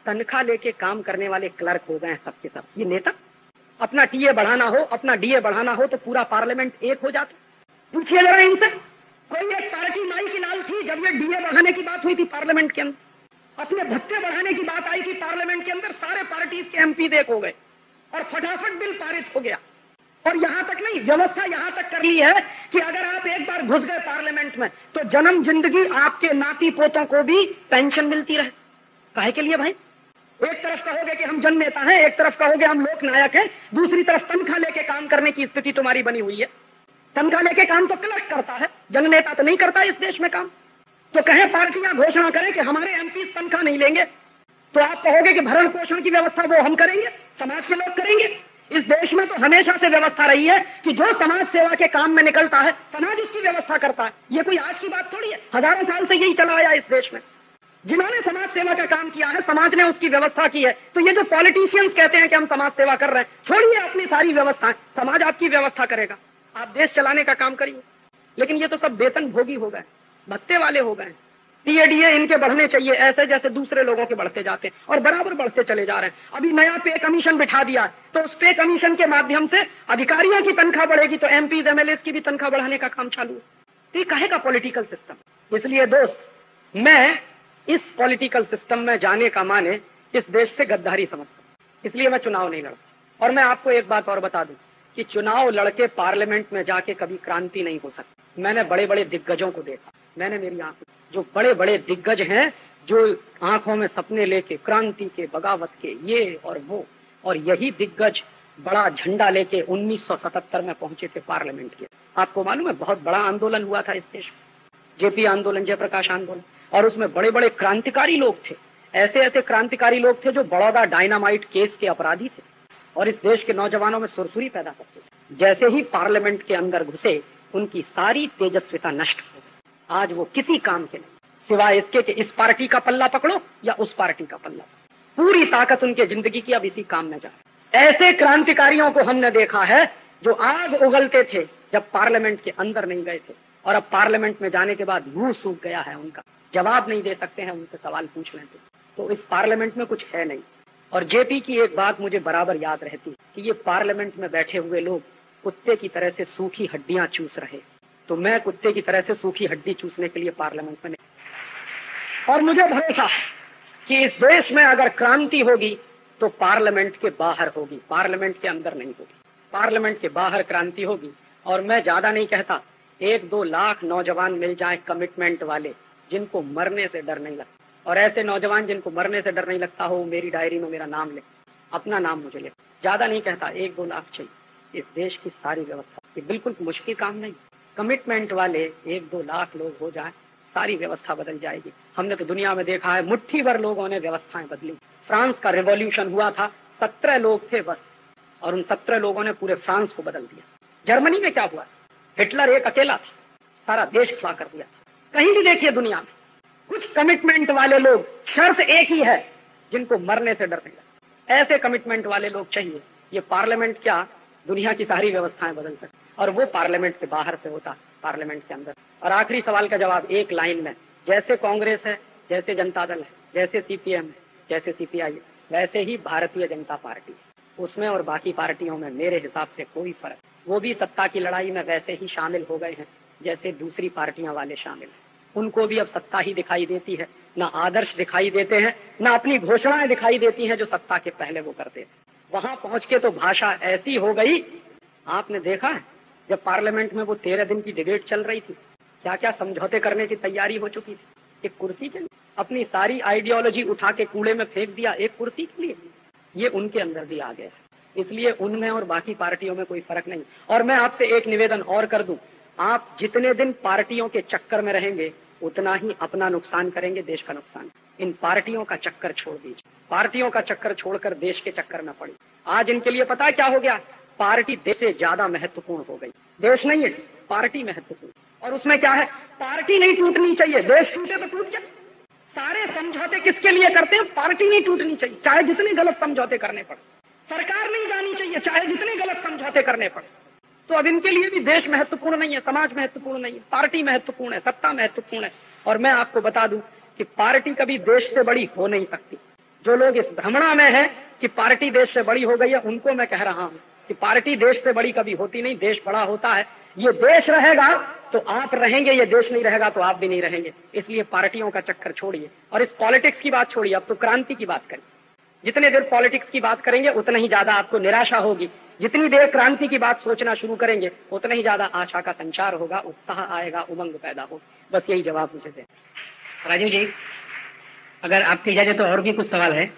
तनख्वाह लेके काम करने वाले क्लर्क हो गए हैं सबके सब। ये नेता, अपना टीए बढ़ाना हो, अपना डीए बढ़ाना हो तो पूरा पार्लियामेंट एक हो जाता। पूछिए जरा इनसे, कोई एक पार्टी माई की लाल थी जब ये डीए बढ़ाने की बात हुई थी पार्लियामेंट के अंदर, अपने भत्ते बढ़ाने की बात आई थी पार्लियामेंट के अंदर, सारे पार्टीज के एमपी देख हो गए और फटाफट बिल पारित हो गया। और यहां तक नहीं, व्यवस्था यहां तक कर ली है कि अगर आप एक बार घुस गए पार्लियामेंट में तो जन्म जिंदगी आपके नाती पोतों को भी पेंशन मिलती रहे। काहे के लिए भाई? एक तरफ कहोगे कि हम जननेता हैं, एक तरफ कहोगे हम लोक नायक हैं, दूसरी तरफ तनख्वाह लेके काम करने की स्थिति तुम्हारी बनी हुई है। तनख्वाह लेके काम तो क्लर्क करता है, जननेता तो नहीं करता इस देश में काम। तो कहें पार्टियां घोषणा करें कि हमारे एमपी तनख्वाह नहीं लेंगे, तो आप कहोगे कि भरण पोषण की व्यवस्था वो हम करेंगे, समाज के लोग करेंगे। इस देश में तो हमेशा से व्यवस्था रही है कि जो समाज सेवा के काम में निकलता है समाज उसकी व्यवस्था करता है। ये कोई आज की बात थोड़ी है, हजारों साल से यही चला आया इस देश में। जिन्होंने समाज सेवा का काम किया है समाज ने उसकी व्यवस्था की है। तो ये जो पॉलिटिशियंस कहते हैं कि हम समाज सेवा कर रहे हैं, छोड़िए अपनी सारी व्यवस्थाएं, समाज आपकी व्यवस्था करेगा, आप देश चलाने का काम करिए। लेकिन ये तो सब वेतन भोगी हो गए, भत्ते वाले हो गए। टीएडीए इनके बढ़ने चाहिए ऐसे जैसे दूसरे लोगों के बढ़ते जाते हैं और बराबर बढ़ते चले जा रहे हैं। अभी नया पे कमीशन बिठा दिया तो उस पे कमीशन के माध्यम से अधिकारियों की तनख्वाह बढ़ेगी तो एमपीज एमएलए की भी तनख्वाह बढ़ाने का काम चालू है। तो ये काहे का पॉलिटिकल सिस्टम? इसलिए दोस्त, मैं इस पॉलिटिकल सिस्टम में जाने का माने इस देश से गद्दारी समझता हूं, इसलिए मैं चुनाव नहीं लड़ता। और मैं आपको एक बात और बता दूं कि चुनाव लड़के पार्लियामेंट में जाके कभी क्रांति नहीं हो सकती। मैंने बड़े बड़े दिग्गजों को देखा, मैंने मेरी आंखों, जो बड़े बड़े दिग्गज हैं जो आंखों में सपने लेके क्रांति के, बगावत के, ये और वो, और यही दिग्गज बड़ा झंडा लेके 1977 में पहुंचे थे पार्लियामेंट के। आपको मालूम है बहुत बड़ा आंदोलन हुआ था इस देश में, जेपी आंदोलन, जयप्रकाश आंदोलन, और उसमें बड़े बड़े क्रांतिकारी लोग थे। ऐसे ऐसे क्रांतिकारी लोग थे जो बड़ौदा डायनामाइट केस के अपराधी थे और इस देश के नौजवानों में सुरसुरी पैदा करते थे। जैसे ही पार्लियामेंट के अंदर घुसे उनकी सारी तेजस्विता नष्ट हो गई। आज वो किसी काम के नहीं, सिवाय इसके कि इस पार्टी का पल्ला पकड़ो या उस पार्टी का पल्ला, पूरी ताकत उनके जिंदगी की अब इसी काम में जाए। ऐसे क्रांतिकारियों को हमने देखा है जो आग उगलते थे जब पार्लियामेंट के अंदर नहीं गए थे, और अब पार्लियामेंट में जाने के बाद मुंह सूख गया है उनका, जवाब नहीं दे सकते हैं, उनसे सवाल पूछ लेते तो इस पार्लियामेंट में कुछ है नहीं। और जेपी की एक बात मुझे बराबर याद रहती कि ये पार्लियामेंट में बैठे हुए लोग कुत्ते की तरह से सूखी हड्डियां चूस रहे, तो मैं कुत्ते की तरह से सूखी हड्डी चूसने के लिए पार्लियामेंट में नहीं। और मुझे भरोसा है कि इस देश में अगर क्रांति होगी तो पार्लियामेंट के बाहर होगी, पार्लियामेंट के अंदर नहीं होगी। पार्लियामेंट के बाहर क्रांति होगी। और मैं ज्यादा नहीं कहता, 1-2 लाख नौजवान मिल जाए कमिटमेंट वाले जिनको मरने से डर नहीं लगता, और ऐसे नौजवान जिनको मरने से डर नहीं लगता हो मेरी डायरी में मेरा नाम ले, अपना नाम मुझे ले। ज्यादा नहीं कहता, 1-2 लाख चाहिए। इस देश की सारी व्यवस्था, ये बिल्कुल मुश्किल काम नहीं। कमिटमेंट वाले 1-2 लाख लोग हो जाए, सारी व्यवस्था बदल जाएगी। हमने तो दुनिया में देखा है, मुट्ठी भर लोगों ने व्यवस्थाएं बदली। फ्रांस का रिवॉल्यूशन हुआ था, 17 लोग थे बस, और उन 17 लोगों ने पूरे फ्रांस को बदल दिया। जर्मनी में क्या हुआ? हिटलर एक अकेला था, सारा देश खड़ा कर दिया था। कहीं भी देखिए दुनिया में कुछ कमिटमेंट वाले लोग, शर्त एक ही है, जिनको मरने से डर नहीं लगता। ऐसे कमिटमेंट वाले लोग चाहिए। ये पार्लियामेंट क्या, दुनिया की सारी व्यवस्थाएं बदल सकती, और वो पार्लियामेंट के बाहर से होता, पार्लियामेंट के अंदर। और आखिरी सवाल का जवाब एक लाइन में, जैसे कांग्रेस है, जैसे जनता दल है, जैसे सीपीएम है, जैसे सीपीआई है, वैसे ही भारतीय जनता पार्टी है। उसमें और बाकी पार्टियों में मेरे हिसाब से कोई फर्क, वो भी सत्ता की लड़ाई में वैसे ही शामिल हो गए हैं जैसे दूसरी पार्टियां वाले शामिल हैं। उनको भी अब सत्ता ही दिखाई देती है, ना आदर्श दिखाई देते हैं, ना अपनी घोषणाएं दिखाई देती हैं जो सत्ता के पहले वो करते थे। वहां पहुंच के तो भाषा ऐसी हो गई, आपने देखा है जब पार्लियामेंट में वो 13 दिन की डिबेट चल रही थी, क्या क्या समझौते करने की तैयारी हो चुकी थी। एक कुर्सी के लिए अपनी सारी आइडियोलॉजी उठा के कूड़े में फेंक दिया, एक कुर्सी के लिए। ये उनके अंदर भी आ गया है, इसलिए उनमें और बाकी पार्टियों में कोई फर्क नहीं। और मैं आपसे एक निवेदन और कर दूं, आप जितने दिन पार्टियों के चक्कर में रहेंगे उतना ही अपना नुकसान करेंगे, देश का नुकसान। इन पार्टियों का चक्कर छोड़ दीजिए, पार्टियों का चक्कर छोड़कर देश के चक्कर में पड़ी। आज इनके लिए पता है क्या हो गया? पार्टी देश से ज्यादा महत्वपूर्ण हो गई। देश नहीं है, पार्टी महत्वपूर्ण। और उसमें क्या है, पार्टी नहीं टूटनी चाहिए, देश टूटे तो टूट जाए। सारे समझौते किसके लिए करते हैं? पार्टी नहीं टूटनी चाहिए, चाहे जितने गलत समझौते करने पड़े। सरकार नहीं जानी चाहिए, चाहे जितने गलत समझौते करने पड़े। तो अब इनके लिए भी देश महत्वपूर्ण नहीं है, समाज महत्वपूर्ण नहीं है, पार्टी महत्वपूर्ण है, सत्ता महत्वपूर्ण है। और मैं आपको बता दूं कि पार्टी कभी देश से बड़ी हो नहीं सकती। जो लोग इस भ्रमणा में हैं कि पार्टी देश से बड़ी हो गई है, उनको मैं कह रहा हूं कि पार्टी देश से बड़ी कभी होती नहीं, देश बड़ा होता है। ये देश रहेगा तो आप रहेंगे, ये देश नहीं रहेगा तो आप भी नहीं रहेंगे। इसलिए पार्टियों का चक्कर छोड़िए और इस पॉलिटिक्स की बात छोड़िए, अब तो क्रांति की बात करिए। जितने देर पॉलिटिक्स की बात करेंगे उतना ही ज्यादा आपको निराशा होगी, जितनी देर क्रांति की बात सोचना शुरू करेंगे उतना ही ज्यादा आशा का संचार होगा, उत्साह आएगा, उमंग पैदा हो। बस यही जवाब मुझे दें। राजीव जी, अगर आपकी इजाजत तो और भी कुछ सवाल है।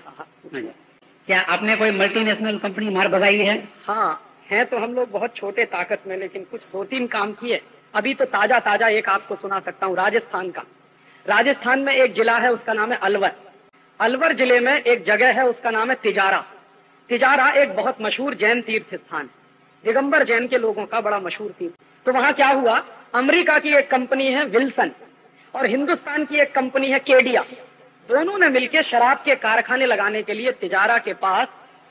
क्या आपने कोई मल्टीनेशनल कंपनी मार भगाई है? हाँ है, तो हम लोग बहुत छोटे ताकत में, लेकिन कुछ 2-3 काम किए। अभी तो ताजा ताजा एक आपको सुना सकता हूँ राजस्थान का। राजस्थान में एक जिला है, उसका नाम है अलवर। अलवर जिले में एक जगह है, उसका नाम है तिजारा। तिजारा एक बहुत मशहूर जैन तीर्थ स्थान है, दिगंबर जैन के लोगों का बड़ा मशहूर तीर्थ। तो वहां क्या हुआ, अमेरिका की एक कंपनी है विल्सन और हिंदुस्तान की एक कंपनी है केडिया, दोनों ने मिलकर शराब के कारखाने लगाने के लिए तिजारा के पास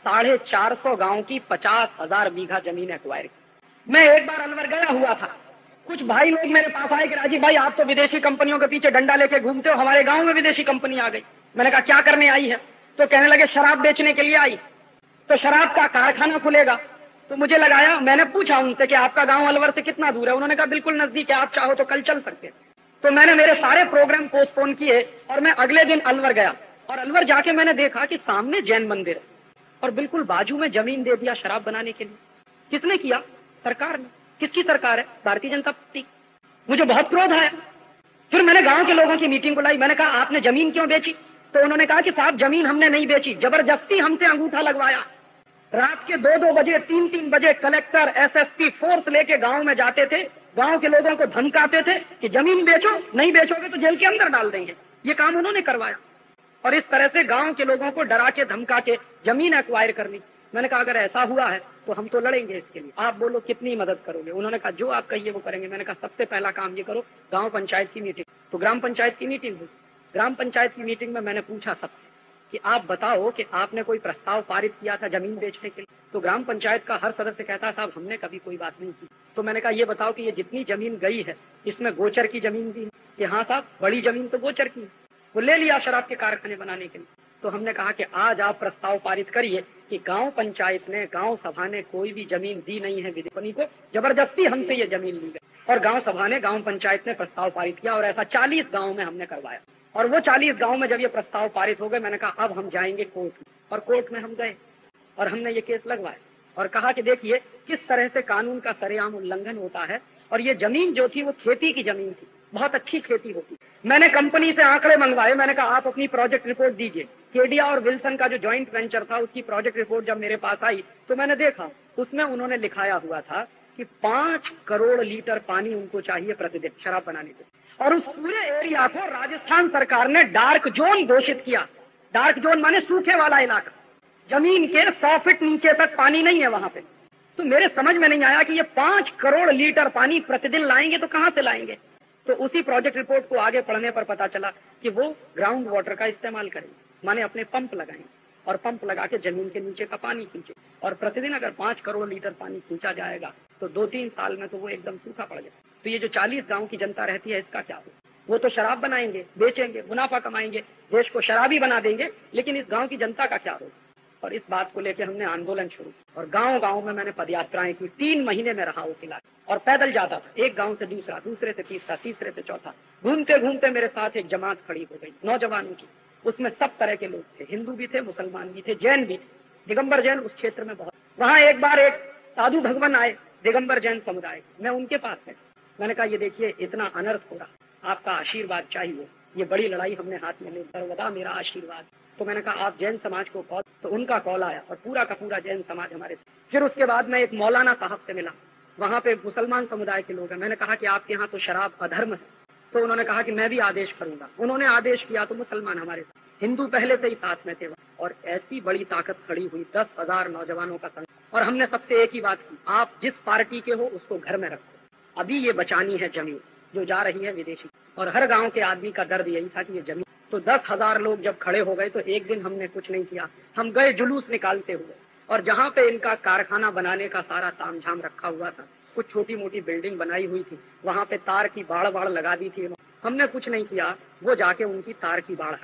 450 गांव की 50,000 बीघा जमीन एक्वायर की। मैं एक बार अलवर गया हुआ था, कुछ भाई लोग मेरे पास आए कि राजीव भाई, आप तो विदेशी कंपनियों के पीछे डंडा लेके घूमते हो, हमारे गांव में विदेशी कंपनी आ गई। मैंने कहा क्या करने आई है? तो कहने लगे शराब बेचने के लिए आई, तो शराब का कारखाना खुलेगा। तो मुझे लगाया, मैंने पूछा उनसे कि आपका गांव अलवर से कितना दूर है? उन्होंने कहा बिल्कुल नजदीक है, आप चाहो तो कल चल सकते हैं। तो मैंने मेरे सारे प्रोग्राम पोस्टपोन किए और मैं अगले दिन अलवर गया। और अलवर जाके मैंने देखा कि सामने जैन मंदिर है और बिल्कुल बाजू में जमीन दे दिया शराब बनाने के लिए। किसने किया? सरकार ने। किसकी सरकार है? भारतीय जनता पार्टी। मुझे बहुत क्रोध आया। फिर मैंने गांव के लोगों की मीटिंग बुलाई, मैंने कहा आपने जमीन क्यों बेची? तो उन्होंने कहा कि साहब जमीन हमने नहीं बेची, जबरदस्ती हमसे अंगूठा लगवाया। रात के 2-2 बजे 3-3 बजे कलेक्टर एसएसपी फोर्स लेके गांव में जाते थे, गांव के लोगों को धमकाते थे कि जमीन बेचो, नहीं बेचोगे तो जेल के अंदर डाल देंगे। ये काम उन्होंने करवाया और इस तरह से गांव के लोगों को डरा के धमका के जमीन एक्वायर कर ली। मैंने कहा अगर ऐसा हुआ है तो हम तो लड़ेंगे इसके लिए, आप बोलो कितनी मदद करोगे? उन्होंने कहा जो आप कहिए वो करेंगे। मैंने कहा सबसे पहला काम ये करो, गांव पंचायत की मीटिंग। तो ग्राम पंचायत की मीटिंग हुई। ग्राम पंचायत की मीटिंग में मैंने पूछा सबसे कि आप बताओ कि आपने कोई प्रस्ताव पारित किया था जमीन बेचने के लिए? तो ग्राम पंचायत का हर सदस्य कहता साहब हमने कभी कोई बात नहीं की। तो मैंने कहा ये बताओ कि ये जितनी जमीन गई है इसमें गोचर की जमीन भी है? कि हाँ साहब बड़ी जमीन तो गोचर की है, वो ले लिया शराब के कारखाने बनाने के लिए। तो हमने कहा कि आज आप प्रस्ताव पारित करिए कि गांव पंचायत ने, गांव सभा ने कोई भी जमीन दी नहीं है कंपनी को, जबरदस्ती हमसे ये जमीन ली गई। और गांव सभा ने, गांव पंचायत ने प्रस्ताव पारित किया और ऐसा 40 गांव में हमने करवाया। और वो 40 गांव में जब ये प्रस्ताव पारित हो गए, मैंने कहा अब हम जाएंगे कोर्ट में। और कोर्ट में हम गए और हमने ये केस लगवाया और कहा कि देखिए किस तरह से कानून का सरेआम उल्लंघन होता है। और ये जमीन जो थी वो खेती की जमीन थी, बहुत अच्छी खेती होती। मैंने कंपनी से आंकड़े मंगवाए, मैंने कहा आप अपनी प्रोजेक्ट रिपोर्ट दीजिए। केडिया और विल्सन का जो जॉइंट वेंचर था उसकी प्रोजेक्ट रिपोर्ट जब मेरे पास आई तो मैंने देखा, उसमें उन्होंने लिखाया हुआ था कि 5 करोड़ लीटर पानी उनको चाहिए प्रतिदिन शराब बनाने के। और उस पूरे एरिया को राजस्थान सरकार ने डार्क जोन घोषित किया। डार्क जोन माने सूखे वाला इलाका, जमीन के 100 फीट नीचे तक पानी नहीं है वहां पे। तो मेरे समझ में नहीं आया कि ये 5 करोड़ लीटर पानी प्रतिदिन लाएंगे तो कहां से लाएंगे। तो उसी प्रोजेक्ट रिपोर्ट को आगे पढ़ने पर पता चला कि वो ग्राउंड वाटर का इस्तेमाल करेंगे, माने अपने पंप लगाएंगे और पंप लगा के जमीन के नीचे का पानी खींचे। और प्रतिदिन अगर 5 करोड़ लीटर पानी खींचा जाएगा तो 2-3 साल में तो वो एकदम सूखा पड़ जाए। तो ये जो 40 गांव की जनता रहती है इसका क्या हो? वो तो शराब बनाएंगे, बेचेंगे, मुनाफा कमाएंगे, देश को शराबी बना देंगे, लेकिन इस गांव की जनता का क्या हो? और इस बात को लेकर हमने आंदोलन शुरू और गांव गांव में मैंने पदयात्राएं की। 3 महीने में रहा उस इलाके और पैदल जाता था, एक गांव से दूसरा, दूसरे से तीसरा, तीसरे से चौथा। घूमते घूमते मेरे साथ एक जमात खड़ी हो गई नौजवानों की। उसमें सब तरह के लोग थे, हिंदू भी थे, मुसलमान भी थे, जैन भी थे। दिगंबर जैन उस क्षेत्र में बहुत। वहां एक बार एक साधु भगवान आए दिगंबर जैन समुदाय, मैं उनके पास गया। मैंने कहा ये देखिए इतना अनर्थ हो रहा, आपका आशीर्वाद चाहिए, ये बड़ी लड़ाई हमने हाथ में ली, सर्वदा मेरा आशीर्वाद। तो मैंने कहा आप जैन समाज को कॉल, तो उनका कॉल आया और पूरा का पूरा जैन समाज हमारे। फिर उसके बाद मैं एक मौलाना साहब से मिला, वहां पे मुसलमान समुदाय के लोग हैं। मैंने कहा कि आपके यहाँ तो शराब अधर्म है। तो उन्होंने कहा कि मैं भी आदेश करूंगा। उन्होंने आदेश किया तो मुसलमान हमारे साथ, हिंदू पहले से ही साथ में थे। और ऐसी बड़ी ताकत खड़ी हुई, 10,000 नौजवानों का संग। और हमने सबसे एक ही बात की, आप जिस पार्टी के हो उसको घर में रखो, अभी ये बचानी है जमीन जो जा रही है विदेशी। और हर गांव के आदमी का दर्द यही था कि ये जमीन। तो 10,000 लोग जब खड़े हो गए तो एक दिन हमने कुछ नहीं किया, हम गए जुलूस निकालते हुए। और जहाँ पे इनका कारखाना बनाने का सारा तामझाम रखा हुआ था, कुछ छोटी मोटी बिल्डिंग बनाई हुई थी, वहां पे तार की बाड़ लगा दी थी। हमने कुछ नहीं किया, वो जाके उनकी तार की बाड़ हटा दी।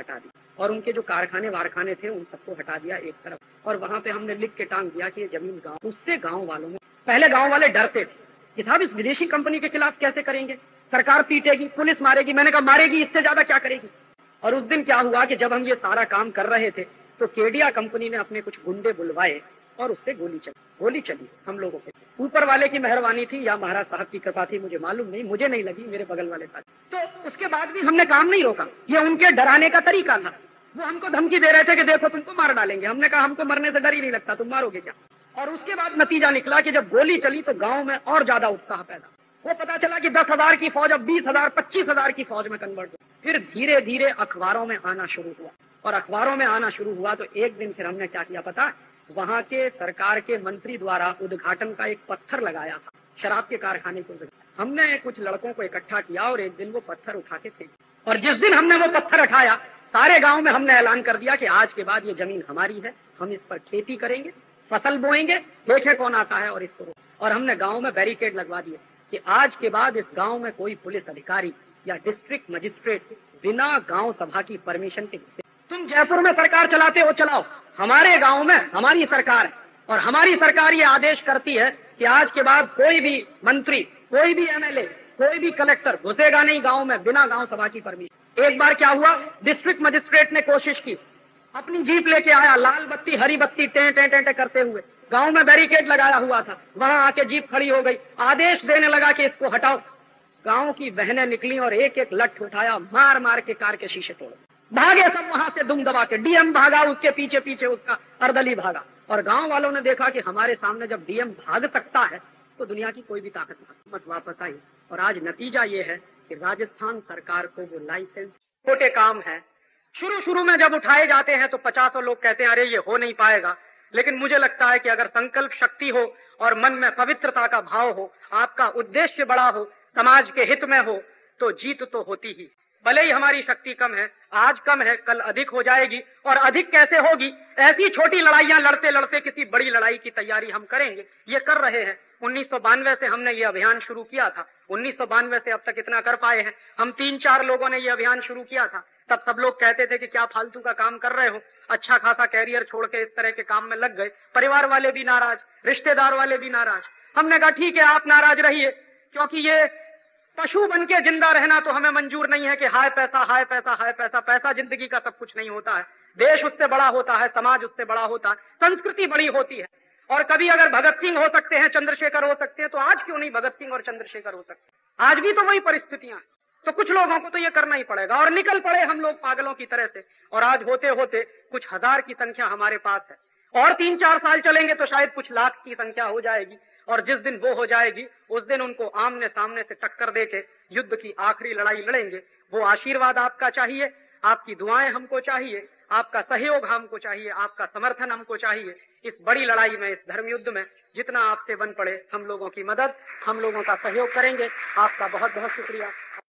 और उनके जो कारखाने वारखाने थे उन सबको हटा दिया एक तरफ, और वहां पे हमने लिख के टांग दिया कि ये जमीन गांव। उससे गांव वालों में, पहले गांव वाले डरते थे कि साहब इस विदेशी कंपनी के खिलाफ कैसे करेंगे, सरकार पीटेगी, पुलिस मारेगी। मैंने कहा मारेगी, इससे ज्यादा क्या करेगी। और उस दिन क्या हुआ कि जब हम ये सारा काम कर रहे थे तो केडिया कंपनी ने अपने कुछ गुंडे बुलवाए और उससे गोली चली हम लोगों के। ऊपर वाले की मेहरबानी थी या महाराज साहब की कृपा थी, मुझे मालूम नहीं, मुझे नहीं लगी, मेरे बगल वाले साथ। तो उसके बाद भी हमने काम नहीं रोका, ये उनके डराने का तरीका था। वो हमको धमकी दे रहे थे कि देखो तुमको मार डालेंगे। हमने कहा हमको मरने से डर ही नहीं लगता, तुम मारोगे क्या। और उसके बाद नतीजा निकला कि जब गोली चली तो गांव में और ज्यादा उत्साह पैदा। वो पता चला कि 10,000 की फौज अब 20,000 25,000 की फौज में कन्वर्ट हुई। फिर धीरे धीरे अखबारों में आना शुरू हुआ, और अखबारों में आना शुरू हुआ तो एक दिन फिर हमने क्या किया पता, वहां के सरकार के मंत्री द्वारा उद्घाटन का एक पत्थर लगाया था शराब के कारखाने को। हमने कुछ लड़कों को इकट्ठा किया और एक दिन वो पत्थर उठा के फेंक, और जिस दिन हमने वो पत्थर उठाया सारे गांव में हमने ऐलान कर दिया कि आज के बाद ये जमीन हमारी है, हम इस पर खेती करेंगे, फसल बोएंगे, देखे कौन आता है और इसको। और हमने गांव में बैरिकेड लगवा दिए कि आज के बाद इस गांव में कोई पुलिस अधिकारी या डिस्ट्रिक्ट मजिस्ट्रेट बिना गांव सभा की परमिशन के घुसे। तुम जयपुर में सरकार चलाते हो, चलाओ, हमारे गांव में हमारी सरकार है, और हमारी सरकार ये आदेश करती है कि आज के बाद कोई भी मंत्री, कोई भी एमएलए, कोई भी कलेक्टर घुसेगा नहीं गांव में बिना गांव सभा की परमिशन। एक बार क्या हुआ, डिस्ट्रिक्ट मजिस्ट्रेट ने कोशिश की, अपनी जीप लेके आया, लाल बत्ती हरी बत्ती टें टें टें करते हुए, गांव में बैरिकेड लगाया हुआ था, वहां आके जीप खड़ी हो गई, आदेश देने लगा कि इसको हटाओ। गांव की बहनें निकली और एक एक लठ उठाया, मार मार के कार के शीशे तोड़े, भागे सब वहां से दुम दबा के। डीएम भागा, उसके पीछे पीछे उसका अर्दली भागा। और गांव वालों ने देखा कि हमारे सामने जब डीएम भाग सकता है तो दुनिया की कोई भी ताकत नहीं। मत वापस आई, और आज नतीजा ये है कि राजस्थान सरकार को वो लाइसेंस, छोटे काम है, शुरू में जब उठाए जाते हैं तो 50 लोग कहते हैं अरे ये हो नहीं पाएगा, लेकिन मुझे लगता है कि अगर संकल्प शक्ति हो और मन में पवित्रता का भाव हो, आपका उद्देश्य बड़ा हो, समाज के हित में हो, तो जीत तो होती ही। भले ही हमारी शक्ति कम है, आज कम है, कल अधिक हो जाएगी। और अधिक कैसे होगी, ऐसी छोटी लड़ाइयां लड़ते लड़ते किसी बड़ी लड़ाई की तैयारी हम करेंगे, ये कर रहे हैं। 1992 से हमने ये अभियान शुरू किया था, 1992 से अब तक इतना कर पाए हैं। हम 3-4 लोगों ने ये अभियान शुरू किया था, तब सब लोग कहते थे कि क्या फालतू का काम कर रहे हो, अच्छा खासा कैरियर छोड़ के इस तरह के काम में लग गए। परिवार वाले भी नाराज, रिश्तेदार वाले भी नाराज। हमने कहा ठीक है, आप नाराज रहिए, क्योंकि ये पशु बन के जिंदा रहना तो हमें मंजूर नहीं है कि हाय पैसा हाय पैसा हाय पैसा। पैसा जिंदगी का सब कुछ नहीं होता है, देश उससे बड़ा होता है, समाज उससे बड़ा होता है, संस्कृति बड़ी होती है। और कभी अगर भगत सिंह हो सकते हैं, चंद्रशेखर हो सकते हैं, तो आज क्यों नहीं भगत सिंह और चंद्रशेखर हो सकते हैं? आज भी तो वही परिस्थितियां हैं। तो कुछ लोगों को तो ये करना ही पड़ेगा, और निकल पड़े हम लोग पागलों की तरह से। और आज होते होते कुछ हजार की संख्या हमारे पास है, और 3-4 साल चलेंगे तो शायद कुछ लाख की संख्या हो जाएगी। और जिस दिन वो हो जाएगी उस दिन उनको आमने सामने से टक्कर देके युद्ध की आखिरी लड़ाई लड़ेंगे। वो आशीर्वाद आपका चाहिए, आपकी दुआएं हमको चाहिए, आपका सहयोग हमको चाहिए, आपका समर्थन हमको चाहिए। इस बड़ी लड़ाई में, इस धर्म युद्ध में जितना आपसे बन पड़े हम लोगों की मदद, हम लोगों का सहयोग करेंगे। आपका बहुत बहुत शुक्रिया।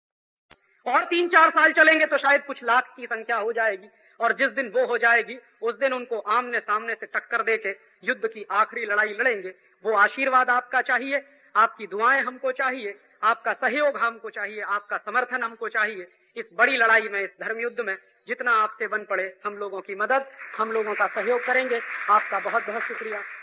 और 3-4 साल चलेंगे तो शायद कुछ लाख की संख्या हो जाएगी। और जिस दिन वो हो जाएगी उस दिन उनको आमने सामने से टक्कर देके युद्ध की आखिरी लड़ाई लड़ेंगे। वो आशीर्वाद आपका चाहिए, आपकी दुआएं हमको चाहिए, आपका सहयोग हमको चाहिए, आपका समर्थन हमको चाहिए। इस बड़ी लड़ाई में, इस धर्म युद्ध में जितना आपसे बन पड़े हम लोगों की मदद, हम लोगों का सहयोग करेंगे। आपका बहुत बहुत शुक्रिया।